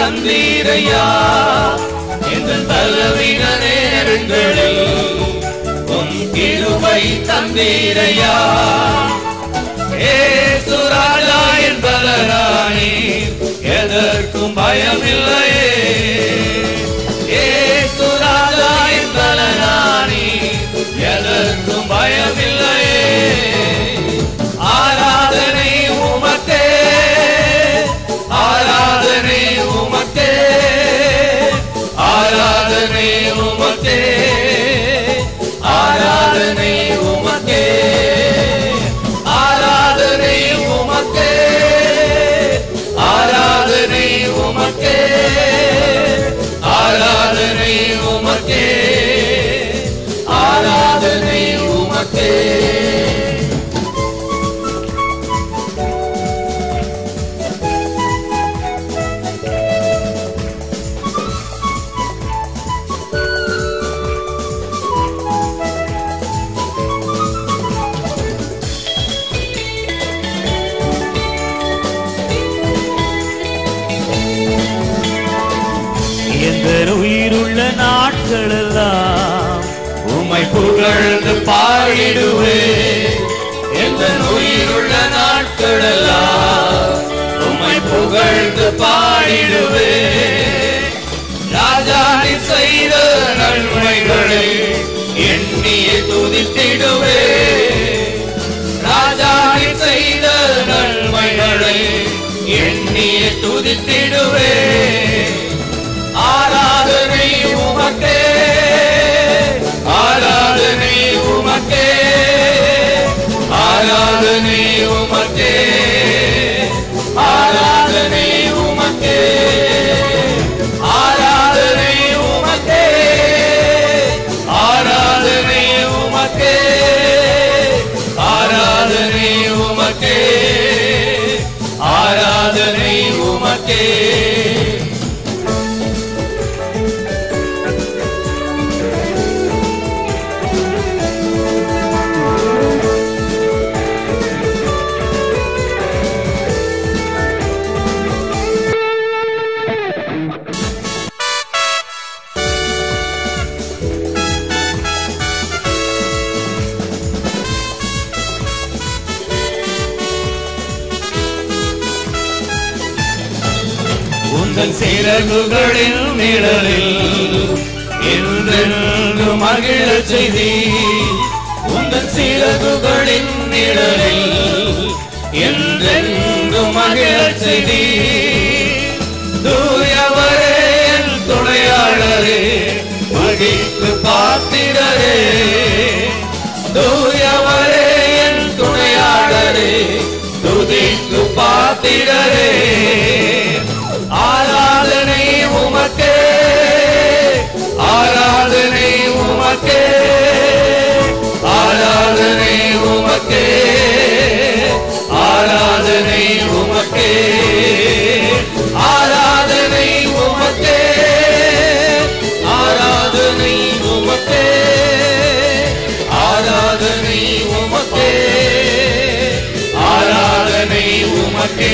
தந்தீரையா எங்கள் பலவீன நேரங்களில் உம் கிருபை தந்தீரையா ஏசு ராஜா என் பலரானி எதற்கும் பயமில்லையே ஏசு ராஜா என் பலரானி எதற்கும் பயமில்லையே ஆராதனை உமக்கே ஆராதனை உமக்கே ஆராதனை உமக்கே ஆராதனை உமக்கே ஆராதனை உமக்கே ஆராதனை உமக்கே ஆராதனை உமக்கே ஆராதனை உமக்கே உயிருள்ள நாட்களெல்லாம் உம்மை புகழ்ந்து பாடிடுவே எந்த உயிருள்ள நாட்களெல்லாம் உம்மை புகழ்ந்து பாடிடுவே ராஜா நீ செய்த நன்மைகளை எண்ணியே துதித்திடுவே ராஜா நீ செய்த நன்மைகளை எண்ணியே துதித்திடுவே ஆராதனை உமக்கே ஆராதனை உமக்கே ஆராதனை உமக்கே ஆராதனை உமக்கே ஆராதனை உமக்கே ஆராதனை உமக்கே ஆராதனை உமக்கே ஆராதனை உமக்கே உந்தன் சிறகுகளின் நிழலில் என்றென்று மகிழச் செய்தி உந்தன் சிறகுகளின் நிழலில் என்றென்று மகிழச் செய்தி தூயவரே என் துணையாளரே மகிழ்ந்து பார்த்திடரே தூயவரே என் துணையாளரே துதித்து பார்த்திடரே ஆராதனை உமக்கே ஆராதனை உமக்கே ஆராதனை உமக்கே ஆராதனை உமக்கே ஆராதனை உமக்கே ஆராதனை உமக்கே ஆராதனை உமக்கே ஆராதனை உமக்கே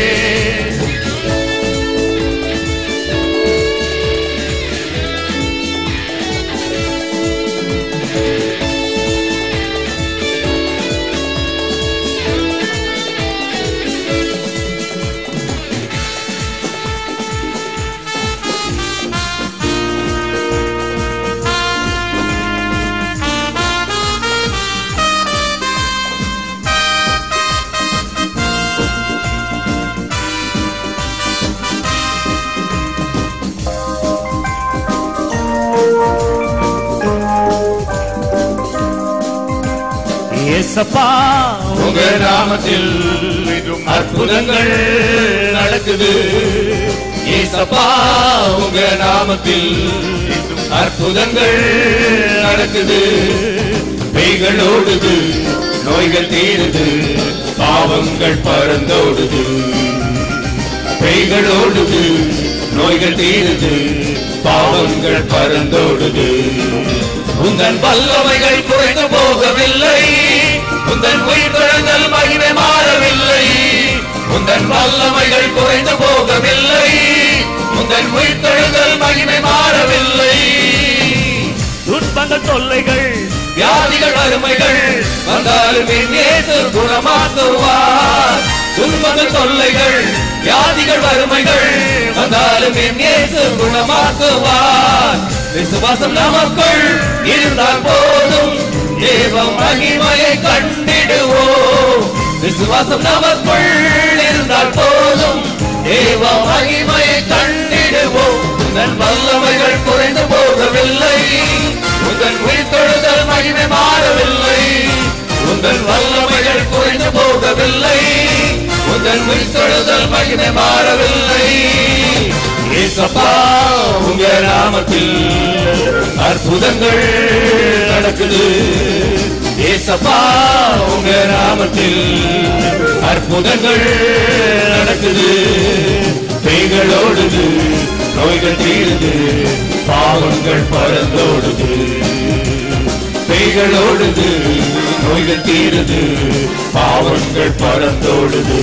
ஏசப்பா உங்க நாமத்தில் அற்புதங்கள் நடக்குது ஏசப்பா உங்க நாமத்தில் அற்புதங்கள் நடக்குது பேய்கள் ஓடுது நோய்கள் தீருது பாவங்கள் பறந்தோடுது பேய்கள் ஓடுது நோய்கள் தீருது பாவங்கள் பறந்தோடுது உந்தன் வல்லமைகள் குறைந்து போகவில்லை உந்தன் உயிர் பிறந்தல் மகிமை மாறவில்லை உந்தன் வல்லமைகள் குறைந்து போகவில்லை துன்பங்கள் தொல்லைகள் வியாதிகள் வறுமைகள் வந்தாலும் என் இயேசு குணமாக்குவார். துன்பங்கள் தொல்லைகள் வியாதிகள் வறுமைகள் வந்தாலும் என் இயேசு குணமாக்குவார். விசுவாசம் நமக்குள் இருந்தால் போதும் தேவ மகிமையை கண்டிடுவோம். விசுவாசம் நமக்குள் இருந்தால் போதும் தேவ மகிமையை கண்டிடுவோம். உந்தன் வல்லமைகள் குறைந்து போகவில்லை, உந்தன் உயிர்த்தெழுதல் மகிமை மாறவில்லை. உந்தன் வல்லமைகள் குறைந்து போகவில்லை, உந்தன் உயிர்த்தெழுதல் மகிமை மாறவில்லை. ஏசப்பா உங்க நாமத்தில் அற்புதங்கள் நடக்குது. ஏசப்பா உங்க நாமத்தில் அற்புதங்கள் நடக்குது. பேய்கள் ஓடுது, நோய்கள் தீருது, பாவங்கள் பறந்தோடுது. பேய்கள் ஓடுது, நோய்கள் தீருது, பாவங்கள் பறந்தோடுது.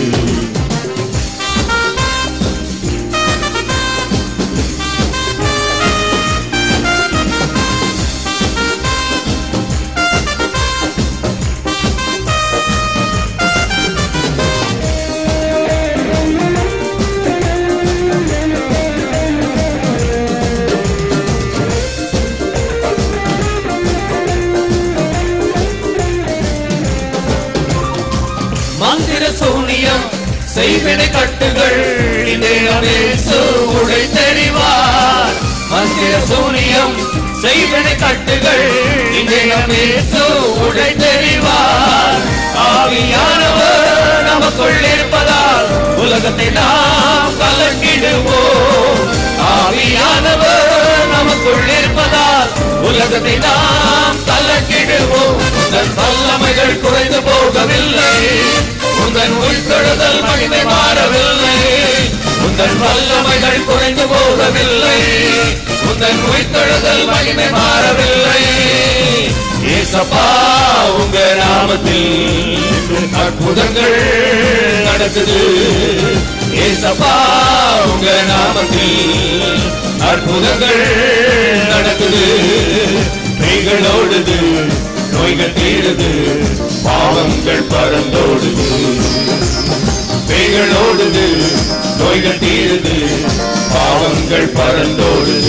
மந்திர சூனியம் செய்வினை கட்டுகள் இயேசு உடைத்தெறிவார். மந்திர சூனியம் செய்வினை கட்டுகள் இயேசு உடைத்தெறிவார். ஆவியானவர் நமக்குள் இருப்பதால் உலகத்தை நாம் கலக்கிடுவோம். ஆவியானவர் நமக்குள் இருப்பதால் உலகத்தை நாம் கலக்கிடுவோம். உந்தன் வல்லமைகள் குறைந்து போகவில்லை, உந்தன் உயிர்த்தெழுதல் மகிமை மாறவில்லை. உந்தன் வல்லமைகள் குறைந்து போகவில்லை, உந்தன் உயிர்த்தெழுதல் மகிமை மாறவில்லை. ஏசப்பா உங்க நாமத்தில் அற்புதங்கள் நடக்குது. ஏசப்பா உங்க நாமத்தில் அற்புதங்கள் நடக்குது. பேய்கள் ஓடுது, நோய்கள் தீருது, பாவங்கள் பறந்தோடுது. பேய்கள் ஓடுது, நோய்கள் தீருது, பாவங்கள் பறந்தோடுது.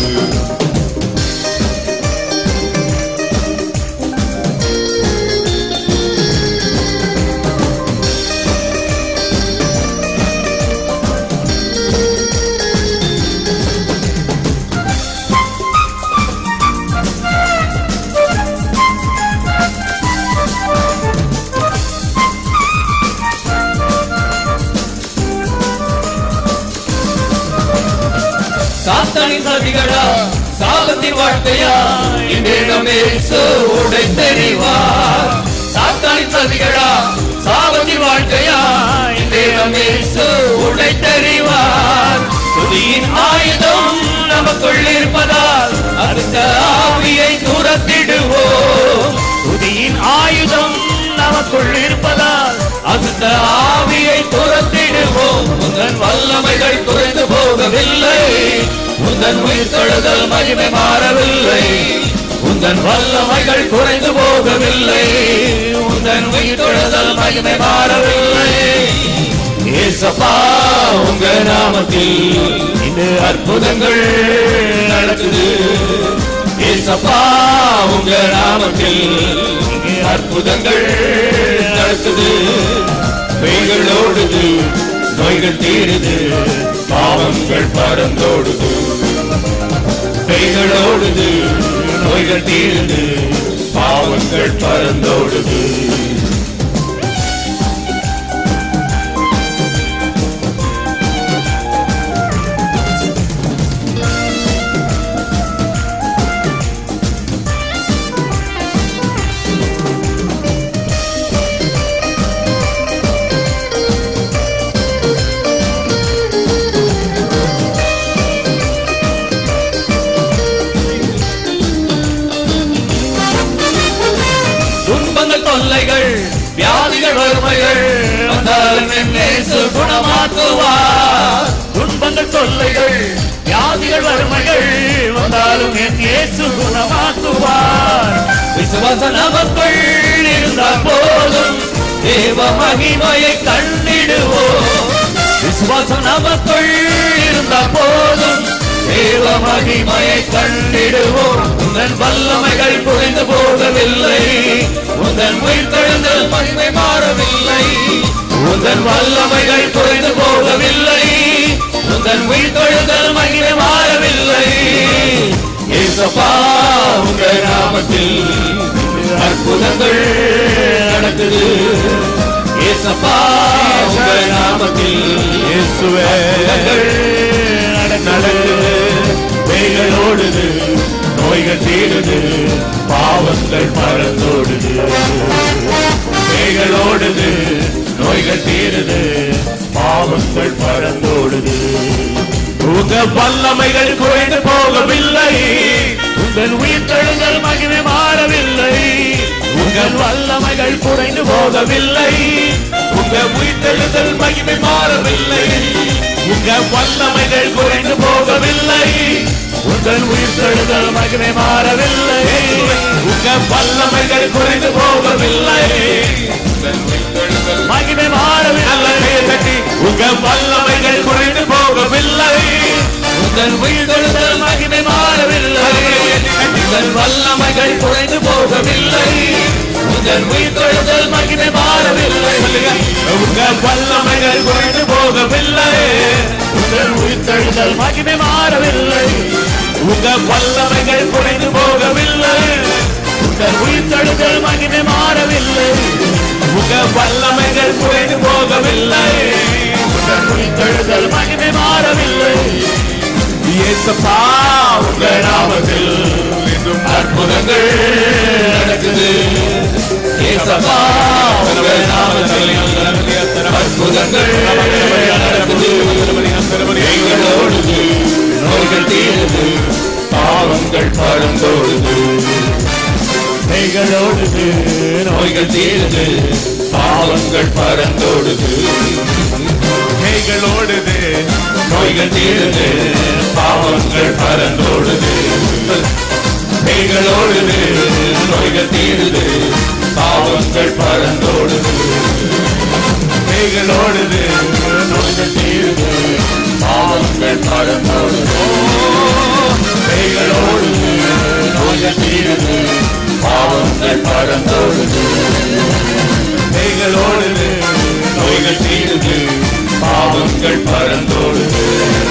சாத்தானின் சதிகளா சாபத்தின் வாழ்க்கையா இயேசு உடைத்தெறிவார். சாத்தானின் சதிகளா சாபத்தின் வாழ்க்கையா இயேசு உடைத்தெறிவார். துதியின் ஆயுதம் நமக்குள் இருப்பதால் அடுத்த ஆவியை துரத்திடுவோம். துதியின் ஆயுதம் நமக்குள் இருப்பதால் அடுத்த ஆவியை துரத்திடுவோம். உந்தன் வல்லமைகள் குறைந்து போகவில்லை, உந்தன் உயிர்த்தெழுதல் மகிமை மாறவில்லை. உந்தன் வல்லமைகள் குறைந்து போகவில்லை, உந்தன் உயிர்த்தெழுதல் மகிமை மாறவில்லை. ஏசப்பா உங்க நாமத்தில் இந்த அற்புதங்கள் நடக்குது. ஏசப்பா உங்க நாமத்தில் இங்கே அற்புதங்கள் நடக்குது. பேய்கள் ஓடுது, நோய்கள் தீருது, பாவங்கள் பறந்தோடுது. பேய்கள் ஓடுது, நோய்கள் தீருது, பாவங்கள் பறந்தோடுது. தொல்லைகள் வியாதிகள் வறுமைகள் வந்தாலும் இயேசு குணமாக்குவார். துன்பங்கள் தொல்லைகள் வியாதிகள் வறுமைகள் வந்தாலும் என் இயேசு குணமாக்குவார். விசுவாசம் நமக்குள் இருந்தால் போதும் தேவ மகிமையை கண்டிடுவோம். விசுவாசம் நமக்குள் இருந்தால் போதும் தேவ மகிமையை கண்டிடுவோம். உந்தன் வல்லமைகள் குறைந்து போகவில்லை, உந்தன் உயிர்த்தெழுந்தல் மகிமை மாறவில்லை. உந்தன் வல்லமைகள் குறைந்து போகவில்லை, உந்தன் உயிர்த்தெழுந்தல் மகிமை மாறவில்லை. இயேசப்பா உங்க நாமத்தில் அற்புதங்கள் நடக்குது. இயேசப்பா உங்க நாமத்தில் அற்புதங்கள் நடக்குது. பேய்கள் ஓடுது, நோய்கள் தீருது, பாவங்கள் பறந்தோடுது. பேய்கள் ஓடுது, நோய்கள் தீருது, பாவங்கள் பறந்தோடுது. உங்க வல்லமைகள் குறைந்து போகவில்லை, உங்கள் உயிர்த்தெழுதல் மகிமை மாறவில்லை. உங்கள் வல்லமைகள் குறைந்து போகவில்லை, உங்க உயிர்த்தெழுதல் மகிமை மாறவில்லை. உங்க வல்லமைகள் குறைந்து போகவில்லை, உங்கள் உயிர்த்தெழுதல் மகிமை மாறவில்லை. உங்க வல்லமைகள் குறைந்து போகவில்லை, மகிமை மாறவில்லை. உங்க வல்லமைகள் குறைந்து போகவில்லை, உங்கள் உயிர்த்தெழுதல் மகிமை மாறவில்லை. உங்கள் வல்லமைகள் குறைந்து போகவில்லை, உங்கள் உயிர்த்தெழுதல் மகிமை மாறவில்லை. உங்க வல்லமைகள் குறைந்து போகவில்லை, உங்கள் உயிர்த்தெழுதல் மகிமை மாறவில்லை. உங்க வல்லமைகள் குறைந்து போகவில்லை, உங்கள் உயிர்த்தெழுதல் மகிமை மாறவில்லை. உங்க வல்லமைகள் குறைந்து போகவில்லை, உங்கள் உயிர்த்தெழுதல் மகிமை மாறவில்லை. இயேசப்பா உங்க நாமத்தில் இன்னும் அற்புதங்கள் நடக்குது. இயேசப்பா உங்க நாமத்தில் அற்புதங்கள் நடக்குது. பேய்கள் ஓடுது, நோய்கள் தீருது, பாவங்கள் பறந்தோடுது. பேய்கள் ஓடுது, நோய்கள் தீருது, பாவங்கள் பறந்தோடுது. பேய்கள் ஓடுது, நோய்கள் தீருது, பாவங்கள் பறந்தோடுது. பேய்கள் ஓடுது, நோய்கள் தீருது, பாவங்கள் பறந்தோடுது. பேய்கள் ஓடுது, நோய்கள் தீருது, பாவங்கள் பறந்தோடுது. பேய்கள் ஓடுது, நோய்கள் தீருது, பாவங்கள் பறந்தோடுது. பேய்கள் ஓடுது, நோய்கள் தீருது, பாவங்கள் பறந்தோடுது.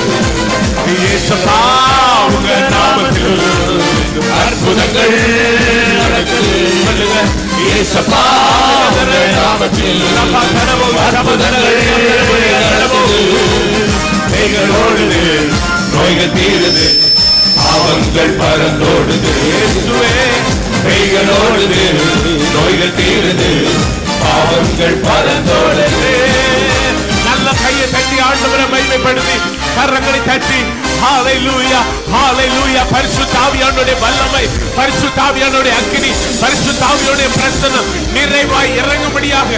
இயேசப்பா உங்க நாமத்தில் அற்புதங்கள் நடக்குது. இயேசப்பா உங்க நாமத்தில் அற்புதங்கள் நடக்குது. பேய்கள் ஓடுது, நோய்கள் தீருது, பாவங்கள் பறந்தோடுது. இயேசுவே பேய்கள் ஓடுது, நோய்கள் தீருது, பாவங்கள் பறந்தோடுது. நல்ல கையை தட்டி ஆண்டவரை மகிமைப்படுத்தி கரங்களை தட்டி ஹalleluya ஹalleluya. பரிசுத்த ஆவியானவருடைய வல்லமை, பரிசுத்த ஆவியானவருடைய அக்கினி, பரிசுத்த ஆவியானவருடைய பிரசன்னம் நிறைவாய் இறங்கும்படியாக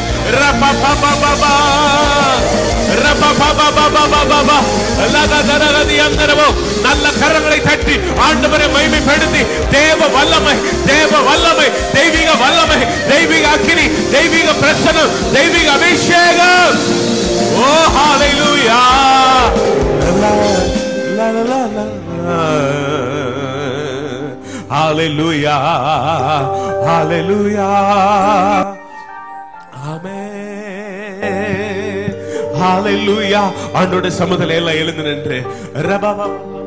நல்ல கரங்களை தட்டி ஆண்டவரை மகிமைப்படுத்தி தேவ வல்லமை, தேவ வல்லமை, தெய்வீக வல்லமை, தெய்வீக அக்கினி, தெய்வீக பிரசன்னம், தெய்வீக அபிஷேகம். ஓ ஹalleluya ஹalleluya ஹalleluya ஆமென் ஹalleluya. ஆண்டவருடைய சமூகத்தில் எல்லாம் எழுந்து நின்று ரபபா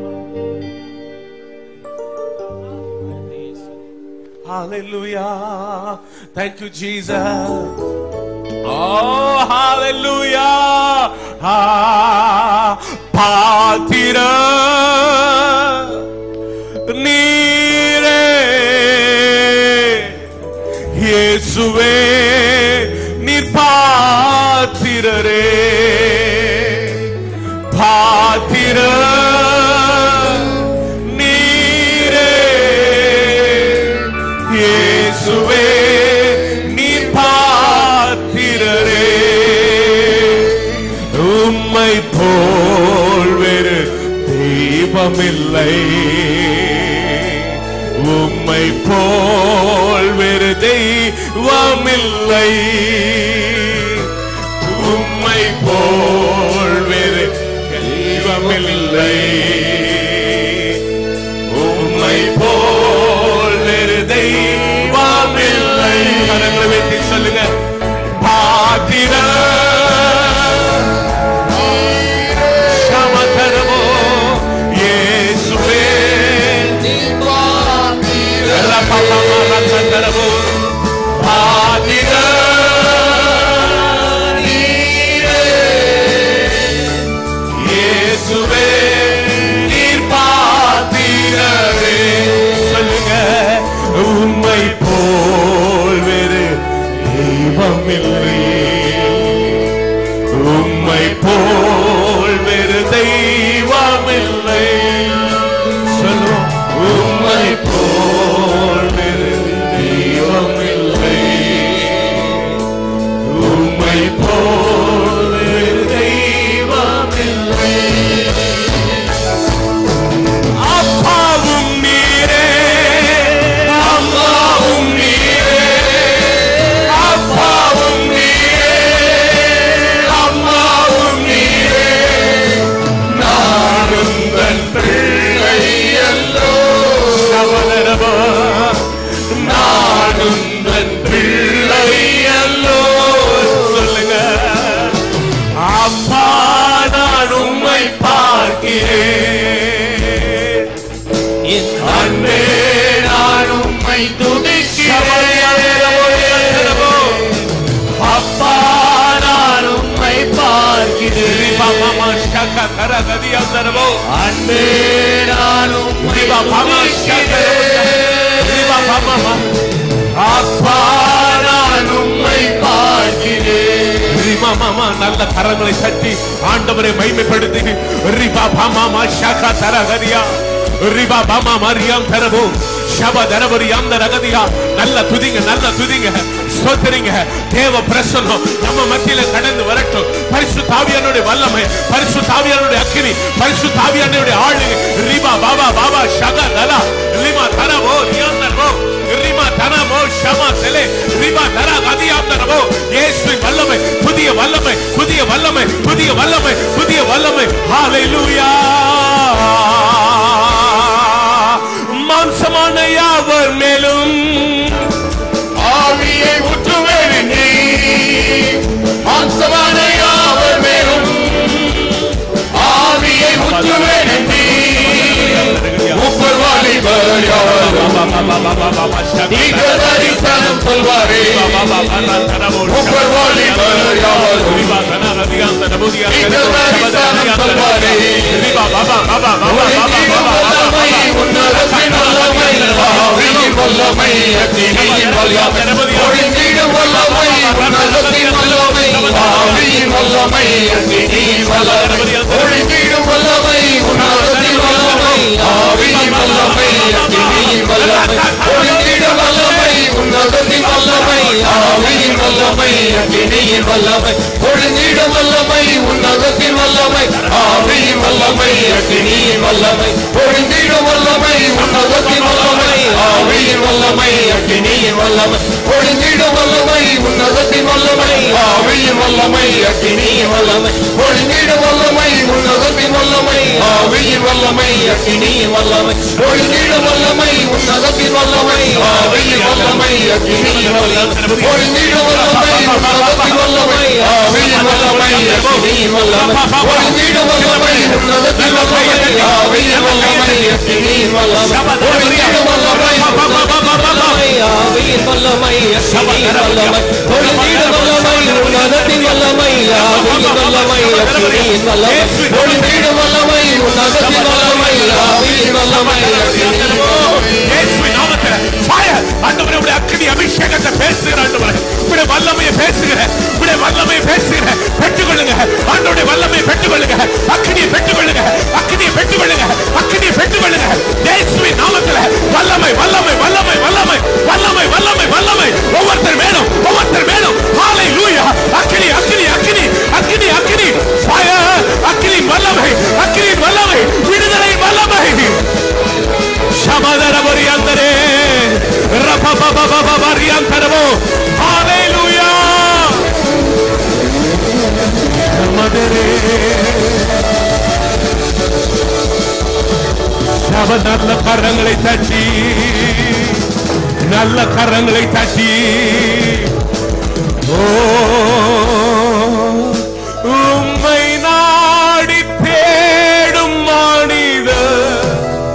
ஹalleluya. Thank you Jesus. Oh hallelujah. பாத்திர நீரே இயேசுவே நீர் பாத்திரரே. பாத்திர நீரே இயேசுவே நீர் பாத்திரரே. தெய்வமில்லை, உம்மை போல் வேறு தெய்வமில்லை, உம்மை போல் வேறு தெய்வமில்லை, உம்மை போல் வேறு தெய்வமில்லை. கரங்களை வைத்து சொல்லுங்க. பாத்திர சமதரமோ இயேசுவே ரபமரந்தரமோ பாத்திர இயேசுவே நீர் பாத்திரரே. சொல்லுங்க. உம்மை போல் வேறு தெய்வமில்லை, உம்மை போல் வேறு தெய்வமில்லை. சொல்லுவோம். உம்மை போல் வேறு தெய்வமில்லை, உம்மை போல் வேறு தெய்வமில்லை. அப்பாவும் நீரே, அம்மாவும் நீரே, அப்பாவும் நீரே, அம்மாவும் நீரே, நானும் தன் பிள்ளை அல்லோ. சவதரவா நானும் தன் பிள்ளை அல்லோ. சொல்லுங்க. அப்பா நான் உம்மை பார்க்கிறேன், அன்பே நான் உம்மை துதிக்கிறேன். அப்பா நான் உம்மை பார்க்கிறேன், அன்பே நான் உம்மை துதிக்கிறேன். அப்பா நான் உம்மை பார்க்கிறேன். நல்ல கரங்களை தட்டி ஆண்டவரை மகிமைப்படுத்தி ரிபா பாமா ஷாகா தரகரியா ரிபா பாமா மரியாம் தரபோ ஷபா தரபரியாம் தரகதியா. நல்ல துதிங்க, நல்ல துதிங்க, ஸ்தோத்திரிங்க. தேவ பிரசன்னம் நம்ம மத்தியில கடந்து வரட்டும். பரிசுத்த ஆவியானவருடைய வல்லமை, பரிசுத்த ஆவியானவருடைய அக்கினி, பரிசுத்த ஆவியானவருடைய ஆளுகை. ரிபா பாபா பாபா ஷகா தலா ரிமா தரபோ ரியாந்தரபோ ரிமா தனமோ ஷமா செலே ரிபா தரா கதியாந்தரபோ. இயேசுவின் வல்லமை, புதிய வல்லமை, புதிய வல்லமை, புதிய வல்லமை, புதிய வல்லமை. ஹல்லேலூயா. மாம்சமான யாவர் மேலும் ஆவியை ஊற்றுவேன் நீ, மாம்சமான யாவர் மேலும் ஆவியை ஊற்றுவேன் நீ. முப்பர்வாலிபர் யாவரும் தரிசனம் சொல்வாரே, முப்பர்வாலிபர் யாவரும் தரிசனம் சொல்வாரே. உன்னதத்தின் வல்லமை, ஆவியின் வல்லமை, அக்கினியின் வல்லமை, ஒழிந்திடும் வல்லமை, உன்னதத்தின் வல்லமை, ஆவியின் வல்லமை, அக்கினியின் வல்லமை, ஒழிந்திடும் வல்லமை, உன்னதத்தின் வல்லமை, ஆவியின் வல்லமை, அக்கினியின் வல்லமை, ஒழிந்திடும் வல்லமை, உன்னதத்தின் வல்லமை, ஆவியின் வல்லமை, அக்கினியின் வல்லமை, ஒழிந்திடும் வல்லமை, உன்னதத்தின் வல்லமை, ஆவியின் வல்லமை, அக்கினியின் வல்லமை, ஒழிந்திடும் வல்லமை, உன்னதத்தின் வல்லமை, ஆவியின் வல்லமை, அக்கினியின் வல்லமை, ஒழிந்திடும் வல்லமை, உன்னதத்தின் வல்லமை, ஆவியின் வல்லமை, அக்கினியின் வல்லமை, ஒழிந்திடும் வல்லமை, உன்னதத்தின் வல்லமை, ஆவியின் வல்லமை, அக்கினியின் வல்லமை, ஒழிந்திடும் வல்லமை, உன்னதத்தின் வல்லமை, ஆவியின் வல்லமை, அக்கினியின் வல்லமை, ஒழிந்திடும் வல்லமை, உன்னதத்தின் வல்லமை, ஆவியின் வல்லமை, அக்கினியின் வல்லமை, ஒழிந்திடும் வல்லமை, உன்னதத்தின் வல்லமை, ஆவியின் வல்லமை, அக்கினியின் வல்லமை, ஒழிந்திடும் வல்லமை, ஆவியின் வல்லமை, அக்கினியின் வல்லமை, ஒழிந்திடும் வல்லமை, உன்னதத்தின் வல்லமை, ஆவியின் வல்லமை, அக்கினியின் வல்லமை, ஒழிந்திடும் வல்லமை, உன்னதத்தின் வல்லமை, ஆவியின் வல்லமை, அக்கினியின் வல்லமை. இயேசுவின் நாமத்தில் ஃபயர் ஆண்டவரே, உம்முடைய அக்கினி அபிஷேகத்தை பேசுகிற ஆண்டவரே, உம்முடைய வல்லமையை பேசுகிற, உம்முடைய வல்லமையை பேசுகிற. பெற்றுக்கொள்ளுங்க ஆண்டவருடைய வல்லமையை, பெற்றுக்கொள்ளுங்க அக்கினியை, பெற்றுக்கொள்ளுங்க அக்கினியை, பெற்றுக்கொள்ளுங்க அக்கினியை, பெற்றுக்கொள்ளுங்க. இயேசுவின் நாமத்தில் வல்லமை, வல்லமை, வல்லமை, வல்லமை, வல்லமை, வல்லமை, வல்லமை ஒவ்வொருத்தர் வேணும், ஒவ்வொருத்தர் வேணும். ஹல்லேலூயா. அக்கினி, அக்கினி, அக்கினி, அக்கினி, அக்கினி, ஃபயர், அக்கினி வல்லமை, அக்கினி வல்லமை, விடுதலை வல்லமை. ஹalleluya மதரே நல்ல கரங்களை தட்டி நல்ல கரங்களை தட்டி உம்மை நாடி தேடும் மனிதர்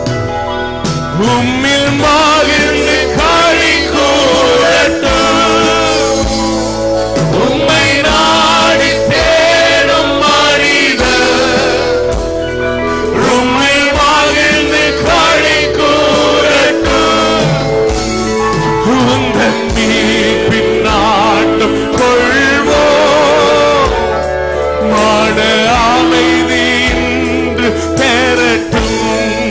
உம்மில் மகிழ்ந்து களி கூறட்டும். உம்மை நாடி தேடும் மனிதர் உம்மில் மகிழ்ந்து களி கூறட்டும். உந்தன் மீட்பின் நாட்டம் கொள்வோம் மன அமைதி இன்று பெறட்டும்.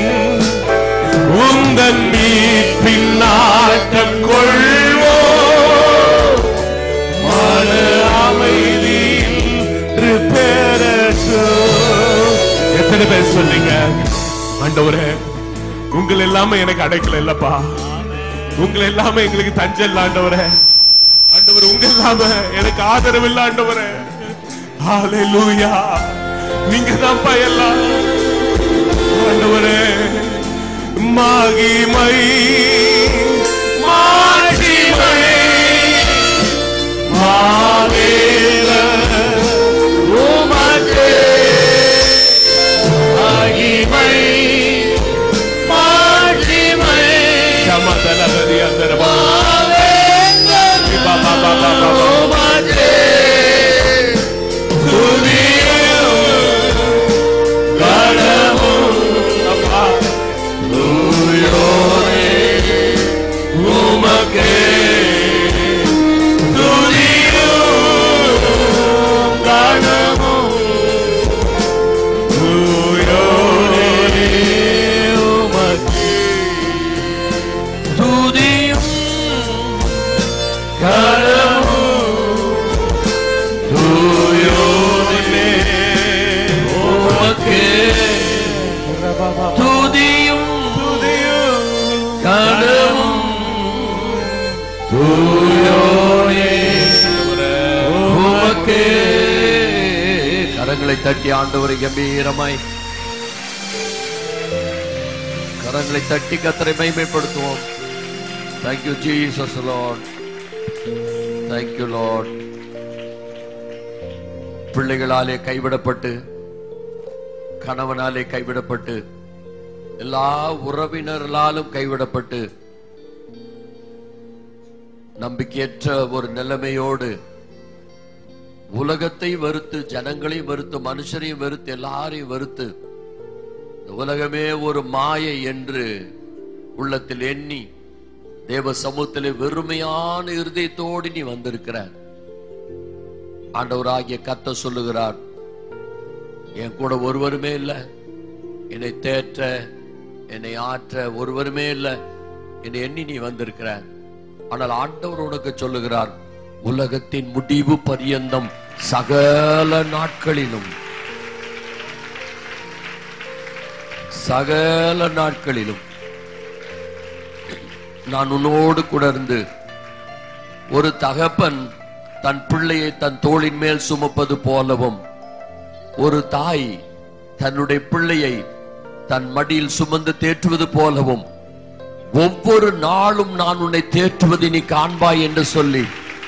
உந்தன் மீட்பின் நாட்டம் கொள்வோம் மன அமைதி இன்று பெறட்டும். எத்தனை பேர் சொன்னீங்க ஆண்டவரே உங்களை இல்லாம எனக்கு அடைக்கல இல்லப்பா, உங்களை இல்லாம எங்களுக்கு தஞ்சம் இல்ல ஆண்டவரே, ஆண்டவர் உங்க இல்லாம எனக்கு ஆதரவு இல்ல ஆண்டவரே. ஹalleluya நீங்க தான்ப்பா எல்லாம் ஆண்டவரே. மகிமை மாட்சிமை மாவேல உமக்கே மகிமை மாட்சிமை சமதலபதி அந்தரபா பாபா பாபா உமக்கே கரங்களை தட்டி ஆண்டவரை கம்பீரமாய் கரங்களை தட்டி கர்த்தரை மகிமைப்படுத்துவோம். Thank you Jesus Lord. Thank you Lord. பிள்ளைகளாலே கைவிடப்பட்டு கணவனாலே கைவிடப்பட்டு எல்லா உறவினர்களாலும் கைவிடப்பட்டு நம்பிக்கையற்ற ஒரு நிலைமையோடு உலகத்தை வெறுத்து ஜனங்களையும் வெறுத்து மனுஷரையும் வெறுத்து எல்லாரையும் வெறுத்து உலகமே ஒரு மாயை என்று உள்ளத்தில் எண்ணி தேவ சமூகத்திலே வெறுமையான இருதயத்தோடு நீ வந்திருக்கிற ஆண்டவராகிய கர்த்தர் சொல்லுகிறார், என் கூட ஒருவருமே இல்லை, என்னை தேற்ற என்னை ஆற்ற ஒருவருமே இல்லை என்னை எண்ணி நீ வந்திருக்கிற. ஆனால் ஆண்டவர் உனக்கு சொல்லுகிறார், உலகத்தின் முடிவு பரியந்தம் சகல நாட்களிலும் நான் உன்னோடு கூட இருந்து ஒரு தகப்பன் தன் பிள்ளையை தன் தோளின் மேல் சுமப்பது போலவும் ஒரு தாய் தன்னுடைய பிள்ளையை தன் மடியில் சுமந்து தேற்றுவது போலவும் ஒவ்வொரு நாளும் நான் உன்னை தேற்றுவது நீ காண்பாய் என்று சொல்லி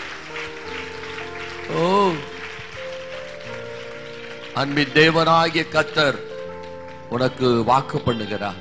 அன்பின் தேவனாகிய கர்த்தர் உனக்கு வாக்கு பண்ணுகிறார்.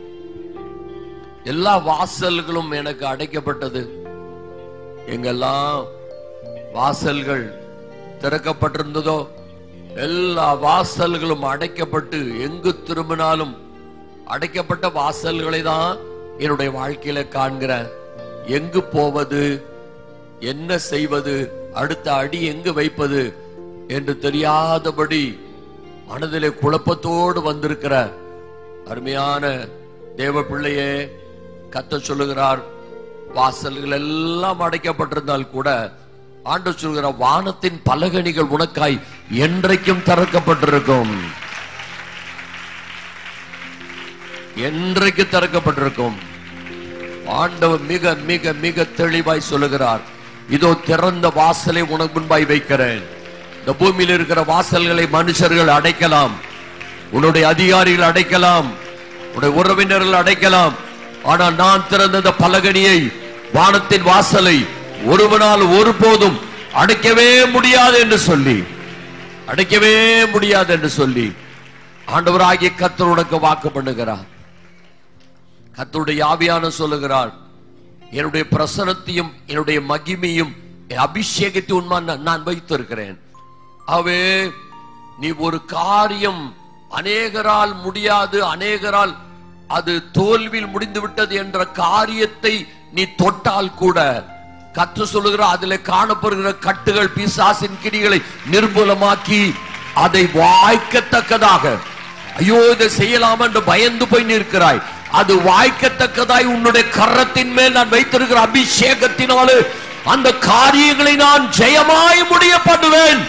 எல்லா வாசல்களும் எனக்கு அடைக்கப்பட்டது, எங்கெல்லாம் வாசல்கள் திறக்கப்பட்டிருந்ததோ எல்லா வாசல்களும் அடைக்கப்பட்டு எங்கு திரும்பினாலும் அடைக்கப்பட்ட வாசல்களை தான் என்னுடைய வாழ்க்கையில காண்கிற. எங்கு போவது, என்ன செய்வது, அடுத்த அடி எங்கு வைப்பது என்று தெரியாதபடி மனதிலே குழப்பத்தோடு வந்திருக்கிற அருமையான தேவ பிள்ளையே, கர்த்தர் சொல்லுகிறார், வாசல்கள் எல்லாம் அடைக்கப்பட்டிருந்தால் கூட ஆண்டவர் சொல்கிறார், வானத்தின் பலகணிகள் உனக்காய் என்றைக்கும் திறக்கப்பட்டிருக்கும், என்றைக்கு திறக்கப்பட்டிருக்கும். ஆண்டவர் மிக மிக மிக தெளிவாய் சொல்லுகிறார், இதோ திறந்த வாசலை உனக்கு முன்பாய் வைக்கிறேன். இந்த பூமியில் இருக்கிற வாசல்களை மனுஷர்கள் அடைக்கலாம், உன்னுடைய அதிகாரிகள் அடைக்கலாம், உன்னுடைய உறவினர்கள் அடைக்கலாம். ஆனால் நான் திறந்த இந்த பலகணியை, வானத்தின் வாசலை ஒருவனால் ஒருபோதும் அடைக்கவே முடியாது என்று சொல்லி, அடைக்கவே முடியாது என்று சொல்லி ஆண்டவராகிய கர்த்தர் உனக்கு வாக்கு பண்ணுகிறார். கர்த்தருடைய ஆவியான சொல்லுகிறார், என்னுடைய பிரசன்னத்தையும் என்னுடைய மகிமையும் அபிஷேகத்தை உண்மை நான் வைத்திருக்கிறேன். அவே நீ ஒரு காரியம் அநேகரால் முடியாது, அநேகரால் அது தோல்வியில் முடிந்து விட்டது என்ற காரியத்தை நீ தொட்டால் கூட கர்த்தர் சொல்லுகிறார், அதில் காணப்படுகிற கட்டுகள் பிசாசின் கிரிகளை நிர்மூலமாக்கி அதை வாய்க்கத்தக்கதாக, ஐயோ இதை செய்யலாமா என்று பயந்து போய் நிற்கிறாய், அது வாய்க்கத்தக்கதாய் உன்னுடைய கரத்தின் மேல் நான் வைத்திருக்கிற அபிஷேகத்தினாலே அந்த காரியங்களை நான் ஜெயமாய் முடிய பண்ணுவேன்.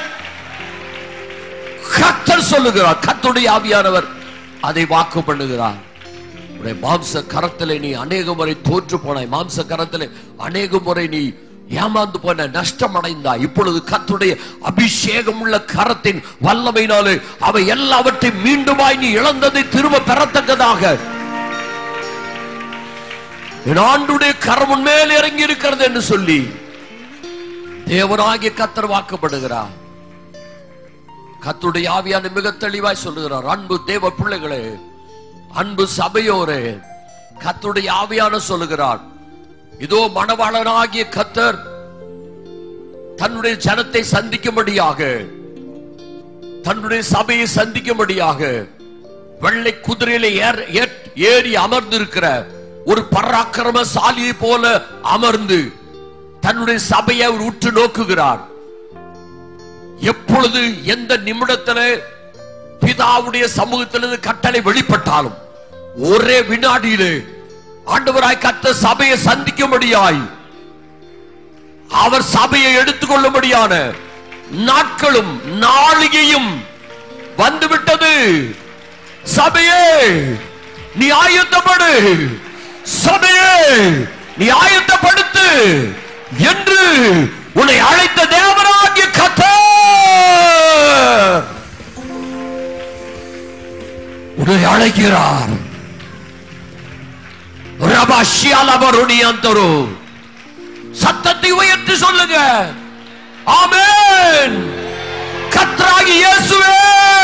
கர்த்தர் சொல்லுகிறார், கர்த்தருடைய ஆவியானவர் அதை வாக்கு பண்ணுகிறார். உடைய மாம்ச கரத்திலே நீ அநேக முறை தோற்று போனாய், மாம்ச கரத்திலே அநேக முறை நீ ஏமாந்து போன, நஷ்டம் அடைந்தாய். இப்பொழுது கர்த்தருடைய அபிஷேகம் உள்ள கரத்தின் வல்லமையினாலே அவை எல்லாவற்றையும் மீண்டுமாய் நீ இழந்ததை திரும்ப பெறத்தக்கதாக என் ஆண்டுடைய கரம் உன்மேல் இறங்கி இருக்கிறது என்று சொல்லி தேவனாகிய கர்த்தர் வாக்குப்படுகிறார். கர்த்தருடைய ஆவியான மிக தெளிவாய் சொல்லுகிறார், அன்பு தேவ பிள்ளைகளே, அன்பு சபையோரே, கர்த்தருடைய ஆவியான சொல்லுகிறார், இதோ மணவாளனாகிய கர்த்தர் தன்னுடைய ஜனத்தை சந்திக்கும்படியாக, தன்னுடைய சபையை சந்திக்கும்படியாக வெள்ளை குதிரையில ஏறி அமர்ந்திருக்கிற ஒரு பராக்கிரமசாலியை போல அமர்ந்து தன்னுடைய சபையை அவர் உற்று நோக்குகிறார். எப்பொழுது எந்த நிமிடத்தில் பிதாவுடைய சமூகத்திலிருந்து கட்டளை வெளிப்பட்டாலும் ஒரே வினாடியிலே ஆண்டவராய் கர்த்தர் சபையை சந்திக்கும்படியாய், அவர் சபையை எடுத்துக்கொள்ளும்படியான நாட்களும் நாளிகையும் வந்துவிட்டது. சபையே நீ ஆயத்தப்படு, சபையே நீ ஆயத்தப்படுத்து என்று உன்னை அழைத்த தேவனாகிய கர்த்தர் உன்னை அழைக்கிறார். சத்தத்தை உயர்த்தி சொல்லுங்க, ஆமென். கர்த்தராகிய இயேசுவே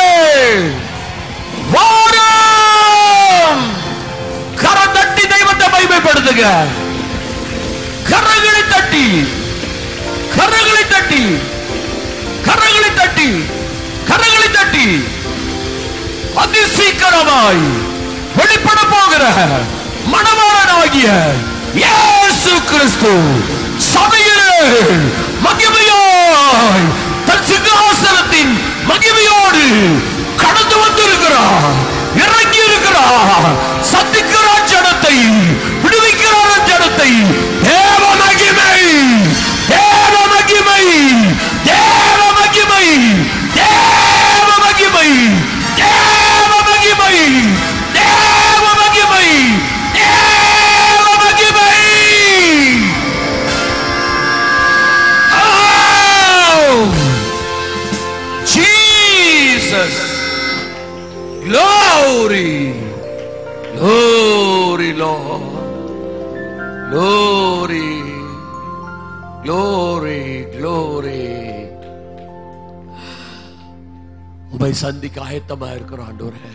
வாரும். கரம் தட்டி தெய்வத்தை மகிமைப்படுத்துங்க, கரங்களை தட்டி, கரங்களை தட்டி, கரங்களை தட்டி, கரங்களை தட்டி அதிசீக்கிரமாய் வெளிப்பட போகிற மணவாளனாகிய இயேசு கிறிஸ்து சபையிலே மகிமையாய் தன் சிங்காசனத்தின் மகிமையோடு கடந்து வந்திருக்கிறார், இறங்கி இருக்கிறார், சந்திக்கிறார் ஜனத்தை, விடுவிக்கிறார் ஜனத்தை. தேவ மகிமை, தேவ மகிமை, தேவ மகிமை, தேவ மகிமை, தேவ மகிமை, தேவ மகிமை, தேவ மகிமை. Jesus, glory, glory Lord, glory, glory, glory. உம்மை சந்திக்க ஆயத்தமா இருக்கிற ஆண்டவரே,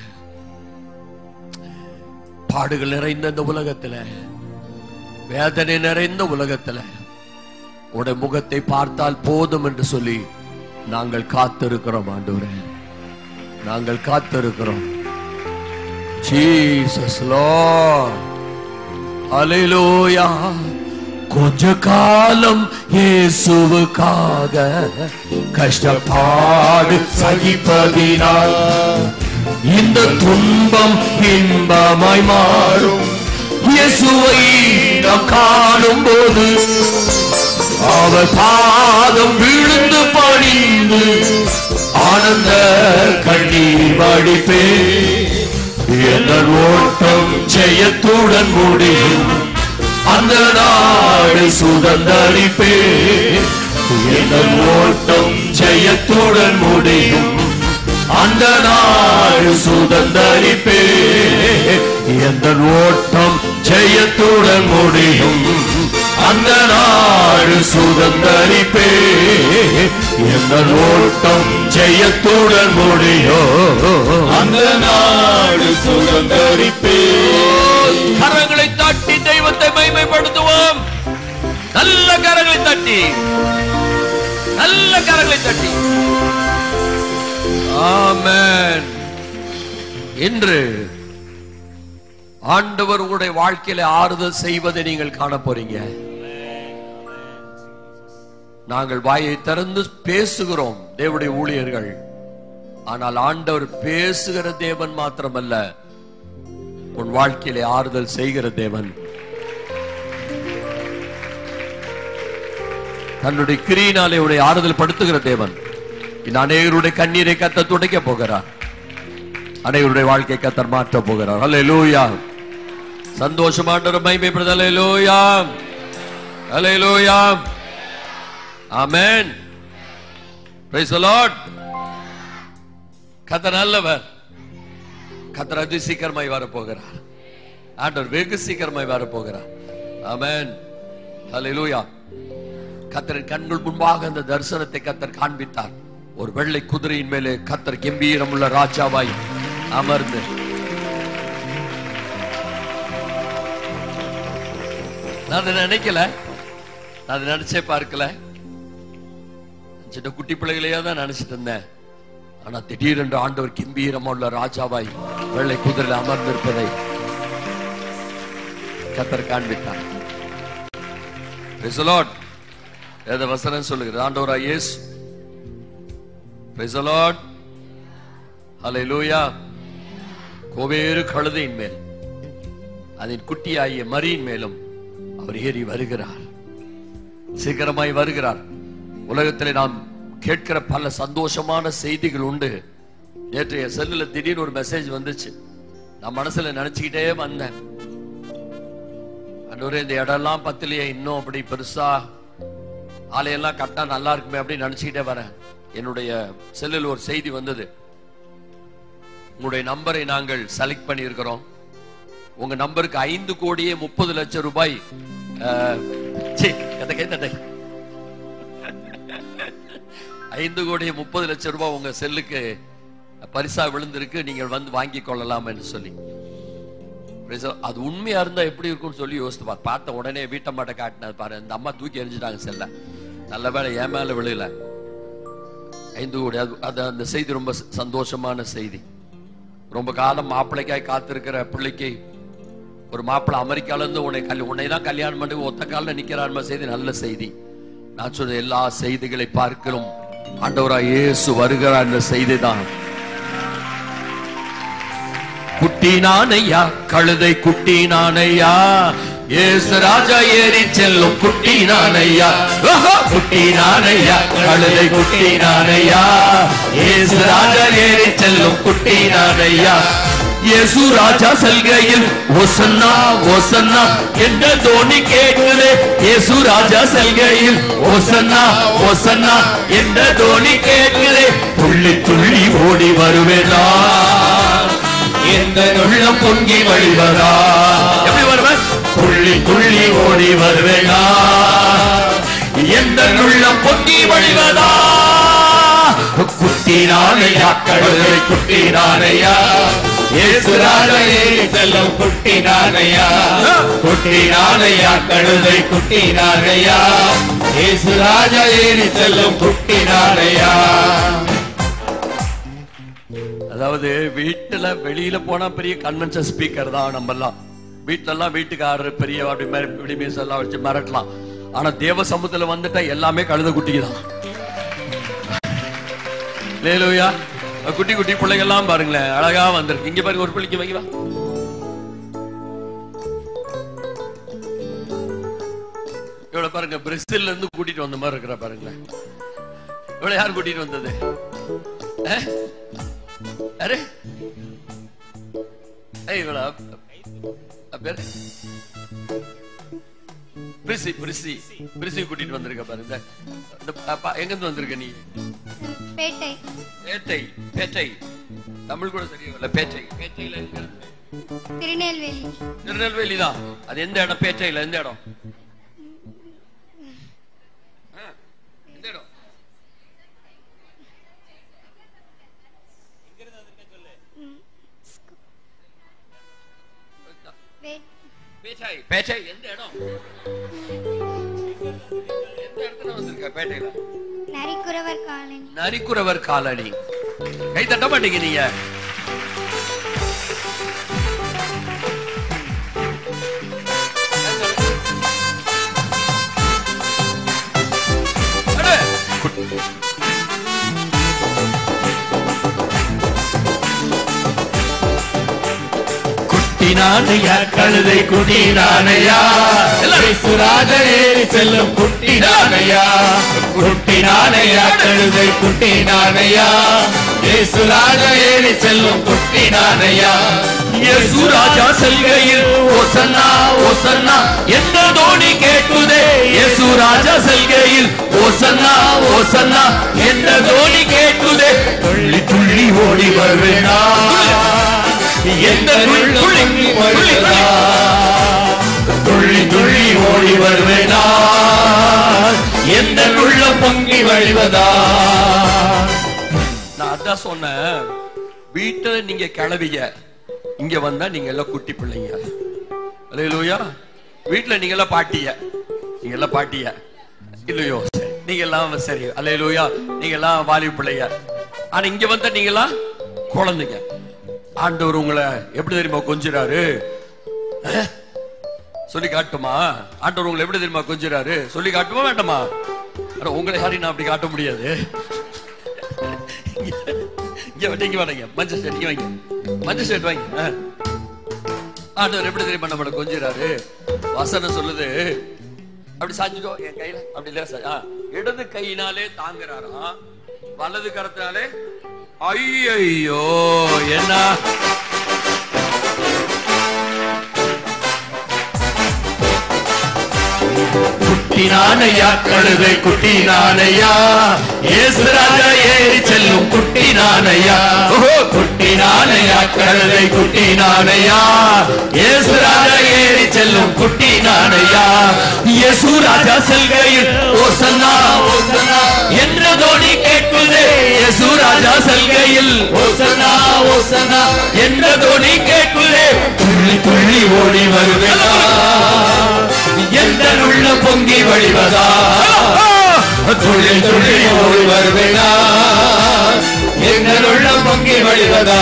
பாடுகள் நிறைந்த இந்த உலகத்துல, வேதனை நிறைந்த உலகத்துல உடைய முகத்தை பார்த்தால் போதும் என்று சொல்லி நாங்கள் காத்திருக்கிறோம் ஆண்டவரே, நாங்கள் காத்திருக்கிறோம். Jesus Lord, ஹல்லேலூயா. கொஞ்ச காலம் இயேசுவுக்காக கஷ்டப்பாடு சகிப்பதினால் இந்த துன்பம் இன்பமாய் மாறும். இயேசுவை நாம் காணும் போது அவர் பாதம் விழுந்து பணிந்து ஆனந்த கண்ணீர் வடிப்பேன். என் ஓட்டம் ஜெயத்துடன் முடியும், அந்த நாடு சுதந்தரிப்பேன். எந்த ஓட்டம் ஜெயத்துடன் முடியும். அந்த நாடு சுதந்தரிப்பேன். எந்த ஓட்டம் ஜெயத்துடன் முடியும். அந்த நாடு சுதந்தரிப்பேன். எந்த ஓட்டம் ஜெயத்துடன் முடியும். அந்த நாடு சுதந்தரிப்பேன். கரங்களை தட்டி தெய்வத்தை மகிமைப்படுத்துவோம். நல்ல கரங்களை தட்டி, நல்ல கரங்களை தட்டி. ஆமென். இன்று ஆண்டவர் உங்களுடைய வாழ்க்கையில ஆறுதல் செய்வதை நீங்கள் காண போறீங்க. நாங்கள் வாயை திறந்து பேசுகிறோம் தேவனுடைய ஊழியர்கள். ஆனால் ஆண்டவர் பேசுகிற தேவன் மாத்திரமல்ல, உன் வாழ்க்கையிலே ஆறுதல் செய்கிற தேவன். தன்னுடைய கிரியினாலே உன்னை ஆறுதல் படுத்துகிற தேவன். இந்த அநேகருடைய கண்ணீரை கர்த்தர் துடைக்க போகிறார். அநேகருடைய வாழ்க்கை கர்த்தர் மாற்ற போகிறார். அல்லேலூயா. சந்தோஷமான மகிமைப்படுது. அல்லேலூயா, அல்லேலூயா, ஆமென். Praise the Lord. கர்த்தர் நல்லவர். கர்த்தர் அதி சீக்கிரமாய் வர போகிறார். ஆண்டவர் வெகு சீக்கிரமாய் வர போகிறார். ஆமென், அல்லேலூயா. கர்த்தரின் கண்கள் முன்பாக அந்த தரிசனத்தை கர்த்தர் காண்பித்தார். ஒரு வெள்ளை குதிரையின் மேலே கர்த்தர் கம்பீரமுள்ள ராஜாவாய் அமர்ந்து நான் நினைக்கல, நான் நினைச்சே பார்க்கல. சின்ன குட்டி பிள்ளைகளையா தான் நினைச்சிட்டு இருந்தேன். ஆனா திடீரென்று ஆண்டவர் கம்பீரமுள்ள ராஜாவாய் வெள்ளை குதிரையில் அமர்ந்திருப்பதை கர்த்தர் காண்பித்தார். Praise the Lord. வேத வசனம் சொல்லுகிறது ஆண்டவராகிய இயேசு. Praise the Lord. Hallelujah. கோவேறு கழுதையின் மேல் அதன் குட்டியாகிய மரியின் மேலும் அவர் ஏறி வருகிறார். சீக்கிரமாய் வருகிறார். உலகத்தில் நாம் கேட்கிற பல சந்தோஷமான செய்திகள் உண்டு. நேற்றைய செல்லுல திடீர்னு ஒரு மெசேஜ் வந்துச்சு. நான் மனசுல நினைச்சுக்கிட்டே வந்தேன், அன்றொரு இந்த இடம்லாம் பத்திலேயே இன்னும் அப்படி பெருசா ஆலையெல்லாம் கட்டா நல்லா இருக்குமே அப்படின்னு நினைச்சுக்கிட்டே வரேன். என்னுடைய செல்லில் ஒரு செய்தி வந்தது. உங்களுடைய நம்பரை நாங்கள் செலக்ட் பண்ணி இருக்கிறோம். உங்க நம்பருக்கு 5 கோடியே 30 லட்சம் ரூபாய் 5 கோடியே 30 லட்சம் ரூபாய் உங்க செல்லுக்கு பரிசா விழுந்திருக்கு, நீங்கள் வந்து வாங்கி கொள்ளலாம் என்று சொல்லி. அது உண்மையா இருந்தா எப்படி இருக்கும்னு சொல்லி யோசித்து பார்த்த உடனே வீட்டை மாட்ட காட்டினது பாரு. இந்த அம்மா தூக்கி எரிஞ்சிட்டாங்க செல்ல. நல்ல வேளை ஏன் மேல விழுல. 5 கோடி. அந்த செய்தி ரொம்ப சந்தோஷமான செய்தி. ரொம்ப காலம் மாப்பிள்ளைக்காய் காத்திருக்கிற பிள்ளைக்கு ஒரு மாப்பிள்ளை அமெரிக்கால இருந்து உன்னை தான் கல்யாணம் பண்ணி ஒத்த கால நிக்கிறார் செய்தி. நல்ல செய்தி. நான் சொன்ன எல்லா செய்திகளை பார்க்கிறோம் ஆண்டவராகிய இயேசு வருகிறார் என்ற செய்தி தான். குட்டி நானையா, கழுதை குட்டி நானையா, இயேசு ராஜா ஏறி செல்லும் குட்டி நானையா. குட்டி நானையா, கழுதை குட்டி நானையா, இயேசு ராஜா ஏறி செல்லும் குட்டி நானையா. இயேசு ராஜா செல்கையில் ஓசன்னா ஓசன்னா என்ற தோனி கேட்குது. இயேசு ராஜா செல்கையில் ஓசன்னா ஓசன்னா என்ற தோனி கேட்குது. துள்ளி துள்ளி ஓடி வருவேனா, எந்த உள்ளம் பொங்கி வழிவதா. எப்படி வருவேன்? துள்ளி துள்ளி ஓடி வருவேனா, எந்த உள்ளம் பொங்கி வழிவதா. குட்டி நானையா, கழுதை குட்டி நானையா, இயேசு ராஜா ஏறி செல்லும் குட்டி நானையா. குட்டி நானையா, கழுதை குட்டி நானையா, இயேசு ராஜா ஏறி செல்லும் குட்டி நானையா. அதாவது வீட்டுல வெளியில போனா பெரிய கன்வென்ஷன் ஸ்பீக்கர் தான் நம்ம எல்லாம். வீட்டுல எல்லாம் வீட்டுக்காரர் பெரிய அப்படி மீஸ் எல்லாம் வச்சு மிரட்டலாம். ஆனா தேவ சமூகத்துல வந்துட்டா எல்லாமே கழுத குட்டிக்குதான். லேலூயா. குட்டி குட்டி பிள்ளைங்க எல்லாம் பாருங்களேன் அழகா வந்திருக்கு. இங்க பாருங்க ஒரு பிள்ளைக்கு வைக்கவா. இவ்வளவு பாருங்க பிரேசில்ல இருந்து கூட்டிட்டு வந்த மாதிரி இருக்கிற பாருங்களேன். இவ்வளவு யார் கூட்டிட்டு வந்தது? அரே இவ்வளவு பிரிசி கூட்டிட்டு வந்திருக்க பாருங்க. எங்க இருந்து வந்திருக்க நீ? பேட்டை. பேட்டை. பேட்டை தமிழ் கூட சரியா பேட்டை. பேட்டையில திருநெல்வேலி. திருநெல்வேலி தான். அது எந்த இடம்? பேட்டையில எந்த இடம்? எந்த இடம்? பேட்டை. பேட்டை எந்த இடம்? எந்த இடத்துல வந்திருக்க பேட்டையில? நரிக்குறவர் காலனி. நரிக்குறவர் காலனி. கை தட்ட மாட்டீங்க நீங்க. குட்டினானையா கழுதை குட்டினானையா ராஜ ஏறி செல்லும் குட்டினானையா. குட்டினானையா கழுதை குட்டினானையா ராஜ ஏறி செல்லும் குட்டினானையா. இயேசு ராஜா செல்கையில் ஓசன்னா ஓசன்னா என்ற தோனி கேட்குதே. இயேசு ராஜா செல்கையில் ஓசன்னா ஓசன்னா என்ற தோனி கேட்குதே. துள்ளி துள்ளி ஓடி வருவேனா எந்த துள்ளி துள்ளி ஓடி வருவேனா எந்த உள்ள பொங்கி வழிவதா. நான் அதான் சொன்னேன். வீட்டுல நீங்க கிளவிய, இங்க வந்தா நீங்க எல்லாம் குட்டி பிள்ளைங்க. அல்லேலூயா. வீட்டுல நீங்க எல்லாம் பாட்டிய, நீங்க எல்லாம் பாட்டிய இல்லையோ? நீங்க எல்லாம் சரி. அல்லேலூயா. நீங்க எல்லாம் வாலிப பிள்ளைங்க. ஆனா இங்க வந்தா நீங்க எல்லாம் குழந்தைங்க. ஆண்டவர் உங்களை எப்படி தெரியுமா கொஞ்சிறாரு? சொல்லி காட்டுமா? ஆண்டவர் உங்களை எப்படி தெரியுமா கொஞ்சிறாரு? சொல்லி காட்டுமா வேண்டாமா? உங்களை யாரையும் நான் அப்படி காட்ட முடியாது. இங்க வாங்க, மஞ்சள் ஷர்ட் வாங்க, மஞ்சள் ஷர்ட் வாங்க. ஆண்டவர் எப்படி தெரியுமா நம்மளை கொஞ்சிறாரு? வசனம் சொல்லுது, அப்படி சாஞ்சிக்கோ என் கையில, அப்படி இல்ல இடது கையினாலே தாங்குறாராம், வலது கரத்தினாலே. ஐயோ என்ன குட்டினானையா கழுதை குட்டினானையா இயேசு ராஜா ஏறி செல்லும் குட்டினானையா. குட்டினானையா கழுதை குட்டினானையா இயேசு ராஜா ஏறி செல்லும் குட்டினானையா. இயேசு ராஜா செல்கையில் ஓசன்னா ஓசன்னா என்ற தோனி கேட்குதே. இயேசு ராஜா செல்கையில் ஓசன்னா ஓசன்னா என்ற தோனி கேட்குதே. துள்ளி துள்ளி ஓடி வருவேனா எந்த உள்ள பொங்கி வழிவதா. துள்ளி துள்ளி ஓடி வருவேனா எந்த உள்ள பொங்கி வழிவதா.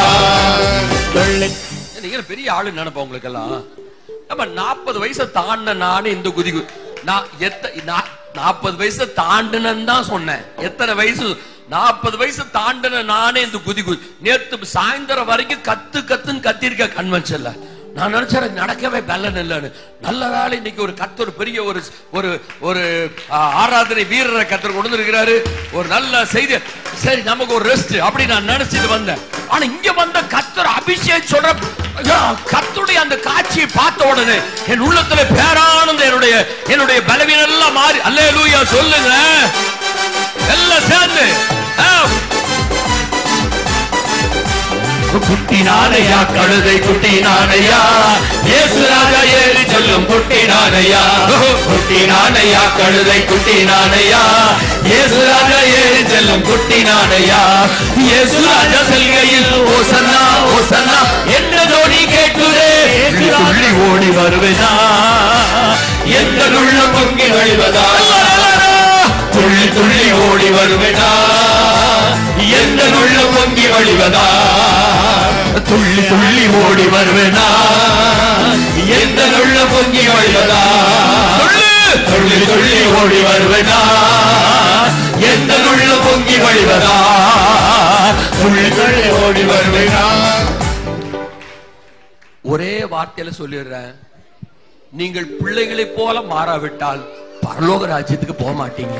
நீங்க பெரிய ஆளு நினைப்ப உங்களுக்கு எல்லாம். நம்ம 40 வயசை தாண்ட நானே இந்த குதி. நான் 40 வயசை தாண்டினு தான் சொன்னேன். எத்தனை வயசு? 40 வயசு தாண்டின நானே இந்த குதி. நேத்து சாயந்தரம் வரைக்கும் கத்துன்னு கத்திருக்க கன்வென்ஷன்ல. நான் நினைச்சேன் நடக்கவே பலன் இல்லைன்னு. நல்ல வேலை இன்னைக்கு ஒரு கத்தர் பெரிய ஒரு ஒரு ஒரு ஆராதனை வீரரை கத்தர் கொண்டு இருக்கிறாரு. ஒரு நல்ல செய்தி. சரி நமக்கு ஒரு ரெஸ்ட் அப்படி நான் நினைச்சிட்டு வந்தேன். ஆனா இங்க வந்த கத்தர் அபிஷேக் சொல்ற கத்தருடைய அந்த காட்சியை பார்த்த உடனே என் உள்ளத்துல பேரானந்த என்னுடைய பலவீனம் எல்லாம் மாறி. அல்லேலூயா சொல்லுங்க எல்லாம் சேர்ந்து. குட்டினானையா கழுதை குட்டினானையா இயேசு ராஜா ஏறி செல்லும் குட்டினானையா. குட்டினானையா கழுதை குட்டினானையா இயேசு ராஜா ஏறி செல்லும் குட்டினானையா. இயேசு ராஜா செல்கையில் ஓசன்னா ஓசன்னா என்ற தோனி கேட்குதே. துள்ளி ஓடி வருவேனா எந்த உள்ள பொங்கி வழிவதா. துள்ளி துள்ளி ஓடி வருவேனா எந்த உள்ள பொங்கி வழிவதா. துள்ளி துள்ளி ஓடி வருவேனா எந்த உள்ள பொங்கி வழிவதா. துள்ளி துள்ளி ஓடி வருவேனா எந்த உள்ள பொங்கி வழிவதா. துள்ளி துள்ளி ஓடி வருவேனா. ஒரே வார்த்தையில சொல்லிடுறேன், நீங்கள் பிள்ளைகளை போல மாறாவிட்டால் பரலோக ராஜ்யத்துக்கு போக மாட்டீங்க.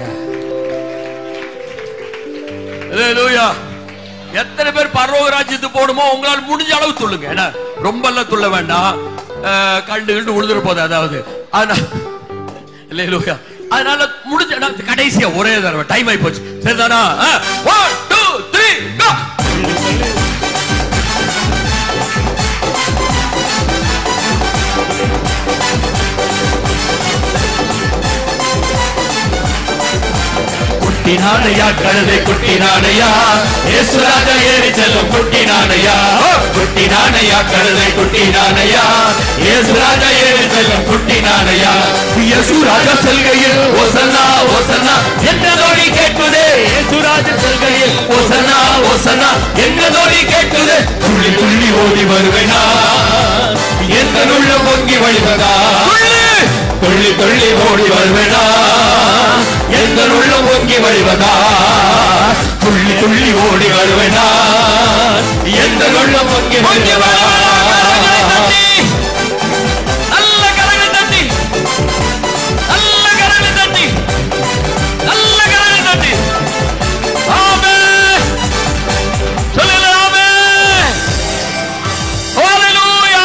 அல்லேலூயா. எத்தனை பேர் பரலோக ராஜ்யத்துக்கு போடுமோ உங்களால் முடிஞ்ச அளவு துள்ளுங்க. ரொம்ப எல்லாம் துள்ள வேண்டாம், கண்டு உழுதுற போது. அதாவது அல்லேலூயா. அதனால முடிஞ்ச கடைசியா ஒரே தடவை டைம் ஆயி போச்சு. சரிதானா? 1 2 3 go. குட்டினானையா கழுதை குட்டினானையா இயேசுராஜா ஏறி செல்லும் குட்டினானையா. குட்டினானையா கழுதை குட்டினானையா இயேசுராஜா ஏறி செல்லும் குட்டினானையா. இயேசுராஜா செல்கையில் ஓசன்னா ஓசன்னா என்னதோடி கேட்குதே. இயேசுராஜா செல்கையில் ஓசன்னா ஓசன்னா என்னதோடி கேட்குதே. துள்ளி துள்ளி ஓடி வருவேனா எந்த உள்ள பொங்கி வழிவதா. துள்ளி துள்ளி ஓடி வருவேனா எந்த உள்ள பொங்கி வழிவதா. துள்ளி துள்ளி ஓடி வருவேனா எந்த உள்ள பொங்கி வழிவதா. நல்ல கரங்களை தட்டி நல்ல கரங்களை தட்டி நல்ல கரங்களை தட்டி ஆமென் சொல்லுங்க. ஆமென் ஹalleluya.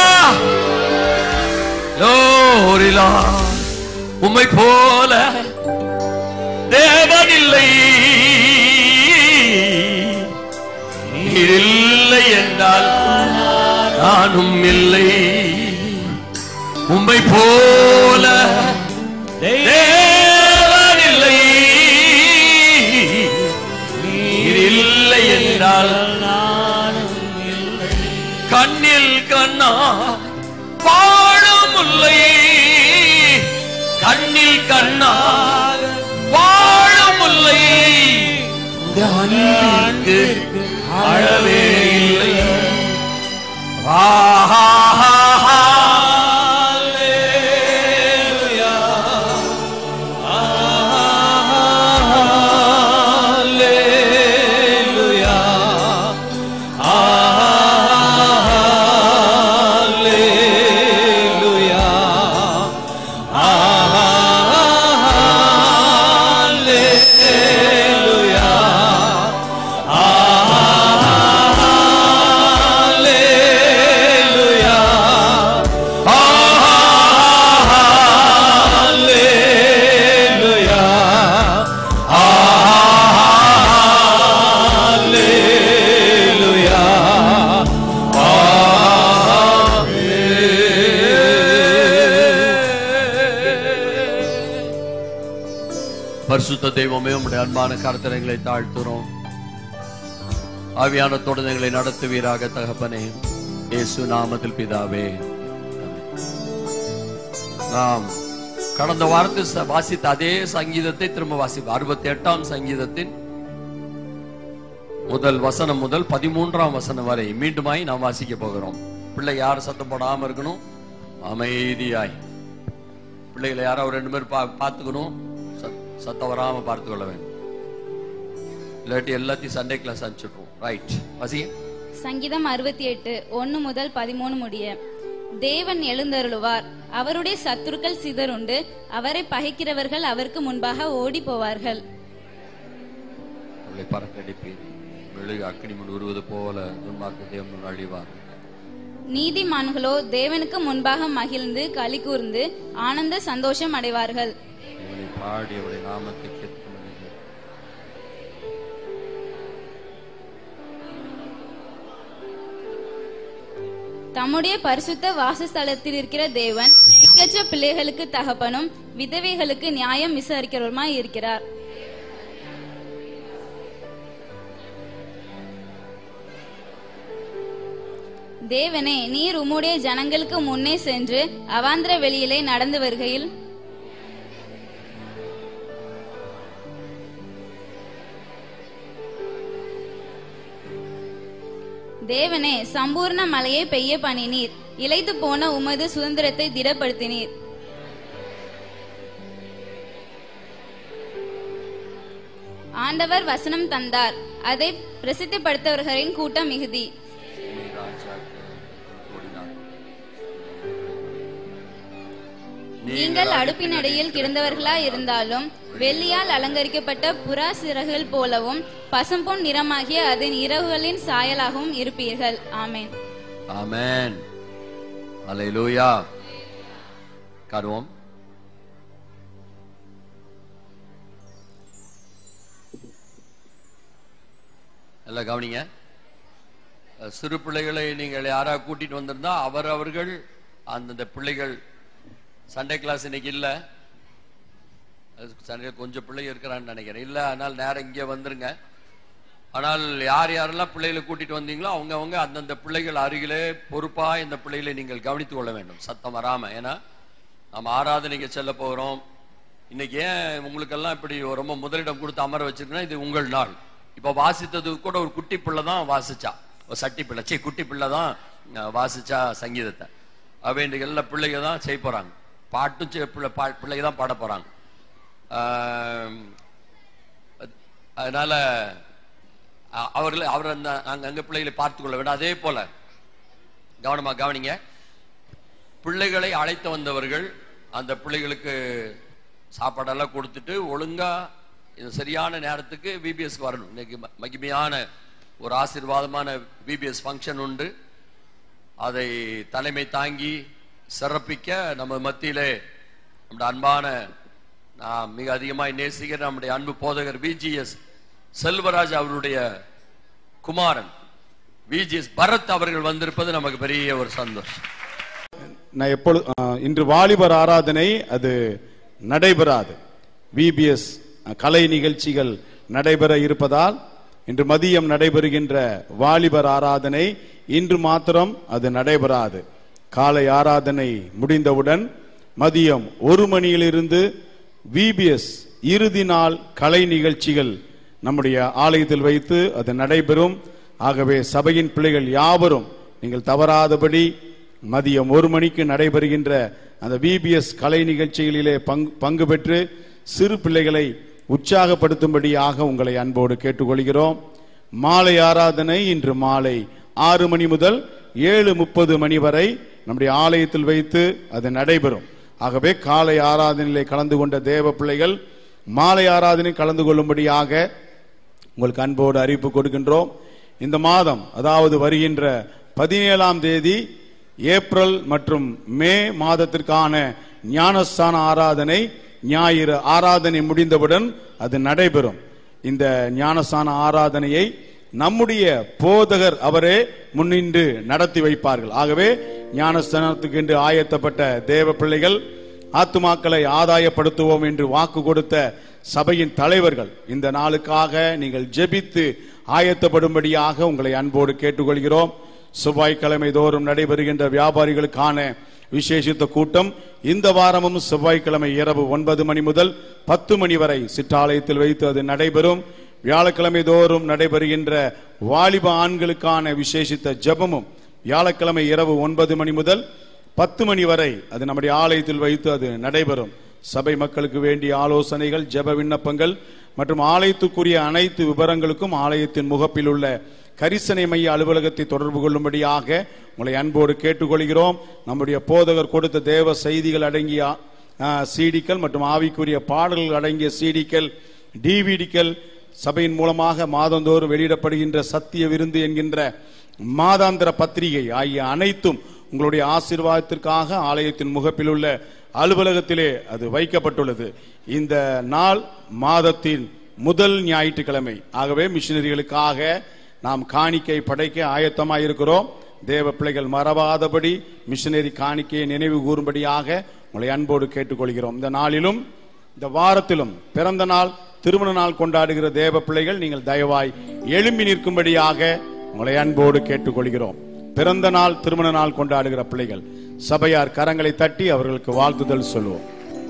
லோரிலா உம்மை போல தேவன் இல்லை. நீர் இல்லை என்றால் நானும் இல்லை. உம்மை போல தேவன் இல்லை. நீர் இல்லை என்றால் நானும் இல்லை. கண்ணில் கண்ணா வாழும் இல்லை. கண்ணில் கண்ணா வாழும் இல்லை. அன்பிற்கு அழவே இல்லை. பரிசுத்த தெய்வமே உம்முடைய அன்பான கர்த்தரைகளை தாழ்த்துறோம். ஆவியான தொடர்களை நடத்துவீராக தகப்பனே, இயேசு நாமத்தில் பிதாவே. நாம் கடந்த வாரத்தில் வாசித்த அதே சங்கீதத்தை திரும்ப வாசிப்போம். 68ஆம் சங்கீதத்தின் முதல் வசனம் முதல் 13ஆம் வசனம் வரை மீண்டுமாய் நாம் வாசிக்க போகிறோம். பிள்ளை யாரும் சத்தம் போடாம இருக்கணும், அமைதியாய். பிள்ளைகளை யாரோ 2 பேர் பார்த்துக்கணும், சத்தம் வராம பார்த்து கொள்ள வேண்டும். இல்லாட்டி எல்லாத்தையும் சண்டே கிளாஸ் அனுப்பிச்சிடுவோம். ரைட், வாசிங்க. சங்கீதம் 68 1 முதல் 13 முடிய. தேவன் எழுந்தருளுவார், அவருடைய சத்துருக்கள் சிதறுண்டு, அவரை பகைக்கிறவர்கள் அவருக்கு முன்பாக ஓடி போவார்கள். அவளை பறக்கடிப்பீர், மெழுகு அக்கினி முன் உருவது போல துன்மார்க்க தேவன் அழிவார். நீதிமான்களோ தேவனுக்கு முன்பாக மகிழ்ந்து களி கூர்ந்து ஆனந்த சந்தோஷம் அடைவார்கள். இவனை பாடி அவருடைய நாமத்தை கேட்க தம்முடைய பரிசுத்த வாசஸ்தலத்தில் இருக்கிற தேவன் திக்கற்ற பிள்ளைகளுக்கு தகப்பனும் விதவைகளுக்கு நியாயம் விசாரிக்கிறவருமாய் இருக்கிறார். தேவனே, நீர் உம்முடைய ஜனங்களுக்கு முன்னே சென்று அவாந்திர வெளியிலே நடந்து வருகையில் தேவனே, சம்பூர்ண மழையை பெய்ய பண்ணினீர், இளைத்து போன உமது சுதந்திரத்தை திடப்படுத்தினீர். ஆண்டவர் வசனம் தந்தார், அதை பிரசித்திப்படுத்தவர்களின் கூட்டம் மிகுதி. நீங்கள் அடுப்பின் அடியில் கிடந்தவர்களாய் இருந்தாலும் வெள்ளியால் அலங்கரிக்கப்பட்ட புறா சிறகுகள் போலவும் பசும்பொன் நிறமாகிய அதன் இரவுகளின் சாயலாகவும் இருப்பீர்கள். ஆமென். ஆமென். அல்லேலூயா. காணுவோம். எல்லாம் கவனிங்க. சிறு பிள்ளைகளை நீங்கள் யாராவது கூட்டிட்டு வந்திருந்தா அவர்கள் அந்தந்த பிள்ளைகள் சண்டே கிளாஸ் இன்னைக்கு இல்ல, சண்டே கொஞ்சம் பிள்ளை இருக்கிறான்னு நினைக்கிறேன் இல்ல, அதனால நேரம் இங்கே வந்துருங்க. ஆனால் யாரெல்லாம் பிள்ளைகளை கூட்டிட்டு வந்தீங்களோ அவங்க அந்தந்த பிள்ளைகள் அருகிலே பொறுப்பா இந்த பிள்ளைகளை நீங்கள் கவனித்துக் கொள்ள வேண்டும், சத்தம் வராம. ஏன்னா நம்ம ஆராதனைக்கு செல்ல போகிறோம். இன்னைக்கு ஏன் உங்களுக்கெல்லாம் இப்படி ரொம்ப முதலிடம் கொடுத்து அமர வச்சிருக்கேன்னா, இது உங்கள் நாள். இப்ப வாசித்தது கூட ஒரு குட்டி பிள்ளை தான் வாசிச்சா, ஒரு சட்டி பிள்ளை குட்டி பிள்ளை தான் வாசிச்சா சங்கீதத்தை. இன்றைக்கு எல்லா பிள்ளைங்க தான் செய்ய போறாங்க, பாட்டும் பிள்ளைங்க தான் பாட போறாங்க. அதனால அவர் அங்க பிள்ளைகளை பார்த்துக் கொள்ள வேண்டும். அதே போல கவனமா கவனிங்க, பிள்ளைகளை அழைத்து வந்தவர்கள் அந்த பிள்ளைகளுக்கு சாப்பாடெல்லாம் கொடுத்துட்டு ஒழுங்கா சரியான நேரத்துக்கு விபிஎஸ்க்கு வரணும். இன்னைக்கு மகிமையான ஒரு ஆசீர்வாதமான விபிஎஸ் ஃபங்க்ஷன் உண்டு. அதை தலைமை தாங்கி சிறப்பிக்க நம்ம மத்தியிலே நம்முடைய அன்பான, நான் மிக அதிகமாய் நேசிக்கிற நம்முடைய அன்பு போதகர் விஜிஎஸ் செல்வராஜ் அவருடைய குமாரன் விஜிஎஸ் பரத் அவர்கள் வந்திருப்பது நமக்கு பெரிய ஒரு சந்தோஷம். நான் எப்பொழுது இன்று வாலிபர் ஆராதனை அது நடைபெறாது, விபிஎஸ் கலை நிகழ்ச்சிகள் நடைபெற இருப்பதால் இன்று மதியம் நடைபெறுகின்ற வாலிபர் ஆராதனை இன்று மாத்திரம் அது நடைபெறாது. காலை ஆராதனை முடிந்தவுடன் மதியம் 1 மணியிலிருந்து விபிஎஸ் இறுதி நாள் கலை நிகழ்ச்சிகள் நம்முடைய ஆலயத்தில் வைத்து அது நடைபெறும். ஆகவே சபையின் பிள்ளைகள் யாவரும் நீங்கள் தவறாதபடி மதியம் 1 மணிக்கு நடைபெறுகின்ற அந்த விபிஎஸ் கலை நிகழ்ச்சிகளிலே பங்கு பெற்று சிறு பிள்ளைகளை உற்சாகப்படுத்தும்படியாக உங்களை அன்போடு கேட்டுக்கொள்கிறோம். மாலை ஆராதனை இன்று மாலை 6 மணி முதல் 7:30 மணி வரை நம்முடைய ஆலயத்தில் வைத்து அது நடைபெறும். ஆகவே காலை ஆராதனையிலே கலந்து கொண்ட தேவ பிள்ளைகள் மாலை ஆராதனை கலந்து கொள்ளும்படியாக உங்களுக்கு அன்போடு அறிவிப்பு கொடுக்கின்றோம். இந்த மாதம், அதாவது வருகின்ற 17ஆம் தேதி ஏப்ரல் மற்றும் மே மாதத்திற்கான ஞானஸ்தான ஆராதனை ஞாயிறு ஆராதனை முடிந்தவுடன் அது நடைபெறும். இந்த ஞானஸ்தான ஆராதனையை நம்முடைய போதகர் அவரே முன்னின்று நடத்தி வைப்பார்கள். ஆகவே ஞானஸ்தானத்துக்கு என்று ஆயத்தப்பட்ட தேவ பிள்ளைகள், ஆத்துமாக்களை ஆதாயப்படுத்துவோம் என்று வாக்கு கொடுத்த சபையின் தலைவர்கள் இந்த நாளுக்காக நீங்கள் ஜெபித்து ஆயத்தப்படும்படியாக உங்களை அன்போடு கேட்டுக்கொள்கிறோம். செவ்வாய்க்கிழமை தோறும் நடைபெறுகின்ற வியாபாரிகளுக்கான விசேஷித்த கூட்டம் இந்த வாரமும் செவ்வாய்க்கிழமை இரவு 9 மணி முதல் 10 மணி வரை சிற்றாலயத்தில் வைத்து அது நடைபெறும். வியாழக்கிழமை தோறும் நடைபெறுகின்ற வாலிப ஆண்களுக்கான விசேஷித்த ஜெபமும் வியாழக்கிழமை இரவு 9 மணி முதல் 10 மணி வரை அது நம்முடைய ஆலயத்தில் வைத்து அது நடைபெறும். சபை மக்களுக்கு வேண்டிய ஆலோசனைகள், ஜெப விண்ணப்பங்கள் மற்றும் ஆலயத்துக்குரிய அனைத்து விவரங்களுக்கும் ஆலயத்தின் முகப்பில் உள்ள கரிசனை மைய அலுவலகத்தை தொடர்பு கொள்ளும்படியாக உங்களை அன்போடு கேட்டுக்கொள்கிறோம். நம்முடைய போதகர் கொடுத்த தேவ செய்திகள் அடங்கிய சிடிக்கள் மற்றும் ஆவிக்குரிய பாடல்கள் அடங்கிய சிடிக்கள், டிவிடிக்கள், சபையின் மூலமாக மாதந்தோறும் வெளியிடப்படுகின்ற சத்திய விருந்து என்கின்ற மாதாந்திர பத்திரிகை ஆகிய அனைத்தும் உங்களுடைய ஆசீர்வாதத்திற்காக ஆலயத்தின் முகப்பில் உள்ள அலுவலகத்திலே அது வைக்கப்பட்டுள்ளது. இந்த நாள் மாதத்தின் முதல் ஞாயிற்றுக்கிழமை. ஆகவே மிஷனரிகளுக்காக நாம் காணிக்கை படைக்க ஆயத்தமாக இருக்கிறோம். தேவ பிள்ளைகள் மறவாதபடி மிஷனரி காணிக்கையை நினைவு கூறும்படியாக உங்களை அன்போடு கேட்டுக்கொள்கிறோம். இந்த நாளிலும் இந்த வாரத்திலும் பிறந்த நாள், திருமண நாள் கொண்டாடுகிற தேவ பிள்ளைகள் நீங்கள் தயவாய் எழும்பி நிற்கும்படியாக உங்களை அன்போடு கேட்டுக்கொள்கிறோம். பிறந்த நாள், திருமண நாள் கொண்டாடுகிற பிள்ளைகள் சபையார் கரங்களை தட்டி அவர்களுக்கு வாழ்த்துதல் சொல்லுவோம்.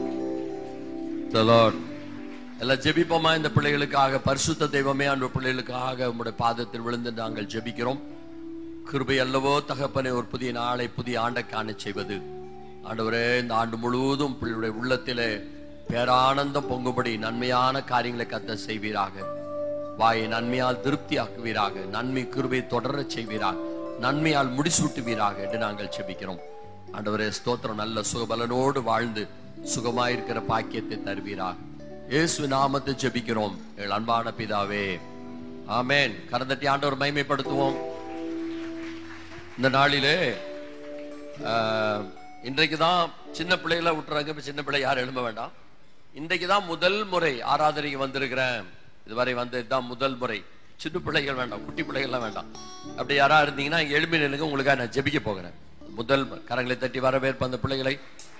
எல்லாம் ஜெபிப்போமா இந்த பிள்ளைகளுக்காக. பரிசுத்த தெய்வமே, அந்த பிள்ளைகளுக்காக உங்களுடைய பாதத்தில் விழுந்து நாங்கள் ஜெபிக்கிறோம். கிருபை அல்லவோ தகப்பனே, ஒரு புதிய நாளை, புதிய ஆண்டை காண செய்வது. ஆண்டவரே, இந்த ஆண்டு முழுவதும் பிள்ளைகளுடைய உள்ளத்திலே பேரானந்தம் பொங்கும்படி நன்மையான காரியங்களை கத்த செய்வீராக. வாயை நன்மையால் திருப்தி ஆக்குவீராக. நன்மை கிருபை தொடர செய்வீராக. நன்மையால் முடிசூட்டுவீராக என்று நாங்கள் ஜெபிக்கிறோம். ஆண்டவரே ஸ்தோத்திரம். நல்ல சுகபலனோடு வாழ்ந்து சுகமாயிருக்கிற பாக்கியத்தை தருவீராக. இயேசு நாமத்தை ஜெபிக்கிறோம் எங்கள் அன்பான பிதாவே, ஆமென். கரந்தட்டி ஆண்டவர் மகிமைப்படுத்துவோம். இந்த நாளிலே இன்றைக்குதான் சின்ன பிள்ளைகளை விட்டுறாங்க. சின்ன பிள்ளை யாரும் எழும்ப வேண்டாம். இன்றைக்குதான் முதல் முறை ஆராதனைக்கு வந்திருக்கிறேன். இதுவரை வந்ததுதான் முதல் முறை. சின்ன பிள்ளைகள் வேண்டாம், குட்டி பிள்ளைகள்லாம் வேண்டாம். அப்படி யாரா இருந்தீங்கன்னா இங்க எழுப்பி நில்லுங்க, உங்களுக்காக நான் ஜெபிக்க போகிறேன். முதல் கரங்களை தட்டி வரவேற்ப அந்த பிள்ளைகளை.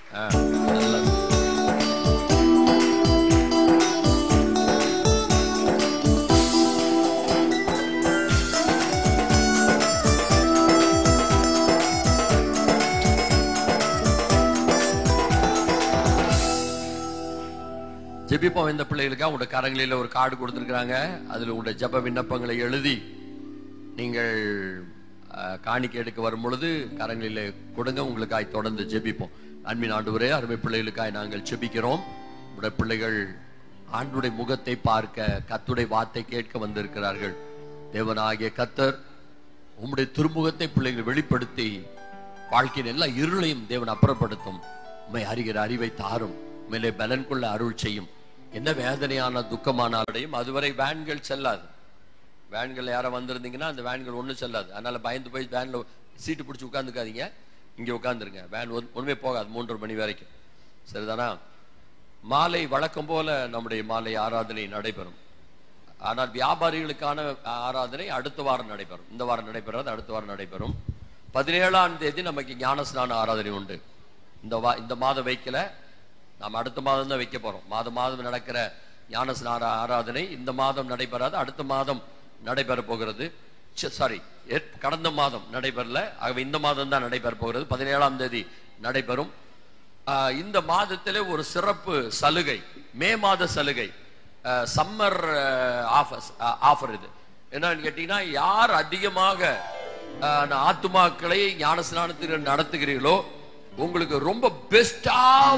ஜெபிப்போம். இந்த பிள்ளைகளுக்காக உங்களுடைய கரங்களில் ஒரு கார்டு கொடுத்துருக்காங்க. அதில் உங்களுடைய ஜெப விண்ணப்பங்களை எழுதி நீங்கள் காணிக்கை எடுக்க வரும் பொழுது கரங்களிலே கொடுங்க. உங்களுக்காய் தொடர்ந்து ஜெபிப்போம். அன்பின் ஆண்டவரே, அருமை பிள்ளைகளுக்காய் நாங்கள் ஜெபிக்கிறோம். உங்களுடைய பிள்ளைகள் ஆண்டுடைய முகத்தை பார்க்க, கர்த்தருடைய வார்த்தை கேட்க வந்திருக்கிறார்கள். தேவனாகிய கர்த்தர் உம்முடைய திருமுகத்தை பிள்ளைகள் வெளிப்படுத்தி வாழ்க்கையின் எல்லா இருளையும் தேவன் அப்புறப்படுத்தும். உம்மை அறிகிற அறிவை தாரும், மேலே பலன் கொள்ள அருள் செய்யும். என்ன வேதனையான துக்கமானாலையும் அதுவரை வேன்கள் செல்லாது. வேன்கள் யாரும் வந்திருந்தீங்கன்னா அந்த வேன்கள் ஒன்றும் செல்லாது. அதனால பயந்து போய் வேன்ல சீட்டு பிடிச்சி உட்காந்துக்காதீங்க, இங்கே உட்காந்துருங்க. வேன் ஒன்றுமே போகாது 3:30 மணி வரைக்கும். சரிதானா? மாலை வழக்கம் போல நம்முடைய மாலை ஆராதனை நடைபெறும். ஆனால் வியாபாரிகளுக்கான ஆராதனை அடுத்த வாரம் நடைபெறும். இந்த வாரம் நடைபெறாது, அடுத்த வாரம் நடைபெறும். 17ஆம் தேதி நமக்கு ஞானஸ்நான ஆராதனை உண்டு. இந்த மாதம் வைக்கல, நாம் அடுத்த மாதம் தான் வைக்க போறோம். மாதம் நடக்கிற ஞானஸ்நான ஆராதனை இந்த மாதம் நடைபெறாது, அடுத்த மாதம் நடைபெற போகிறது. சாரி, கடந்த மாதம் நடைபெறல, ஆகவே இந்த மாதம் தான் நடைபெற போகிறது. 17ஆம் தேதி நடைபெறும். இந்த மாதத்திலே ஒரு சிறப்பு சலுகை, மே மாத சலுகை, சம்மர் ஆஃபர். இது என்னன்னு கேட்டீங்கன்னா, யார் அதிகமாக ஆத்துமாக்களை ஞானஸ்நானத்துக்கு நடத்துகிறீர்களோ உங்களுக்கு ரொம்ப பெஸ்டா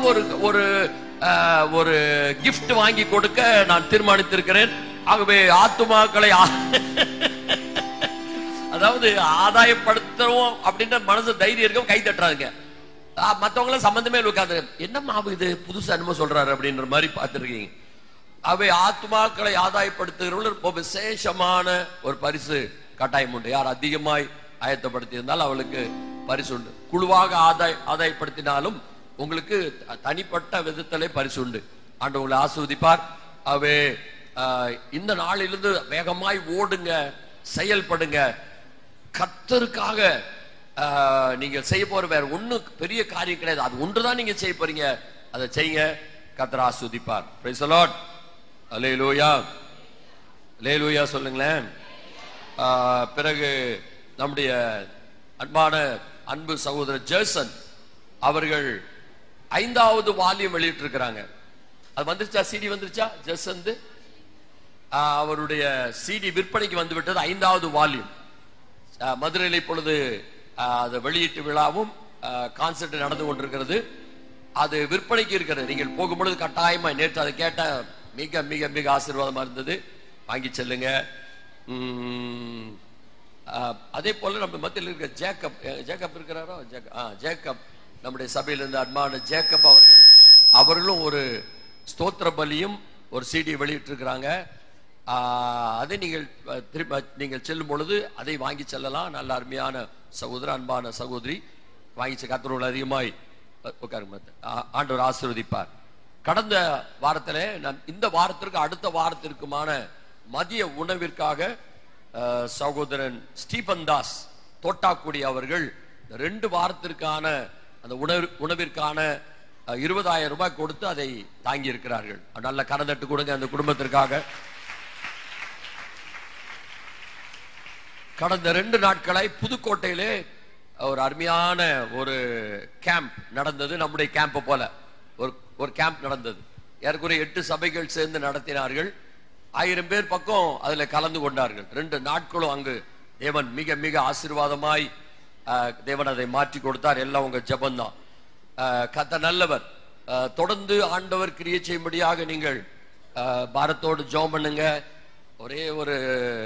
ஒரு கிஃப்ட் வாங்கி கொடுக்க நான் தீர்மானித்திருக்கிறேன். ஆகவே ஆத்துமாக்களை அதாவது ஆதாயப்படுத்துறோம் அப்படின்ற மனசு தைரியம் இருக்கும், கை தட்டுறாங்க. மற்றவங்கள சம்பந்தமே உட்காந்து என்னம்மா இது புதுசா என்னமோ சொல்றாரு அப்படின்ற மாதிரி பார்த்துருக்கீங்க. அவை ஆத்துமாக்களை ஆதாயப்படுத்துகிறவர்கள் விசேஷமான ஒரு பரிசு கட்டாயம் உண்டு. யார் அதிகமாய் ஆயத்தப்படுத்தி இருந்தால் அவளுக்கு பரிசு உண்டு. குழுவாக ஆதாயப்படுத்தினாலும் உங்களுக்கு தனிப்பட்ட விதத்திலே பரிசு உண்டு. ஆண்டவர் உங்களை ஆசீர்வதிப்பார். அவே இந்த நாளிலிருந்து வேகமாய் ஓடுங்க, செயல்படுங்க. கர்த்தருக்காக நீங்கள் செய்ய போற வேற ஒண்ணும் பெரிய காரியம் கிடையாது. அது ஒன்றுதான் நீங்க செய்ய போறீங்க, அதை செய்யுங்க. கர்த்தர் ஆசீர்வதிப்பார். Praise the Lord. அல்லேலூயா, அல்லேலூயா சொல்லுங்களேன். பிறகு நம்முடைய அன்பு சகோதரர் ஜேசன் அவர்கள் 5வது வால்யூம் வெளியிட்டு இருக்கிறாங்க. அது வந்துருச்சா? சிடி வந்துருச்சா? ஜேசன் அவருடைய சிடி விற்பனைக்கு வந்து விட்டது. 5வது வால்யூம் மதுரையில் இப்பொழுது அது வெளியீட்டு விழாவும் கான்சர்ட் நடந்து கொண்டிருக்கிறது. அது விற்பனைக்கு இருக்கிறது. நீங்கள் போகும்பொழுது கட்டாயமா, நேற்று அதை கேட்ட மிக மிக மிக ஆசீர்வாதமா இருந்தது. வாங்கி செல்லுங்க. அதே போல நம்ம மத்தியில் இருக்கிற ஜேக்கப் இருக்கிறாரோ, ஜேக்கப் நம்முடைய சபையிலிருந்து அன்பான ஜேக்கப் அவர்களும் ஒரு ஸ்தோத்திர பலியும் ஒரு சிடி வெளியிட்டு இருக்கிறாங்க. அதை நீங்கள் செல்லும் பொழுது அதை வாங்கி செல்லலாம். நல்ல அருமையான சகோதரர், அன்பான சகோதரி வாங்கி கர்த்தரோடு அதிகமாய் உட்காருங்க. ஆண்டவர் ஆசீர்வதிப்பார். கடந்த வாரத்தில் இந்த வாரத்திற்கு அடுத்த வாரத்திற்குமான மதிய உணவிற்காக சகோதரன் ஸ்டீபன் தாஸ் தோட்டாக்குடி அவர்கள் 2 வாரத்திற்கான அந்த உணவிற்கான 20,000 ரூபாய் கொடுத்து அதை தாங்கி இருக்கிறார்கள். நல்ல கரந்தட்டு கொடுங்க அந்த குடும்பத்திற்காக. கடந்த 2 நாட்களாய் புதுக்கோட்டையிலே ஒரு அருமையான ஒரு கேம்ப் நடந்தது. நம்முடைய கேம்ப் போல ஒரு கேம்ப் நடந்தது. ஏறக்குறைய 8 சபைகள் சேர்ந்து நடத்தினார்கள். 1000 பேர் பக்கம் அதுல கலந்து கொண்டார்கள். 2 நாட்களும் அங்கு தேவன் மிக மிக ஆசீர்வாதமாய் தேவன் அதை மாற்றி கொடுத்தார். எல்லாம் உங்க ஜெபம்தான். கர்த்தர் நல்லவர். தொடர்ந்து ஆண்டவர் கிரியை செய்யும்படியாக நீங்கள் பாரத்தோடு ஜெபம் பண்ணுங்க. ஒரே ஒரு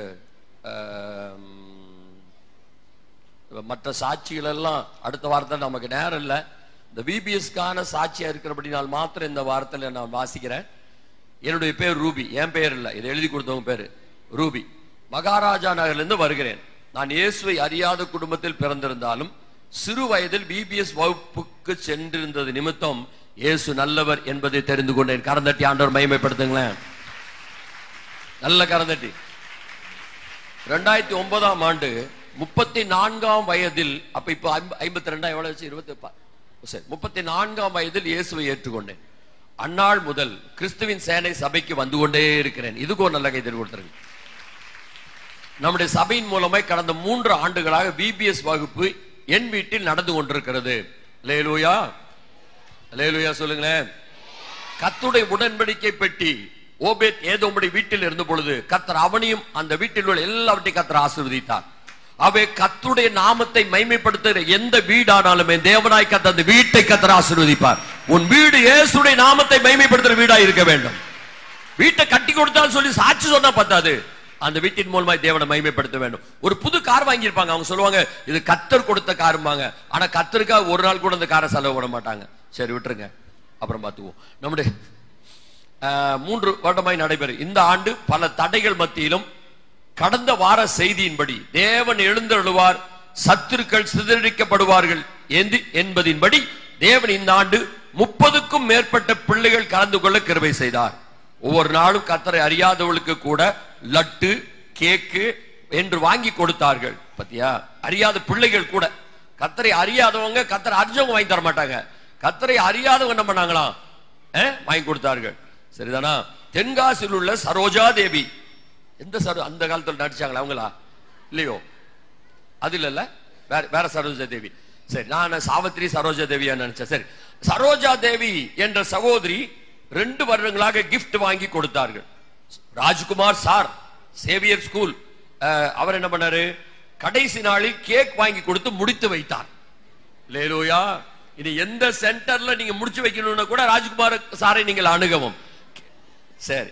மற்ற சாட்சிகள் எல்லாம் அடுத்த வாரத்தில் நமக்கு நேரம் இல்லை. இந்த விபிஎஸ்கான சாட்சியா இருக்கிறபடினால் மாத்திரம் இந்த வாரத்தில் நான் வாசிக்கிறேன். என்னுடைய பேர் ரூபி, என் பெயர் இல்லை, இதை எழுதி கொடுத்தவங்க பேரு ரூபி. மகாராஜா நகரிலிருந்து வருகிறேன். நான் இயேசுவை அறியாத குடும்பத்தில் பிறந்திருந்தாலும் சிறு வயதில் விபிஎஸ் வகுப்புக்கு சென்றிருந்தது நிமித்தம் இயேசு நல்லவர் என்பதை தெரிந்து கொண்டேன். கரந்தட்டி ஆண்டவர் மகிமைப்படுத்துங்களேன். நல்ல கரந்தட்டி. 2009ஆம் ஆண்டு 34ஆம் வயதில், அப்ப இப்ப 52 எவ்வளவு, 34ஆம் வயதில் இயேசுவை ஏற்றுக்கொண்டேன். அந்நாள் முதல் கிறிஸ்துவின் சேனை சபைக்கு வந்து கொண்டே இருக்கிறேன். இதுக்கு ஒரு நல்ல கைதறி கொடுத்துருங்க. நம்முடைய சபையின் மூலமாய் கடந்த 3 ஆண்டுகளாக VBS வகுப்பு என் வீட்டில் நடந்து கொண்டிருக்கிறது. அல்லேலூயா, அல்லேலூயா சொல்லுங்களேன். கர்த்தருடைய உடன்படிக்கை பெட்டி ஓபேத் ஏதோமுடைய வீட்டில் இருந்த பொழுது கர்த்தர் அவனையும் அந்த வீட்டில் உள்ள எல்லாவற்றையும் கர்த்தர் ஆசீர்வதித்தார். அவை கர்த்தருடைய நாமத்தை மைமைப்படுத்துகிற எந்த வீடானாலுமே தேவனாய் கர்த்தர் அந்த வீட்டை கர்த்தர் ஆசீர்வதிப்பார். உன் வீடு இயேசுடைய நாமத்தை மைமைப்படுத்துகிற வீடாய் இருக்க வேண்டும். வீட்டை கட்டி கொடுத்தாலும் சொல்லி சாட்சி சொன்னா பத்தாது, அந்த வீட்டின் மூலமாய் தேவனை மகிமைப்படுத்த வேண்டும். ஒரு புது கார் வாங்கியிருப்பாங்க, அவங்க சொல்லுவாங்க இது கர்த்தர் கொடுத்த காரும்பாங்க. ஆனா கர்த்தருக்காக ஒரு நாள் கூட அந்த காரை செலவு பண்ண மாட்டாங்க. சரி விட்டுருங்க, அப்புறம் பார்த்துவோம். நம்முடைய 3 வருடமாய் நடைபெறும் இந்த ஆண்டு பல தடைகள் மத்தியிலும் கடந்த வார செய்தியின்படி தேவன் எழுந்தருளுவார், சத்துருக்கள் சிதறடிக்கப்படுவார்கள் என்பதின்படி தேவன் இந்த ஆண்டு 30க்கும் மேற்பட்ட பிள்ளைகள் கலந்து கொள்ள கிருபை செய்தார். ஒவ்வொரு நாளும் கர்த்தரை அறியாதவர்களுக்கு கூட லட்டு கேக்கு என்று வாங்கி கொடுத்தார்கள். பத்தியா, அறியாத பிள்ளைகள் கூட. கர்த்தரை அறியாதவங்க கர்த்தரை அறிஞ்சவங்க வாங்கி தர மாட்டாங்க. கர்த்தரை அறியாதவங்க என்ன பண்ணாங்களாம், வாங்கி கொடுத்தார்கள். சரிதானா? தென்காசியில் உள்ள சரோஜா தேவி, எந்த அந்த காலத்தில் நடிச்சாங்களா அவங்களா? இல்லையோ, அது இல்ல, வேற சரோஜா தேவி. சரி, நான் சாவித்ரி சரோஜா தேவியா நினைச்சேன். சரி, சரோஜா தேவி என்ற சகோதரி 2 வருடங்களாக கிஃப்ட் வாங்கி கொடுத்தார்கள். ராஜ்குமார் சார் சேவியர் ஸ்கூல், அவர் என்ன பண்ணாரு, கடைசி நாளில் கேக் வாங்கி கொடுத்து முடித்து வைத்தார். அல்லேலூயா. இது எந்த சென்டர்ல நீங்க முடிச்சு வைக்கணும்னா கூட ராஜ்குமார் சாரை நீங்கள் அணுகவும். சரி,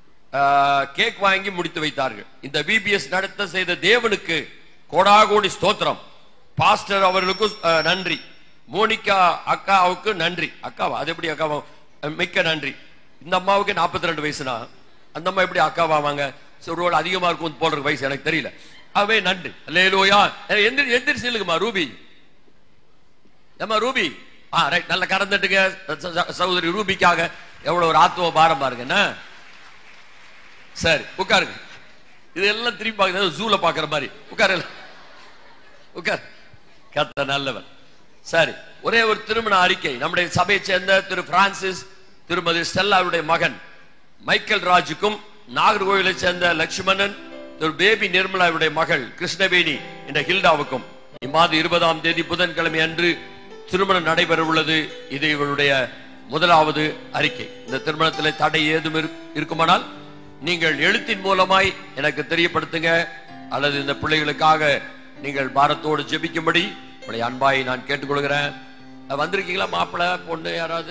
கேக் வாங்கி முடித்து வைத்தார்கள். இந்த VBS நடத்த செய்த தேவனுக்கு கோடாகோடி ஸ்தோத்திரம். பாஸ்டர் அவர்களுக்கு நன்றி. மோனிகா அக்காவுக்கு நன்றி. அக்காவா? அது எப்படி அக்காவா? மிக்க நன்றி. இந்த அம்மாவுக்கு 42 வயசுனா அந்த அம்மா எப்படி அக்காவாங்க? ஒருவேளை அதிகமா இருக்கும் போடுற வயசு, எனக்கு தெரியல. அவே நன்றி. அல்லேலூயா. எந்திரிச்சு நில்லுங்கம்மா ரூபி. ஏமா ரூபி, ரைட், நல்ல கறந்துட்டுங்க சகோதரி ரூபிக்காக. எவ்வளவு ஒரு ஆத்துவ பாரம் பாருங்க. என்ன சரி, உட்காருங்க. இதெல்லாம் திரும்பி பார்க்க ஜூல பாக்குற மாதிரி உட்காரு, உட்கார். கத்த நல்லவர். சரி, ஒரே ஒரு திருமண அறிக்கை. நம்முடைய சபையை சேர்ந்த திரு பிரான்சிஸ் திருமதி ஸ்டெல்லாவுடைய மகன் மைக்கேல் ராஜுக்கும், நாகர்கோவிலை சேர்ந்த லட்சுமணன் திரு பேபி நிர்மலாவுடைய மகள் கிருஷ்ணவேணி என்ற ஹில்டாவுக்கும் இம்மாதம் 20ஆம் தேதி புதன்கிழமை அன்று திருமணம் நடைபெற உள்ளது. இது இவருடைய முதலாவது அறிக்கை. இந்த திருமணத்தில் தடை ஏதும் இருக்குமானால் நீங்கள் எழுத்தின் மூலமாய் எனக்கு தெரியப்படுத்துங்க, அல்லது இந்த பிள்ளைகளுக்காக நீங்கள் பாரத்தோடு ஜெபிக்கும்படி உங்களுடைய அன்பாய் நான் கேட்டுக்கொள்கிறேன். வந்திருக்கீங்களா மாப்பிள்ளை பொண்ணு யாராவது?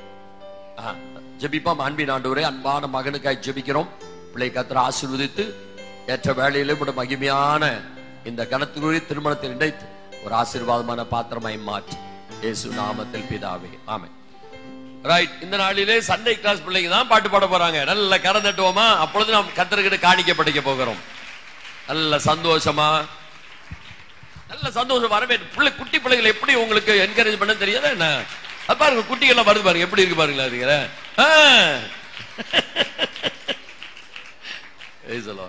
ஜெபிப்போம். அன்பின் ஆண்டவரே, அன்பான மகனுக்காய் ஜெபிக்கிறோம். பிள்ளை கர்த்தர் ஆசீர்வதித்து ஏற்ற வேளையிலே மகிமையான இந்த கனத்துக்குரிய திருமணத்தில் இணைத்து ஒரு ஆசீர்வாதமான பாத்திரமாய் மாற்றி இயேசு நாமத்தில் பிதாவே, ஆமென். ரைட், இந்த நாளிலே சண்டே கிளாஸ் பிள்ளைங்க தான் பாட்டு பாட போறாங்க. நல்ல கரம் தட்டுவோமா? அப்பொழுது நாம் கர்த்தர்கிட்ட காணிக்கை படைக்க போகிறோம். நல்ல சந்தோஷமா, நல்ல சந்தோஷம் வரவேற்று பிள்ளை, குட்டி பிள்ளைகளை எப்படி உங்களுக்கு என்கரேஜ் பண்ண தெரியாத என்ன? பாருங்க, குட்டிகள்லாம் வருது பாருங்க, எப்படி இருக்கு பாருங்களா? அதுங்கிற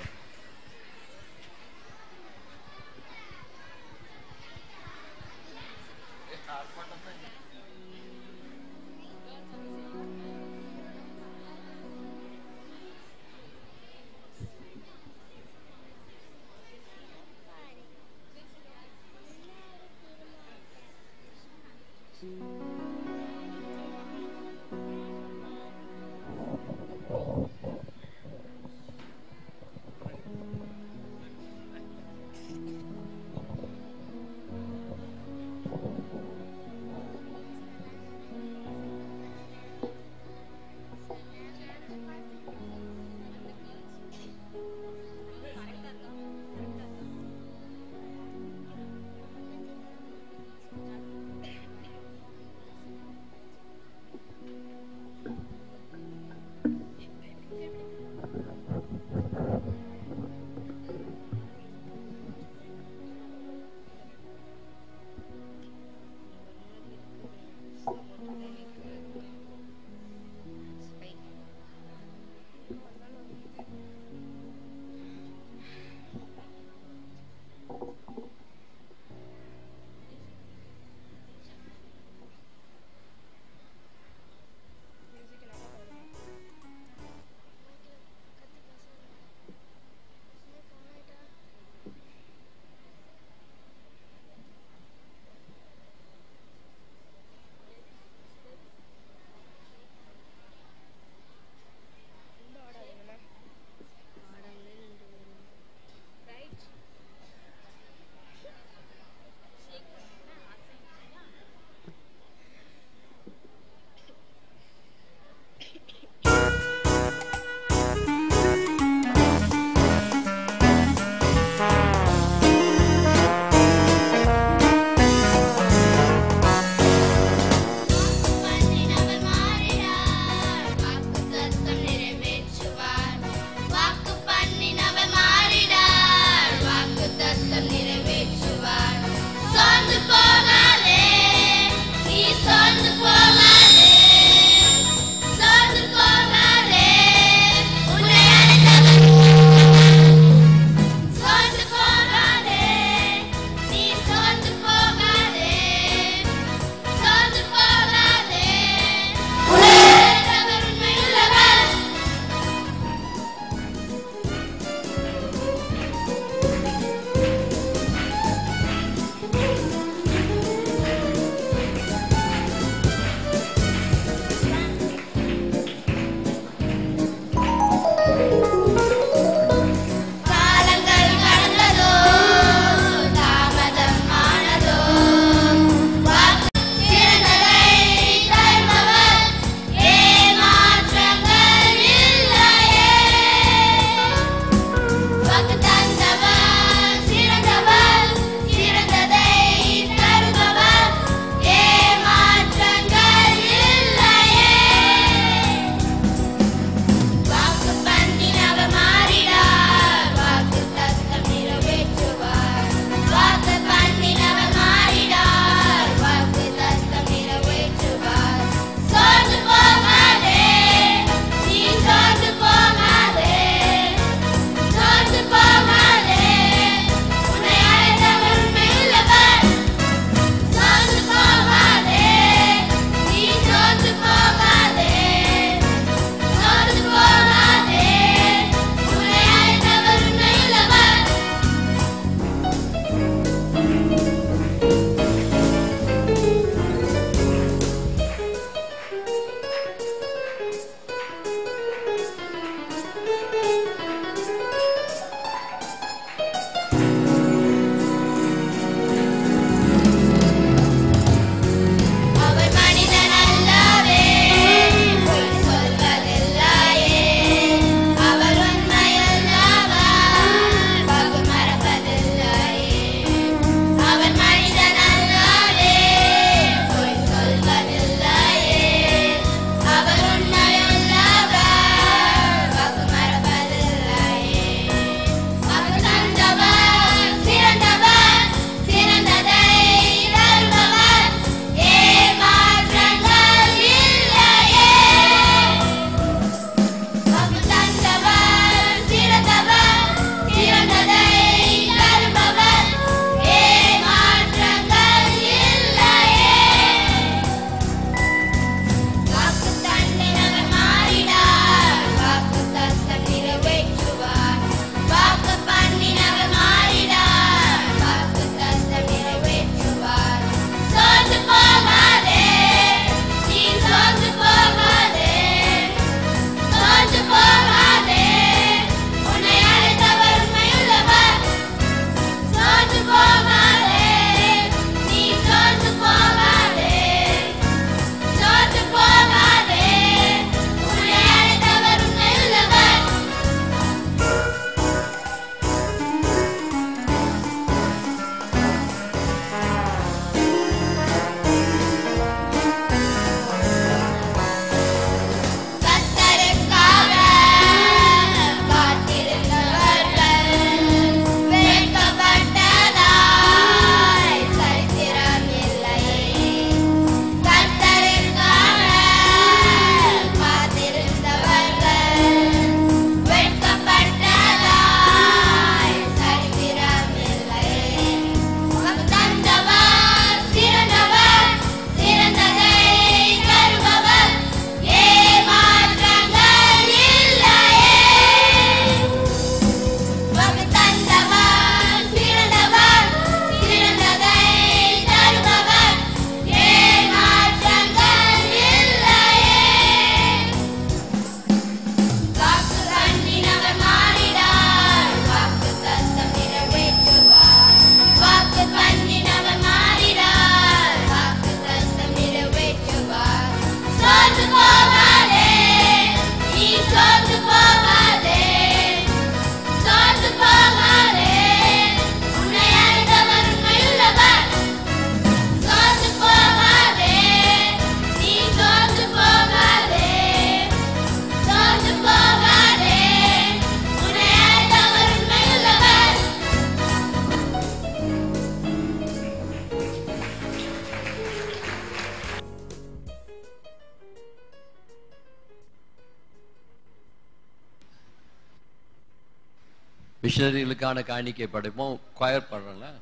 மிஷனரிகளுக்கான காணிக்கை படைப்போம். கொயர் பாடுறாங்களா?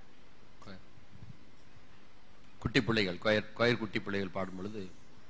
குட்டி பிள்ளைகள் கொயர் குட்டி பிள்ளைகள் பாடும் பொழுது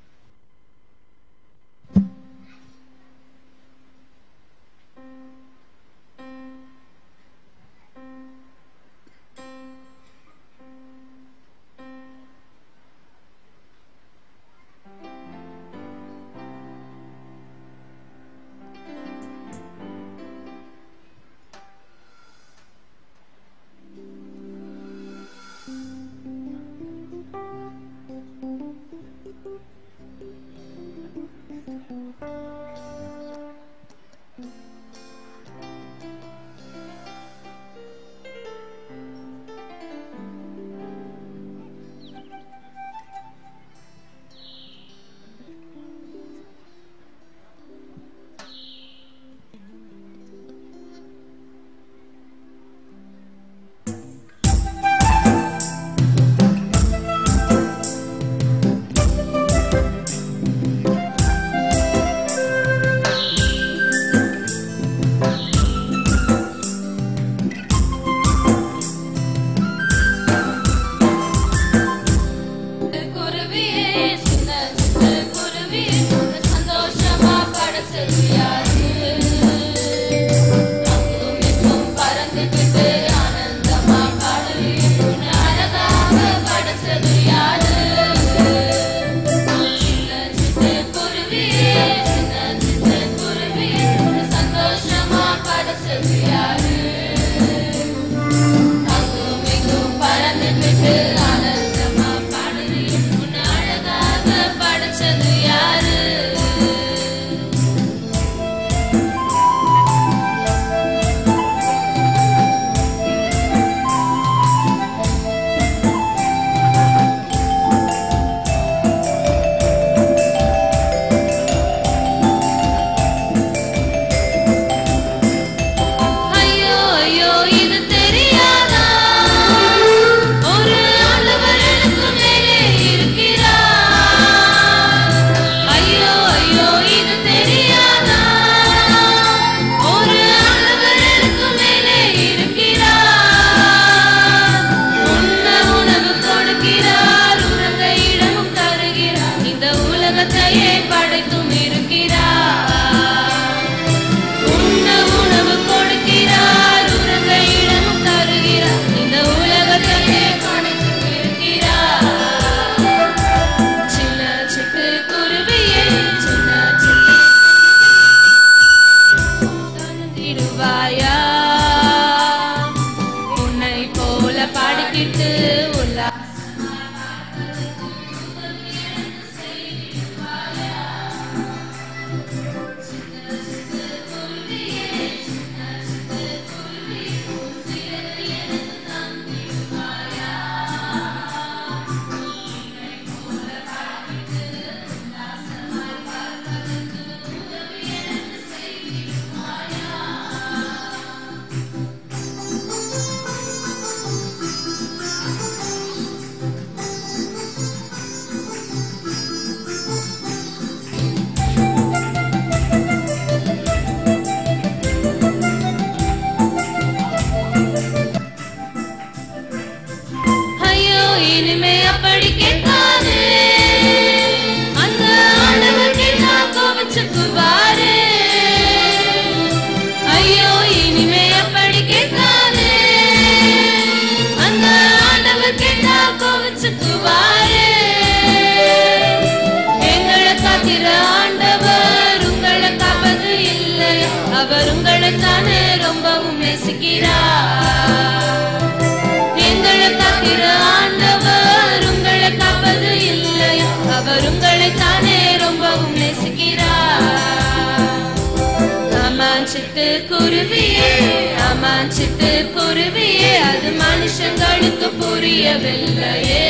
குருவியே அது மனுஷங்களுக்கு புரியவில்லையே.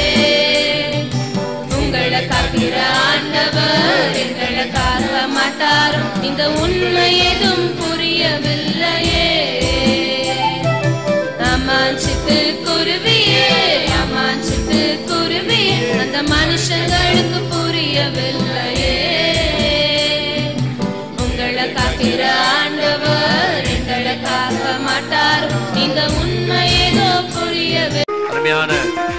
உங்களை காக்கிற ஆண்டவர் எங்களை காக்க மாட்டாரோ, இந்த உண்மை எதுவும் புரியவில்லையே. அமாஞ்சிட்டு குருவியே, அமாஞ்சிட்டு குருவியே அந்த மனுஷங்களுக்கு புரியவில்லையே. உங்களை காக்கிற ஆண்டவர் எங்களை காக்க அந்த உண்மை ஏதோ புரியவே. அருமையான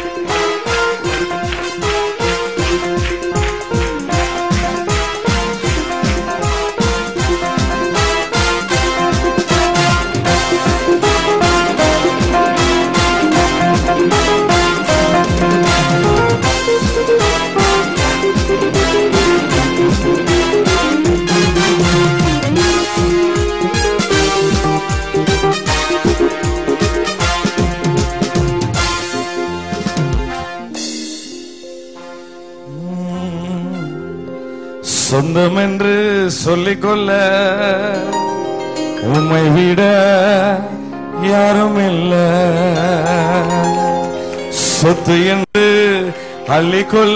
சொந்தம் என்று சொல்லிக்கொள்ள உம்மை விட யாரும் இல்ல. சொத்து என்று அள்ளிக்கொள்ள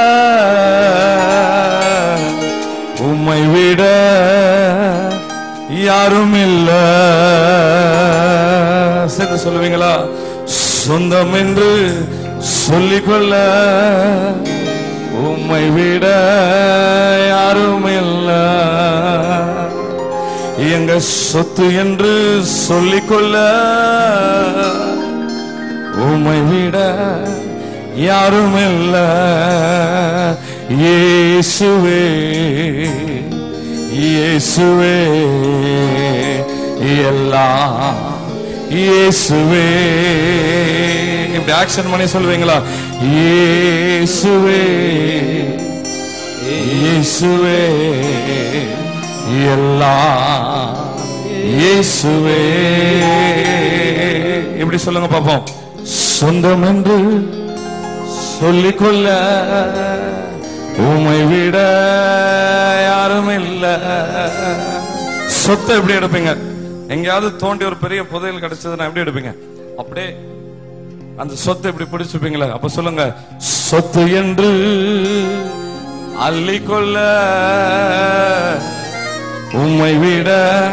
உம்மை விட யாரும் இல்ல. சேர்ந்து சொல்லுவீங்களா? சொந்தம் என்று சொல்லிக்கொள்ள உம்மை விட யாரும் இல்ல. எங்க சொத்து என்று சொல்லிக்கொள்ள உம்மை விட யாரும் இல்ல. இயேசுவே இயேசுவே எல்லாம் இயேசுவே. இப்படி ஆக்ஷன் பண்ணி சொல்லுவீங்களா? இயேசுவே இயேசுவே எல்லாம் இயேசுவே. இப்படி சொல்லுங்க பாப்போம். சொந்தம் என்று சொல்லிக்கொள்ள உம்மை விட யாரும் இல்ல. சொத்தை எப்படி எடுப்பீங்க? எங்கேயாவது தோண்டி ஒரு பெரிய புதையல் கிடைச்சதுன்னா எப்படி எடுப்பீங்க? அப்படியே அந்த சொத்தை இப்படி பிடிச்சுப்பீங்களா? அப்ப சொல்லுங்க, சொத்து என்று அள்ளிக்கொள்ள உம்மை விட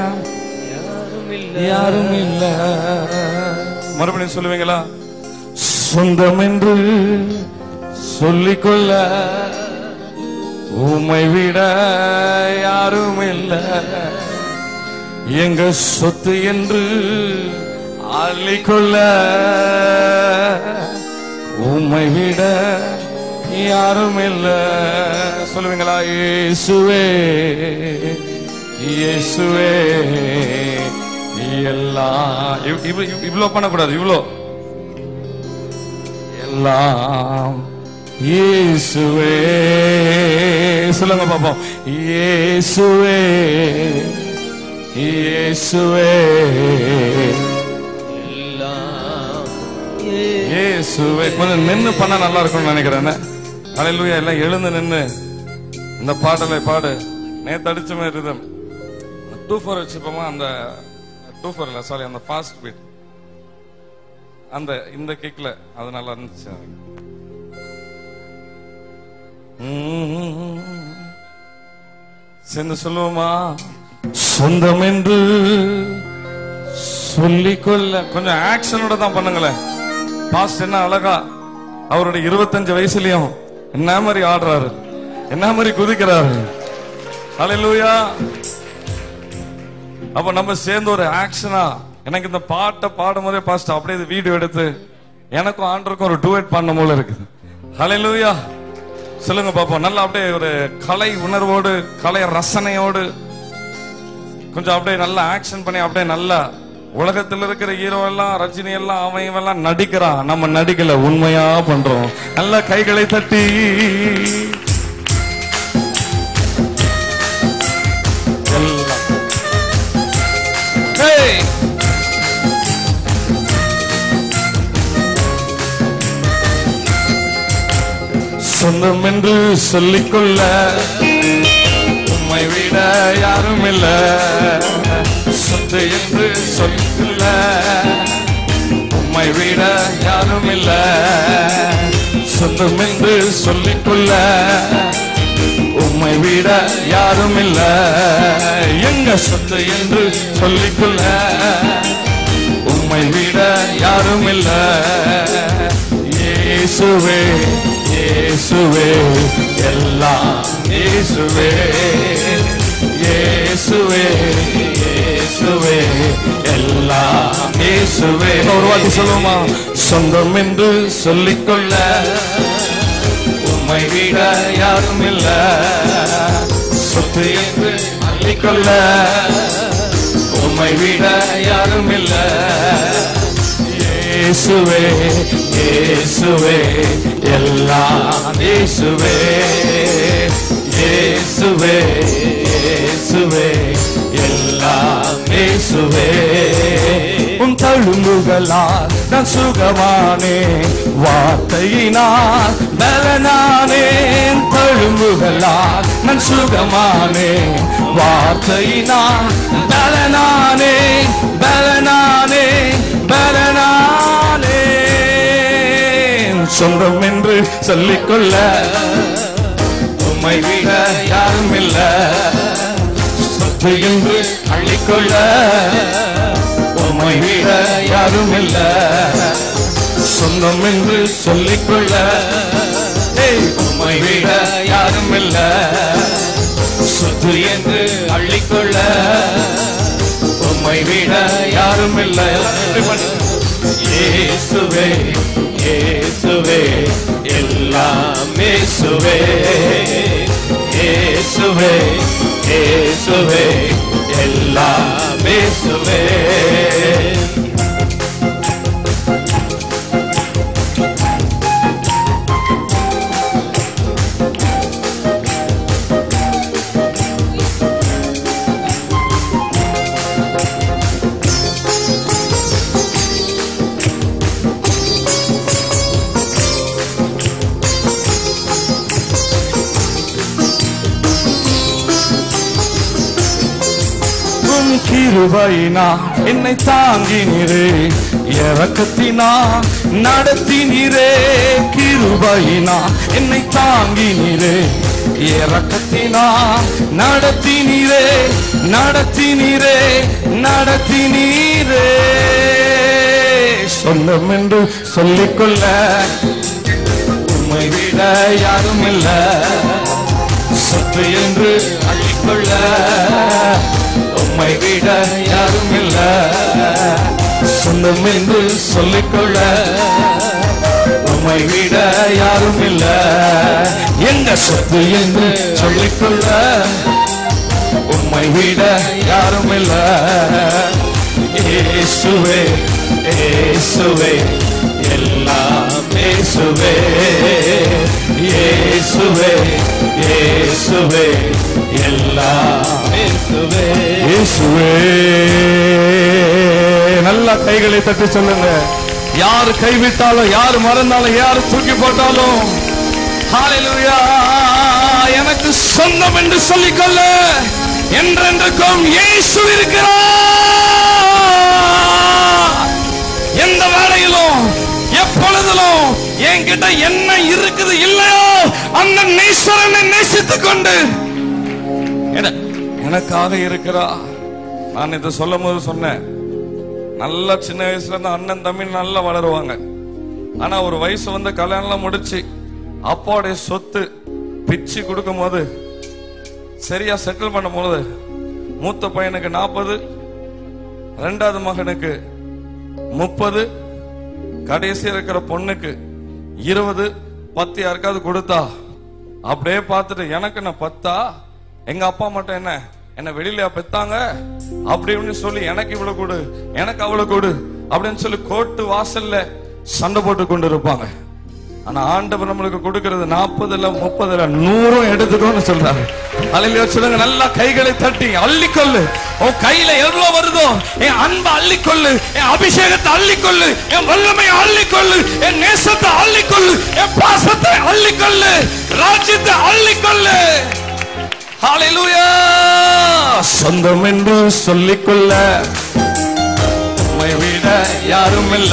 யாரும் இல்ல. மறுபடியும் சொல்லுவீங்களா? சொந்தம் என்று சொல்லிக்கொள்ள உம்மை விட யாரும் இல்ல. எங்க சொத்து என்று அள்ளிக்கொள்ள உம்மை விட யாரும் இல்ல. சொல்லுவீங்களா? இயேசுவே இயேசுவே எல்லாம். இவ்வளவு பண்ணக்கூடாது. இவ்வளோ எல்லாம் இயேசுவே. சொல்லுங்க பாப்போம். இயேசுவே இயேசுவே இயேசுவே. கொஞ்சம் நின்னு பண்ணா நல்லா இருக்கும்னு நினைக்கிறேன். ஹல்லேலூயா. எல்லாம் எழுந்து நின்னு இந்த பாடலை பாடு. நேத்து அடிச்ச மாதிரி ரிதம் 2/4 வச்சுப்போமா? அந்த 2/4 இல்ல, சாரி, அந்த ஃபாஸ்ட் பீட், அந்த இந்த கிக்ல அது நல்லா இருந்துச்சு. சேர்ந்து சொல்லுவோமா? சொந்தம் என்று சொல்லிக்கொள்ள. கொஞ்சம் ஆக்ஷனோட தான் பண்ணுங்களேன். பாஸ்ட் என்ன அழகா அவருடைய 25 வயசுலயும் என்ன மாதிரி ஆடுறாரு, என்ன மாதிரி குதிக்கிறாரு. ஹல்லேலூயா. அப்ப நம்ம சேர்ந்து ஒரு ஆக்ஷனா, எனக்கு இந்த பாட்டை பாடும் போதே பாஸ்ட் அப்படியே வீடியோ எடுத்து எனக்கும் ஆண்டருக்கும் ஒரு டூயட் பண்ண போல இருக்குது. ஹல்லேலூயா. சொல்லுங்க பாப்போம். நல்லா அப்படியே ஒரு கலை உணர்வோடு, கலை ரசனையோடு கொஞ்சம் அப்படியே நல்லா ஆக்ஷன் பண்ணி, அப்படியே நல்லா உலகத்தில் இருக்கிற ஹீரோ எல்லாம், ரஜினி எல்லாம், அவன் எல்லாம் நடிக்கிறான், நம்ம நடிக்கல, உண்மையா பண்றோம். நல்லா கைகளை தட்டி சொந்தம் என்று சொல்லிக்கொள்ள உம்மை விட யாரும் இல்ல. சொத்து என்று சொல்லிக்கொள்ள உம்மை விட யாரும் இல்ல. சொந்தம் என்று சொல்லிக்கொள்ள உம்மை விட யாரும் இல்ல. எங்க சொத்து என்று சொல்லிக்கொள்ள உம்மை விட யாரும் இல்ல. இயேசுவே இயேசுவே எல்லாம் இயேசுவே இயேசுவே இயேசுவே எல்லாம் இயேசுவே. ஒரு வாட்டி சொல்லுமா? சொந்தம் என்று சொல்லிக்கொள்ள உம்மை விட யாரும் இல்ல. சொத்து என்று அள்ளிக்கொள்ள உம்மை விட யாரும் இல்ல. இயேசுவே இயேசுவே எல்லாம் இயேசுவே. இயேசுவே இயேசுவே எல்லாம் இயேசுவே. உன் தழும்புகளால் நான் சுகமானே, வார்த்தையினால் பலனானே. தழும்புகளால் நான் சுகமானே, வார்த்தையினால் பலனானே. பலனானே பலனானே. சொந்தம் என்று சொல்லிக்கொள்ள உம்மை விட யாரும் இல்ல. சொத்து என்று அள்ளிக்கொள்ள உம்மை விட யாரும் இல்ல. சொந்தம் என்று சொல்லிக்கொள்ள உம்மை விட யாரும் இல்ல. சொத்து என்று அள்ளிக்கொள்ள உம்மை விட யாரும் இல்ல. இயேசுவே இயேசுவே எல்லாம் இயேசுவே. இயேசுவே இயேசுவே எல்லாம் இயேசுவே. கிருபையினா என்னை தாங்கினீரே, இரக்கத்தினா நடத்தினீரே. கிருபையினா என்னை தாங்கினீரே, இரக்கத்தினா நடத்தினீரே. நடத்தினீரே நடத்தினீரே. சொந்தம் என்று சொல்லிக்கொள்ள உம்மை விட யாரும் இல்ல. சொத்து என்று அள்ளிக்கொள்ள உம்மை விட யாரும் இல்ல. சொந்தம் என்று சொல்லிக்கொள்ள உம்மை விட யாரும் இல்ல. எங்க சொத்து என்று சொல்லிக்கொள்ள உம்மை விட யாரும் இல்ல. இயேசுவே இயேசுவே எல்லாம் இயேசுவே. இயேசுவே இயேசுவே எல்லாம் இயேசுவே. இயேசுவே. நல்ல கைகளை தட்டி சொல்லுங்க. யாரு கைவிட்டாலும், யாரு மறந்தாலும், யாரு தூக்கி போட்டாலும் ஹல்லேலூயா. எனக்கு சொந்தம் என்று சொல்லிக்கொள்ள என்றென்றைக்கும் இயேசு இருக்கிறார். எந்த வேளையிலும் எப்பொழுதிலும் என்கிட்ட என்ன இருக்குது இல்லையோ அந்த நேசரனை நேசித்துக் கொண்டு எனக்காக இருக்கிறா. நான் இதை சொல்லும் போது சொன்னேன், நல்ல சின்ன வயசுல இருந்து அண்ணன் தம்பி நல்லா வளருவாங்க. ஆனா ஒரு வயசு வந்து கல்யாணம் முடிச்சு அப்பாவுடைய சொத்து பிச்சு கொடுக்கும் போது, சரியா செட்டில் பண்ணும் போது, மூத்த பையனுக்கு 40, ரெண்டாவது மகனுக்கு 30, கடைசி இருக்கிற பொண்ணுக்கு 20, 10 யாருக்காவது கொடுத்தா அப்படியே பார்த்துட்டு எனக்கு என்ன 10, எங்க அப்பா மட்டும் என்ன வெளியில பெத்தாங்க அப்படின்னு சொல்லி எனக்கு இவ்வளவு கொடு, எனக்கு அவ்வளவு கொடு அப்படின்னு சொல்லி கோர்ட்டு வாசல்ல சண்டை போட்டு கொண்டு இருப்பாங்க. ஆனா ஆண்டவர் நம்மளுக்கு கொடுக்கிறது 40 இல்ல 30 இல்ல 100 எடுத்துக்கோன்னு சொல்றாரு. அல்லேலூயா சொல்லுங்க. நல்லா கைகளை தட்டி அள்ளிக்கொள்ளு. உன் கையில எவ்வளவு வருதோ என் அன்பை அள்ளிக்கொள்ளு, என் அபிஷேகத்தை அள்ளிக்கொள்ளு, என் வல்லமையை அள்ளிக்கொள்ளு, என் நேசத்தை அள்ளிக்கொள்ளு, என் பாசத்தை அள்ளிக்கொள்ளு, ராஜ்யத்தை அள்ளிக்கொள்ளு. ஹல்லேலூயா. சொந்தம் என்று சொல்லிக்கொள்ள உம்மை விட யாரும் இல்ல.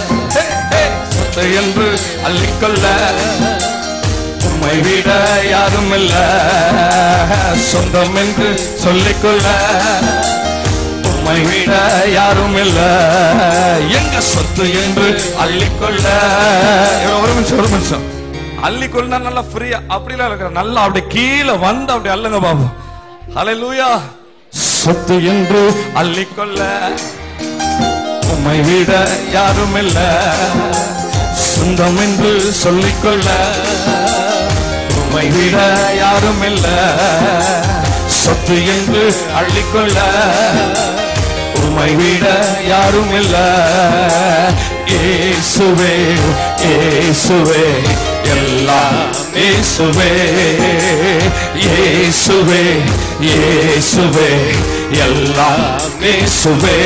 என்று அள்ளிக்கொள்ள உம்மை விட யாரும் இல்ல. சொந்தம் என்று சொல்லிக்கொள்ள உம்மை விட யாரும் இல்ல. எங்க சொத்து என்று அள்ளிக்கொள்ள. ஒரு நிமிஷம் அள்ளிக்கொள்ள நல்லா ஃப்ரீயா அப்படிலாம் இருக்கிற நல்லா அப்படி கீழே வந்து அப்படி அள்ளுங்க பாபு. ஹல்லேலூயா. சொத்து என்று அள்ளிக்கொள்ள உம்மை விட யாரும் இல்ல. சொந்தம் என்று சொல்லிக்கொள்ள உம்மை விட யாரும் இல்ல. சொத்து என்று அள்ளிக்கொள்ள உம்மை விட யாரும் இல்ல. இயேசுவே இயேசுவே எல்லாம் இயேசுவே இயேசுவே இயேசுவே எல்லாம் இயேசுவே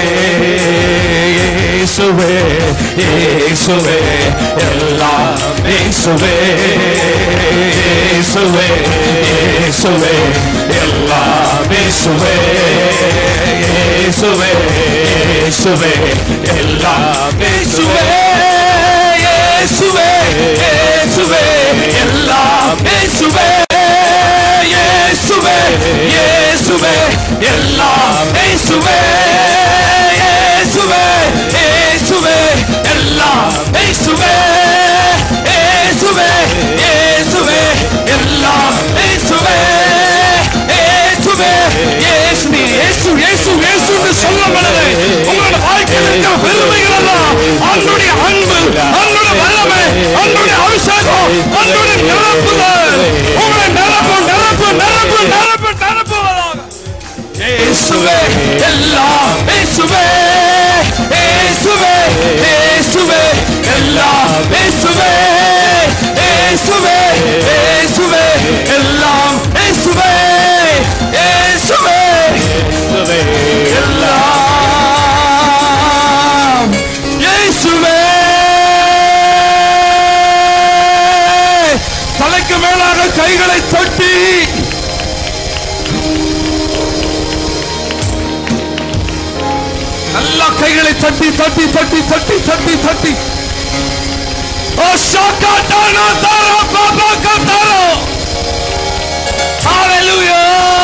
இயேசுவே இயேசுவே எல்லாம் இயேசுவே இயேசுவே இயேசுவே எல்லாம் இயேசுவே இயேசுவே இயேசுவே எல்லாம் இயேசுவே இயேசுவே இயேசுவே எல்லாம் இயேசுவே இயேசுவே இயேசுவே எல்லாம் இயேசுவே இயேசுவே இயேசுவே எல்லாம் இயேசுவே இயேசுவே இயேசுவே எல்லாம் இயேசுவே இயேசுவே இயேசு இயேசு இயேசு இயேசு என்று சொல்லப்படுது. உங்களோட வாழ்க்கையில் இருக்கிற பெருமைகள் எல்லாம் அவனுடைய அன்பு, அவனுடைய வல்லமை, அவனுடைய அபிஷேகம், அவனுடைய நிரப்புதல் உங்களை நிரப்பு நிரப்பு நிரப்பு நிரப்பு நிரப்புவதாக. இயேசுவே எல்லாம் இயேசுவே இயேசுவே இயேசுவே எல்லாம் இயேசுவே இயேசுவே இயேசுவே எல்லாம் இயேசுவே இயேசுவே எல்லாம் இயேசுவே. தலைக்கு மேலாக கைகளை தட்டி நல்லா கைகளை தட்டி தட்டி தட்டி தட்டி தட்டி தட்டி ஓ ஷாக்கா தானா தாரா பாபா கத்தாரோ. ஹalleluya.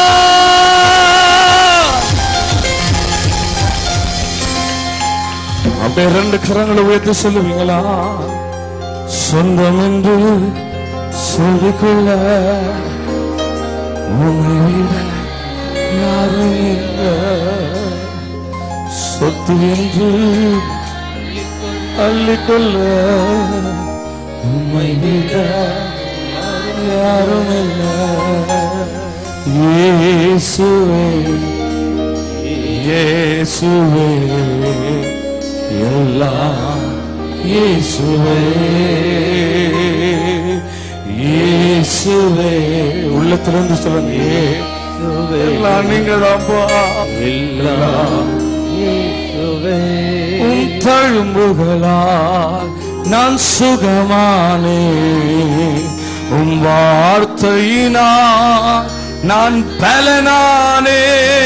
அப்படியே ரெண்டு கரங்களை உயர்த்தி சொல்லுவீங்களா? சொந்தம் என்று சொல்லிக்கொள்ள உம்மை விட யாரும் இல்லை. சொத்து என்று அள்ளிக்கொள்ள உம்மை விட யாரும் இல்லை. இயேசுவே இயேசுவே எல்லாம் இயேசுவே இயேசுவே. உள்ளத்திலிருந்து சொல்லுங்க, இயேசுவே எல்லாம் நீங்க தான்ப்பா. எல்லாம் இயேசுவே. உன் தழும்புகளால் நான் சுகமானே, உன் வார்த்தையினால் நான் பலனானே.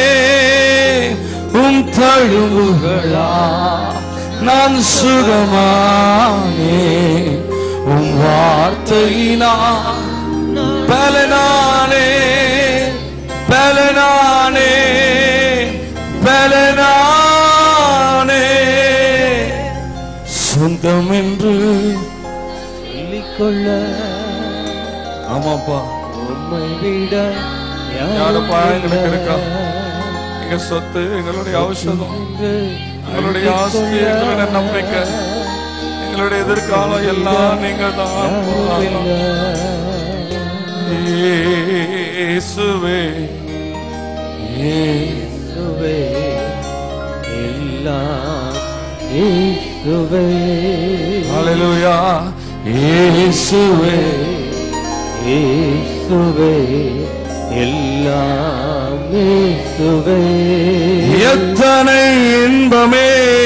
உன் தழும்புகளால் நான் சுகமானே, உன் வார்த்தையினால் பலனானே பலனானே பலனானே. சொந்தம் என்று சொல்லிக்கொள்ள ஆமாப்பா உம்மை விட யாருப்பா எங்களுக்கு இருக்கா? எங்க சொத்து, எங்களுடைய ஔஷதம், எங்களுடைய ஆஸ்தி, எங்களுடைய நம்பிக்கை, எங்களுடைய எதிர்காலம் எல்லாம் நீங்க தான். இயேசுவே இயேசுவே எல்லாம் இயேசுவே. ஹல்லேலூயா. இயேசுவே இயேசுவே எல்லாம் இயேசுவே. எத்தனை இன்பமே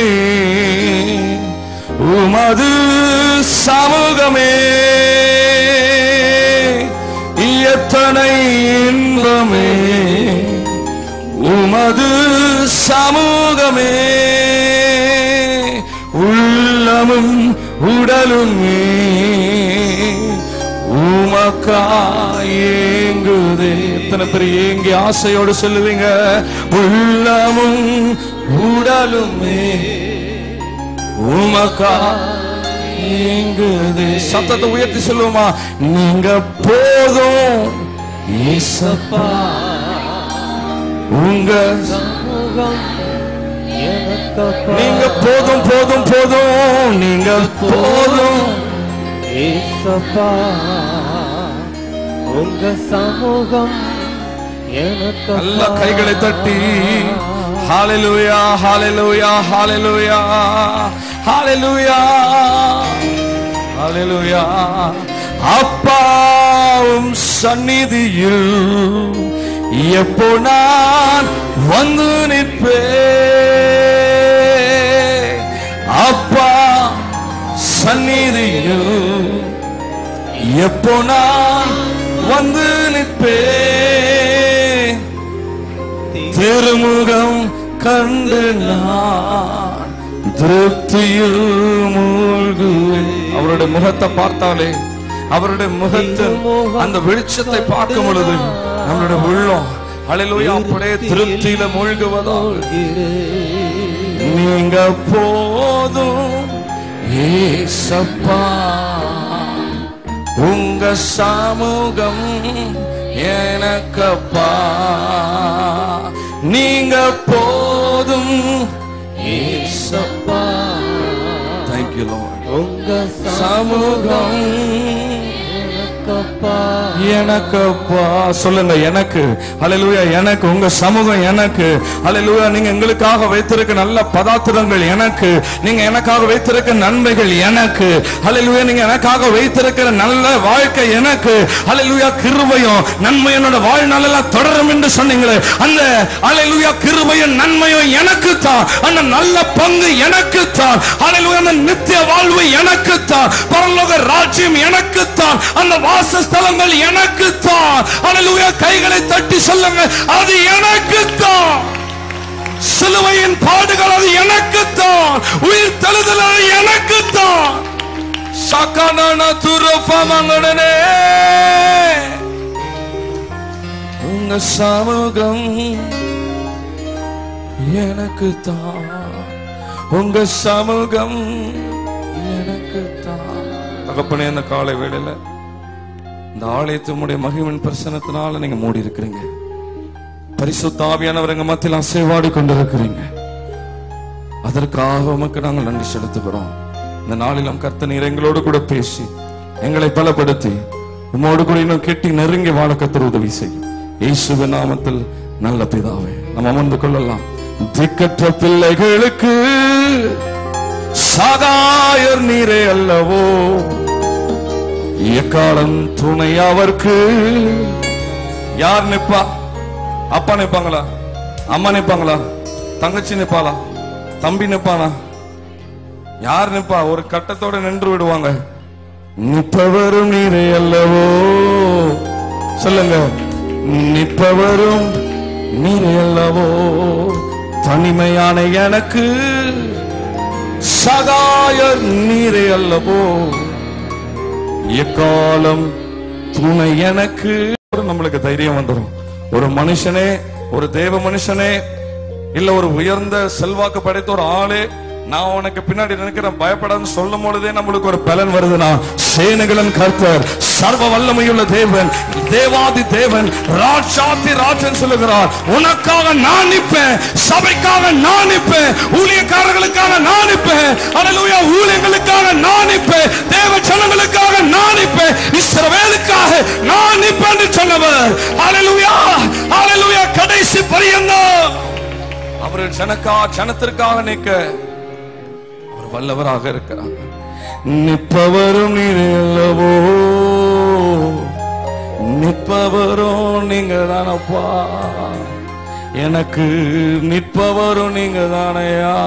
உமது சமூகமே, எத்தனை இன்பமே உமது சமூகமே. உள்ளமும் உடலுமே உமக்காயேங்குதே. எத்தனை பேர் ஏங்கி ஆசையோடு சொல்லுவீங்க? உள்ளமும் உடலுமே உமக்காயேங்குதே. சத்தத்தை உயர்த்தி சொல்லுவோமா? நீங்க போதும் ஏசப்பா, உங்க சமூகம் எனக்கப்பா. நீங்க போதும் போதும் போதும், நீங்க போதும் ஏசப்பா. உங்க சமூகம் எனக்கு. நல்ல கைகளை தட்டி ஹalleluya ஹalleluya ஹalleluya ஹalleluya ஹalleluya. அப்பாவும் சந்நிதியில் எப்போ நான் வந்து நிற்பேன். அப்பா சந்நிதியில் எப்போ நான் வந்து நிற்பேன். திருமுகம் கண்டு நான் திருப்தியில் மூழ்குவேன். அவருடைய முகத்தை பார்த்தாலே, அவருடைய முகத்தின் அந்த வெளிச்சத்தை பார்க்கும் பொழுது நம்மளுடைய உள்ளம் ஹல்லேலூயா அப்படியே திருப்தியில மூழ்குவதால் நீங்க போதும் ஏசப்பா. உங்க சமூகம் எனக்கப்பா. நீங்க போதும் ஏசப்பா. Thank you Lord. உங்க சமூகம் எனக்கப்பா. எனக்கப்பா. சொல்லுங்க எனக்கு. ஹல்லேலூயா. எனக்கு உங்க சமூகம் எனக்கு. ஹல்லேலூயா. நீங்க எங்களுக்காக வைத்திருக்க நல்ல பதார்த்தங்கள் எனக்கு. நீங்க எனக்காக வைத்திருக்க நன்மைகள் எனக்கு. ஹல்லேலூயா. நீங்க எனக்காக வைத்திருக்கிற நல்ல வாழ்க்கை எனக்கு. ஹல்லேலூயா. கிருபையும் நன்மையும் என்னோட வாழ்நாளெல்லாம் தொடரும் என்று சொன்னீங்களே, அந்த ஹல்லேலூயா கிருபையும் நன்மையும் எனக்கு தான். அந்த நல்ல பங்கு எனக்கு தான். ஹல்லேலூயா. அந்த நித்திய வாழ்வு எனக்கு தான். பரலோக ராஜ்யம் எனக்கு தான். அந்த வாசஸ்தலங்கள் எனக்கு தான். ஹல்லேலூயா. கைகளை தட்டி சொல்லுங்க, அது எனக்கு தான். சிலுவையின் பாடுகள் அது எனக்கு தான். உயிர் தெழுதல் அது எனக்கு தான். சகனன துரஃபமங்கடனே உங்க சமூகம் எனக்கு தான். உங்க சமூகம் எனக்கு தான். தகப்பனே, இந்த காலை வேளையில இந்த ஆலயத்தினுடைய மகிமையின் பிரசன்னத்தினால நீங்க மூடி இருக்கிறீங்க. பரிசுத்த ஆவியானவர் எங்க மத்தியில் அசைவாடி கொண்டிருக்கிறீங்க. அதற்காக உமக்கு நாங்கள் நன்றி செலுத்துகிறோம். இந்த நாளிலும் கர்த்தர் நீர் எங்களோடு கூட பேசி எங்களை பலப்படுத்தி உம்மோடு கூட இன்னும் கெட்டி நெருங்கி வாழ கர்த்தர் உதவி செய்யும். இயேசுவின் நாமத்தில் நல்ல பிதாவே. நாம் அமர்ந்து கொள்ளலாம். திக்கற்ற பிள்ளைகளுக்கு சகாயர் நீரே அல்லவோ, எக்காலம் துணை அவருக்கு. யார் நிப்பா? அப்பா நிப்பாங்களா? அம்மா நிப்பாங்களா? தங்கச்சி நிப்பாளா? தம்பி நிப்பானா? யார் நிப்பா? ஒரு கட்டத்தோட நின்று விடுவாங்க. நிப்பவரும் நீரே அல்லவோ. சொல்லுங்க, நிப்பவரும் நீரே அல்லவோ. தனிமையான எனக்கு சகாயர் நீரே அல்லவோ, எக்காலம் துணை எனக்கு. நம்மளுக்கு தைரியம் வந்துடும். ஒரு மனுஷனே, ஒரு தேவ மனுஷனே, இல்ல ஒரு உயர்ந்த செல்வாக்கு படைத்த ஒரு ஆளே, நான் உனக்கு பின்னாடி நினைக்கிறேன் பயப்படாதுன்னு சொல்லும் பொழுதே நம்மளுக்கு ஒரு பலன் வருதுன்னா, சேனைகளின் கர்த்தர், சர்வ வல்லமையுள்ள தேவன், தேவாதி தேவன், ராஜாதி ராஜன் சொல்லுகிறார், உனக்காக நான் நிற்பேன், சபைக்காக நான் நிற்பேன், ஊழியக்காரர்களுக்காக நான் நிற்பேன், ஹல்லேலூயா, ஊழியங்களுக்காக நான் நிற்பேன், தேவ ஜனங்களுக்காக நான் நிற்பேன், இஸ்ரவேலுக்காக நான் நிற்பேன் என்று சொன்னவர். ஹல்லேலூயா, ஹல்லேலூயா. கடைசி பரியந்தம் அவர் ஜனத்திற்காக நிற்க வல்லவராக இருக்கிறார். நிற்பவரும் நீரே அல்லவோ, நிற்பவரும் நீங்க தானப்பா. எனக்கு நிற்பவரும் நீங்க தானையா.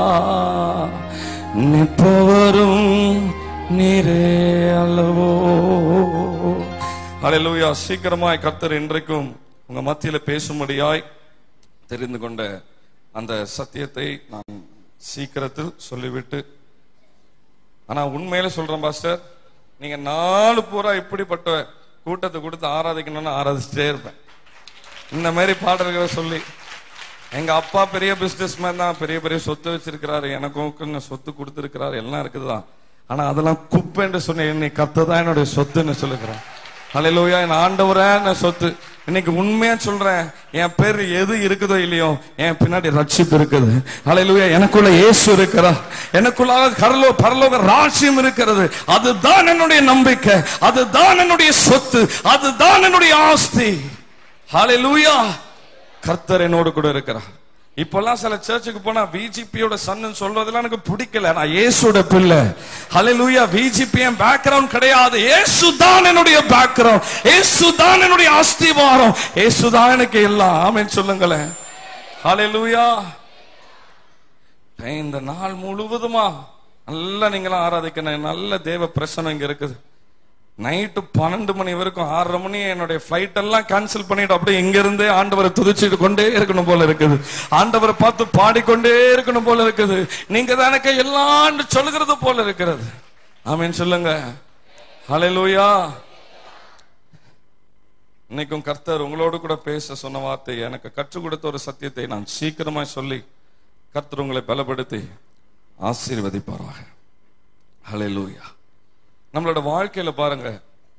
நிற்பவரும் நீரே அல்லவோ. ஹல்லேலூயா. சீக்கிரமாய் கர்த்தர் இன்றைக்கும் உங்க மத்தியில பேசும்படியாய் தெரிந்து கொண்ட அந்த சத்தியத்தை நான் சீக்கிரத்தில் சொல்லிவிட்டு, ஆனா உண்மையில சொல்றேன் பாஸ்டர், நீங்க நாலு பூரா இப்படிப்பட்ட கூட்டத்தை கொடுத்து ஆராதிக்கணும்னு ஆராதிச்சுட்டே இருப்பேன். இந்த மாதிரி பாடல்களை சொல்லி, எங்க அப்பா பெரிய பிசினஸ் மேன் தான், பெரிய பெரிய சொத்து வச்சிருக்கிறாரு, எனக்கும் சொத்து கொடுத்திருக்கிறாரு, எல்லாம் இருக்குதுதான். ஆனா அதெல்லாம் குப்பை என்று சொன்ன, என்னை கர்த்தர் தான் என்னுடைய சொத்துன்னு சொல்லுகிறேன். ஹல்லேலூயா. என் ஆண்டவரே என் சொத்து. இன்னைக்கு உண்மையா சொல்றேன், என் பேர் எது இருக்குதோ இல்லையோ, என் பின்னாடி ரட்சிப்பு இருக்குது. ஹல்லேலூயா. எனக்குள்ள இயேசு இருக்கிறார், எனக்குள்ள பரலோக ராஜ்யம் இருக்கிறது. அதுதான் என்னுடைய நம்பிக்கை, அதுதான் என்னுடைய சொத்து, அதுதான் என்னுடைய ஆஸ்தி. ஹல்லேலூயா. கர்த்தர் என்னோடு கூட இருக்கிறார். இப்பெல்லாம் சில சர்ச்சுக்கு போனா விஜிபியோட சன்னு சொல்றதெல்லாம் எனக்கு பிடிக்கல. நான் இயேசுவோட பிள்ளை. ஹல்லேலூயா. விஜிபி என் பேக்ரவுண்ட் கிடையாது. இயேசு தான் என்னுடைய பேக்ரவுண்ட், இயேசு தான் என்னுடைய அஸ்திவாரம், இயேசு தான் எனக்கு எல்லாம். ஆமென் சொல்லுங்களேன். ஹல்லேலூயா. இந்த நாள் முழுவதுமா நல்லா நீங்களாம் ஆராதிக்கணும். நல்ல தேவ பிரசனம் இங்க இருக்குது. நைட்டு 12 மணி வரைக்கும் 6:30 மணி என்னுடைய பிளைட் எல்லாம் கேன்சல் பண்ணிட்டு அப்படியே இங்க இருந்தே ஆண்டவரை துதிச்சுட்டு கொண்டே இருக்கணும் போல இருக்குது. ஆண்டவரை பார்த்து பாடிக்கொண்டே இருக்கணும் போல இருக்குது. நீங்க தான் எனக்கு எல்லாம் சொல்லுகிறது போல இருக்கிறது. ஆமென் சொல்லுங்க. ஹல்லேலூயா. இன்னைக்கும் கர்த்தர் உங்களோடு கூட பேச சொன்ன வார்த்தை, எனக்கு கற்றுக் கொடுத்த ஒரு சத்தியத்தை நான் சீக்கிரமாய் சொல்லி கர்த்தர் உங்களை பலப்படுத்தி ஆசீர்வதிப்பாராக. ஹல்லேலூயா. நம்மளோட வாழ்க்கையில பாருங்க,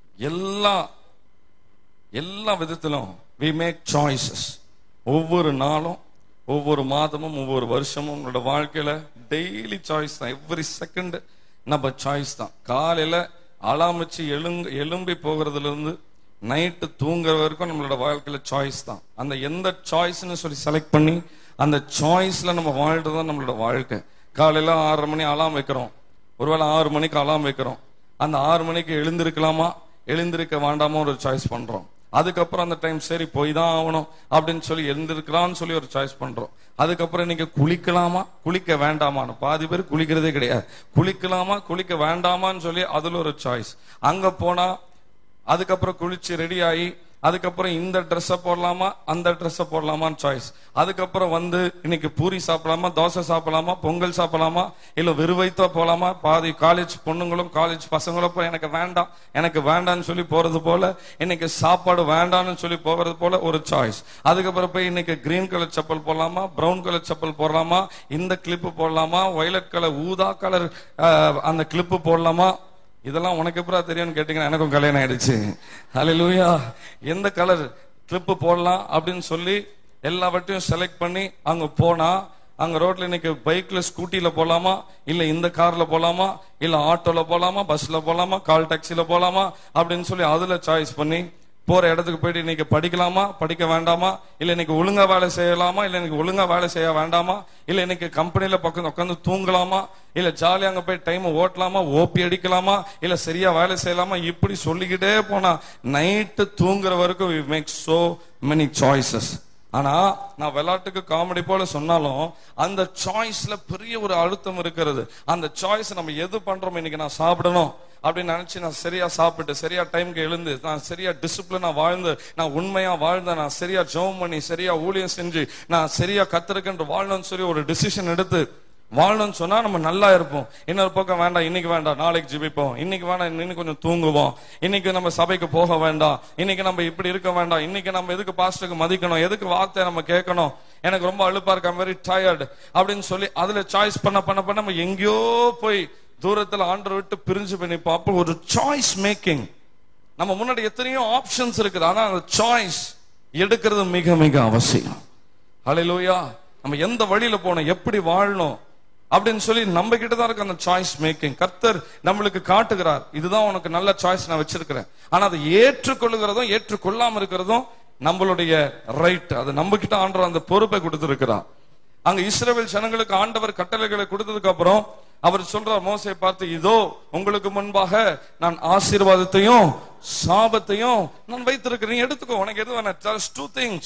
எல்லா விதத்திலும் we make choices. ஒவ்வொரு நாளும், ஒவ்வொரு மாதமும், ஒவ்வொரு வருஷமும் உங்களோட வாழ்க்கையில டெய்லி சாய்ஸ் தான். எவ்ரி செகண்ட் நம்ம சாய்ஸ் தான். காலையில அலாம் வச்சு எழும்பி போகிறதுல இருந்து நைட்டு தூங்குற வரைக்கும் நம்மளோட வாழ்க்கையில சாய்ஸ் தான். அந்த எந்த சாய்ஸ்ன்னு சொல்லி செலக்ட் பண்ணி அந்த சாய்ஸ்ல நம்ம வாழ்றதுதான் நம்மளோட வாழ்க்கை. காலையில 6:30 மணி அலாம் வைக்கிறோம், ஒருவேளை 6 மணிக்கு அலாம் வைக்கிறோம். அந்த 6 மணிக்கு எழுந்திருக்கலாமா எழுந்திருக்க வேண்டாமா ஒரு சாய்ஸ் பண்றோம். அதுக்கப்புறம் அந்த டைம் சரி போய் தான் ஆகணும் அப்படின்னு சொல்லி எழுந்திருக்கலாம்னு சொல்லி ஒரு சாய்ஸ் பண்றோம். அதுக்கப்புறம் இன்னைக்கு குளிக்கலாமா குளிக்க வேண்டாமான்னு, பாதி பேர் குளிக்கிறதே கிடையாது. குளிக்கலாமா குளிக்க வேண்டாமான்னு சொல்லி அதுல ஒரு சாய்ஸ். அங்க போனா அதுக்கப்புறம் குளிச்சு ரெடி ஆகி அதுக்கப்புறம் இந்த ட்ரெஸ்ஸை போடலாமா அந்த ட்ரெஸ்ஸை போடலாமான்னு சாய்ஸ். அதுக்கப்புறம் இன்னைக்கு பூரி சாப்பிடலாமா, தோசை சாப்பிடலாமா, பொங்கல் சாப்பிடலாமா, இல்ல வெறுவைத்தா போலாமா. பாதி காலேஜ் பொண்ணுங்களும் காலேஜ் பசங்களும் போய் எனக்கு வேண்டாம்னு சொல்லி போறது போல, இன்னைக்கு சாப்பாடு வேண்டாம்னு சொல்லி போறது போல ஒரு சாய்ஸ். அதுக்கப்புறம் போய் இன்னைக்கு கிரீன் கலர் செப்பல் போடலாமா, பிரவுன் கலர் செப்பல் போடலாமா, இந்த கிளிப்பு போடலாமா, வயலட் கலர் ஊதா கலர் அந்த கிளிப்பு போடலாமா. இதெல்லாம் உனக்கு எப்படா தெரியும்னு கேட்டீங்கன்னா எனக்கும் கல்யாணம் ஆயிடுச்சு. ஹல்லேலூயா. எந்த கலர் கிளிப்பு போடலாம் அப்படின்னு சொல்லி எல்லாவற்றையும் செலக்ட் பண்ணி அங்க போனா, அங்க ரோட்ல இன்னைக்கு பைக்ல ஸ்கூட்டில போலாமா, இல்ல இந்த கார்ல போலாமா, இல்ல ஆட்டோல போலாமா, பஸ்ல போலாமா, கால் டாக்ஸில போலாமா அப்படின்னு சொல்லி அதுல சாய்ஸ் பண்ணி போற இடத்துக்கு போயிட்டு இன்னைக்கு படிக்கலாமா படிக்க வேண்டாமா, இல்ல இன்னைக்கு ஒழுங்கா வேலை செய்யலாமா, இல்ல இன்னைக்கு ஒழுங்கா வேலை செய்ய வேண்டாமா, இல்ல இன்னைக்கு கம்பெனில பக்கம் உட்காந்து தூங்கலாமா, இல்ல ஜாலியா அங்க போய் டைம் ஓட்டலாமா, ஓபி அடிக்கலாமா, இல்ல சரியா வேலை செய்யலாமா. இப்படி சொல்லிக்கிட்டே போனா நைட்டு தூங்குற வரைக்கும் we make so many choices. ஆனா நான் விளையாட்டுக்கு காமெடி போல சொன்னாலும் அந்த சாய்ஸ்ல பெரிய ஒரு அழுத்தம் இருக்கிறது. அந்த சாய்ஸ் நம்ம எது பண்றோம், இன்னைக்கு நான் சாப்பிடணும் அப்படின்னு நினைச்சு நான் சரியா சாப்பிட்டு சரியா டைமுக்கு எழுந்து நான் சரியா டிசிப்ளினா வாழ்ந்து நான் உண்மையா வாழ்ந்த நான் சரியா ஜெபம் பண்ணி சரியா ஊழியம் செஞ்சு நான் சரியா கர்த்தருக்கு வாழணும்னு சொல்லி ஒரு டிசிஷன் எடுத்து வாழணும்னு சொன்னா நம்ம நல்லா இருப்போம். இன்னொரு பக்கம் வேண்டாம், இன்னைக்கு வேண்டாம் நாளைக்கு ஜெபிப்போம், இன்னைக்கு வேண்டாம் இன்னைக்கு கொஞ்சம் தூங்குவோம், இன்னைக்கு நம்ம சபைக்கு போக வேண்டாம், இன்னைக்கு நம்ம இப்படி இருக்க வேண்டாம், இன்னைக்கு நம்ம எதுக்கு பாஸ்டருக்கு மதிக்கணும், எதுக்கு வார்த்தை நம்ம கேட்கணும், எனக்கு ரொம்ப அலுப்பா இருக்கு, I'm very tired அப்படின்னு சொல்லி அதுல சாய்ஸ் பண்ண நம்ம எங்கேயோ போய் தூரத்துல ஆண்டவர் விட்டு பிரிஞ்சு பண்ணி பார்ப்போம். ஒரு சாய்ஸ் மேக்கிங். நம்ம முன்னாடி எத்தனையோ ஆப்ஷன்ஸ் இருக்குது, ஆனா அந்த சாய்ஸ் எடுக்கிறது மிக மிக அவசியம். ஹல்லேலூயா. நம்ம எந்த வழியில போனோம், எப்படி வாழணும் அப்படின்னு சொல்லி நம்ம கிட்ட தான் இருக்கு அந்த சாய்ஸ் மேக்கிங். கர்த்தர் நம்மளுக்கு காட்டுகிறார், இதுதான் உனக்கு நல்ல சாய்ஸ் நான் வச்சிருக்கிறேன். ஆனா அதை ஏற்றுக்கொள்ளுகிறதும் ஏற்றுக்கொள்ளாம இருக்கிறதும் நம்மளுடைய ரைட். அது நம்ம கிட்ட ஆண்டவர் அந்த பொறுப்பை கொடுத்திருக்கிறார். அங்க இஸ்ரவேல் ஜனங்களுக்கு ஆண்டவர் கட்டளைகளை கொடுத்ததுக்கு அப்புறம் அவர் சொல்றார் மோசேயை பார்த்து, இதோ உங்களுக்கு முன்பாக நான் ஆசீர்வாதத்தையும் சாபத்தையும் நான் வைத்திருக்கிறேன், எடுத்துக்கோ, உனக்கு எது வேணும். two things,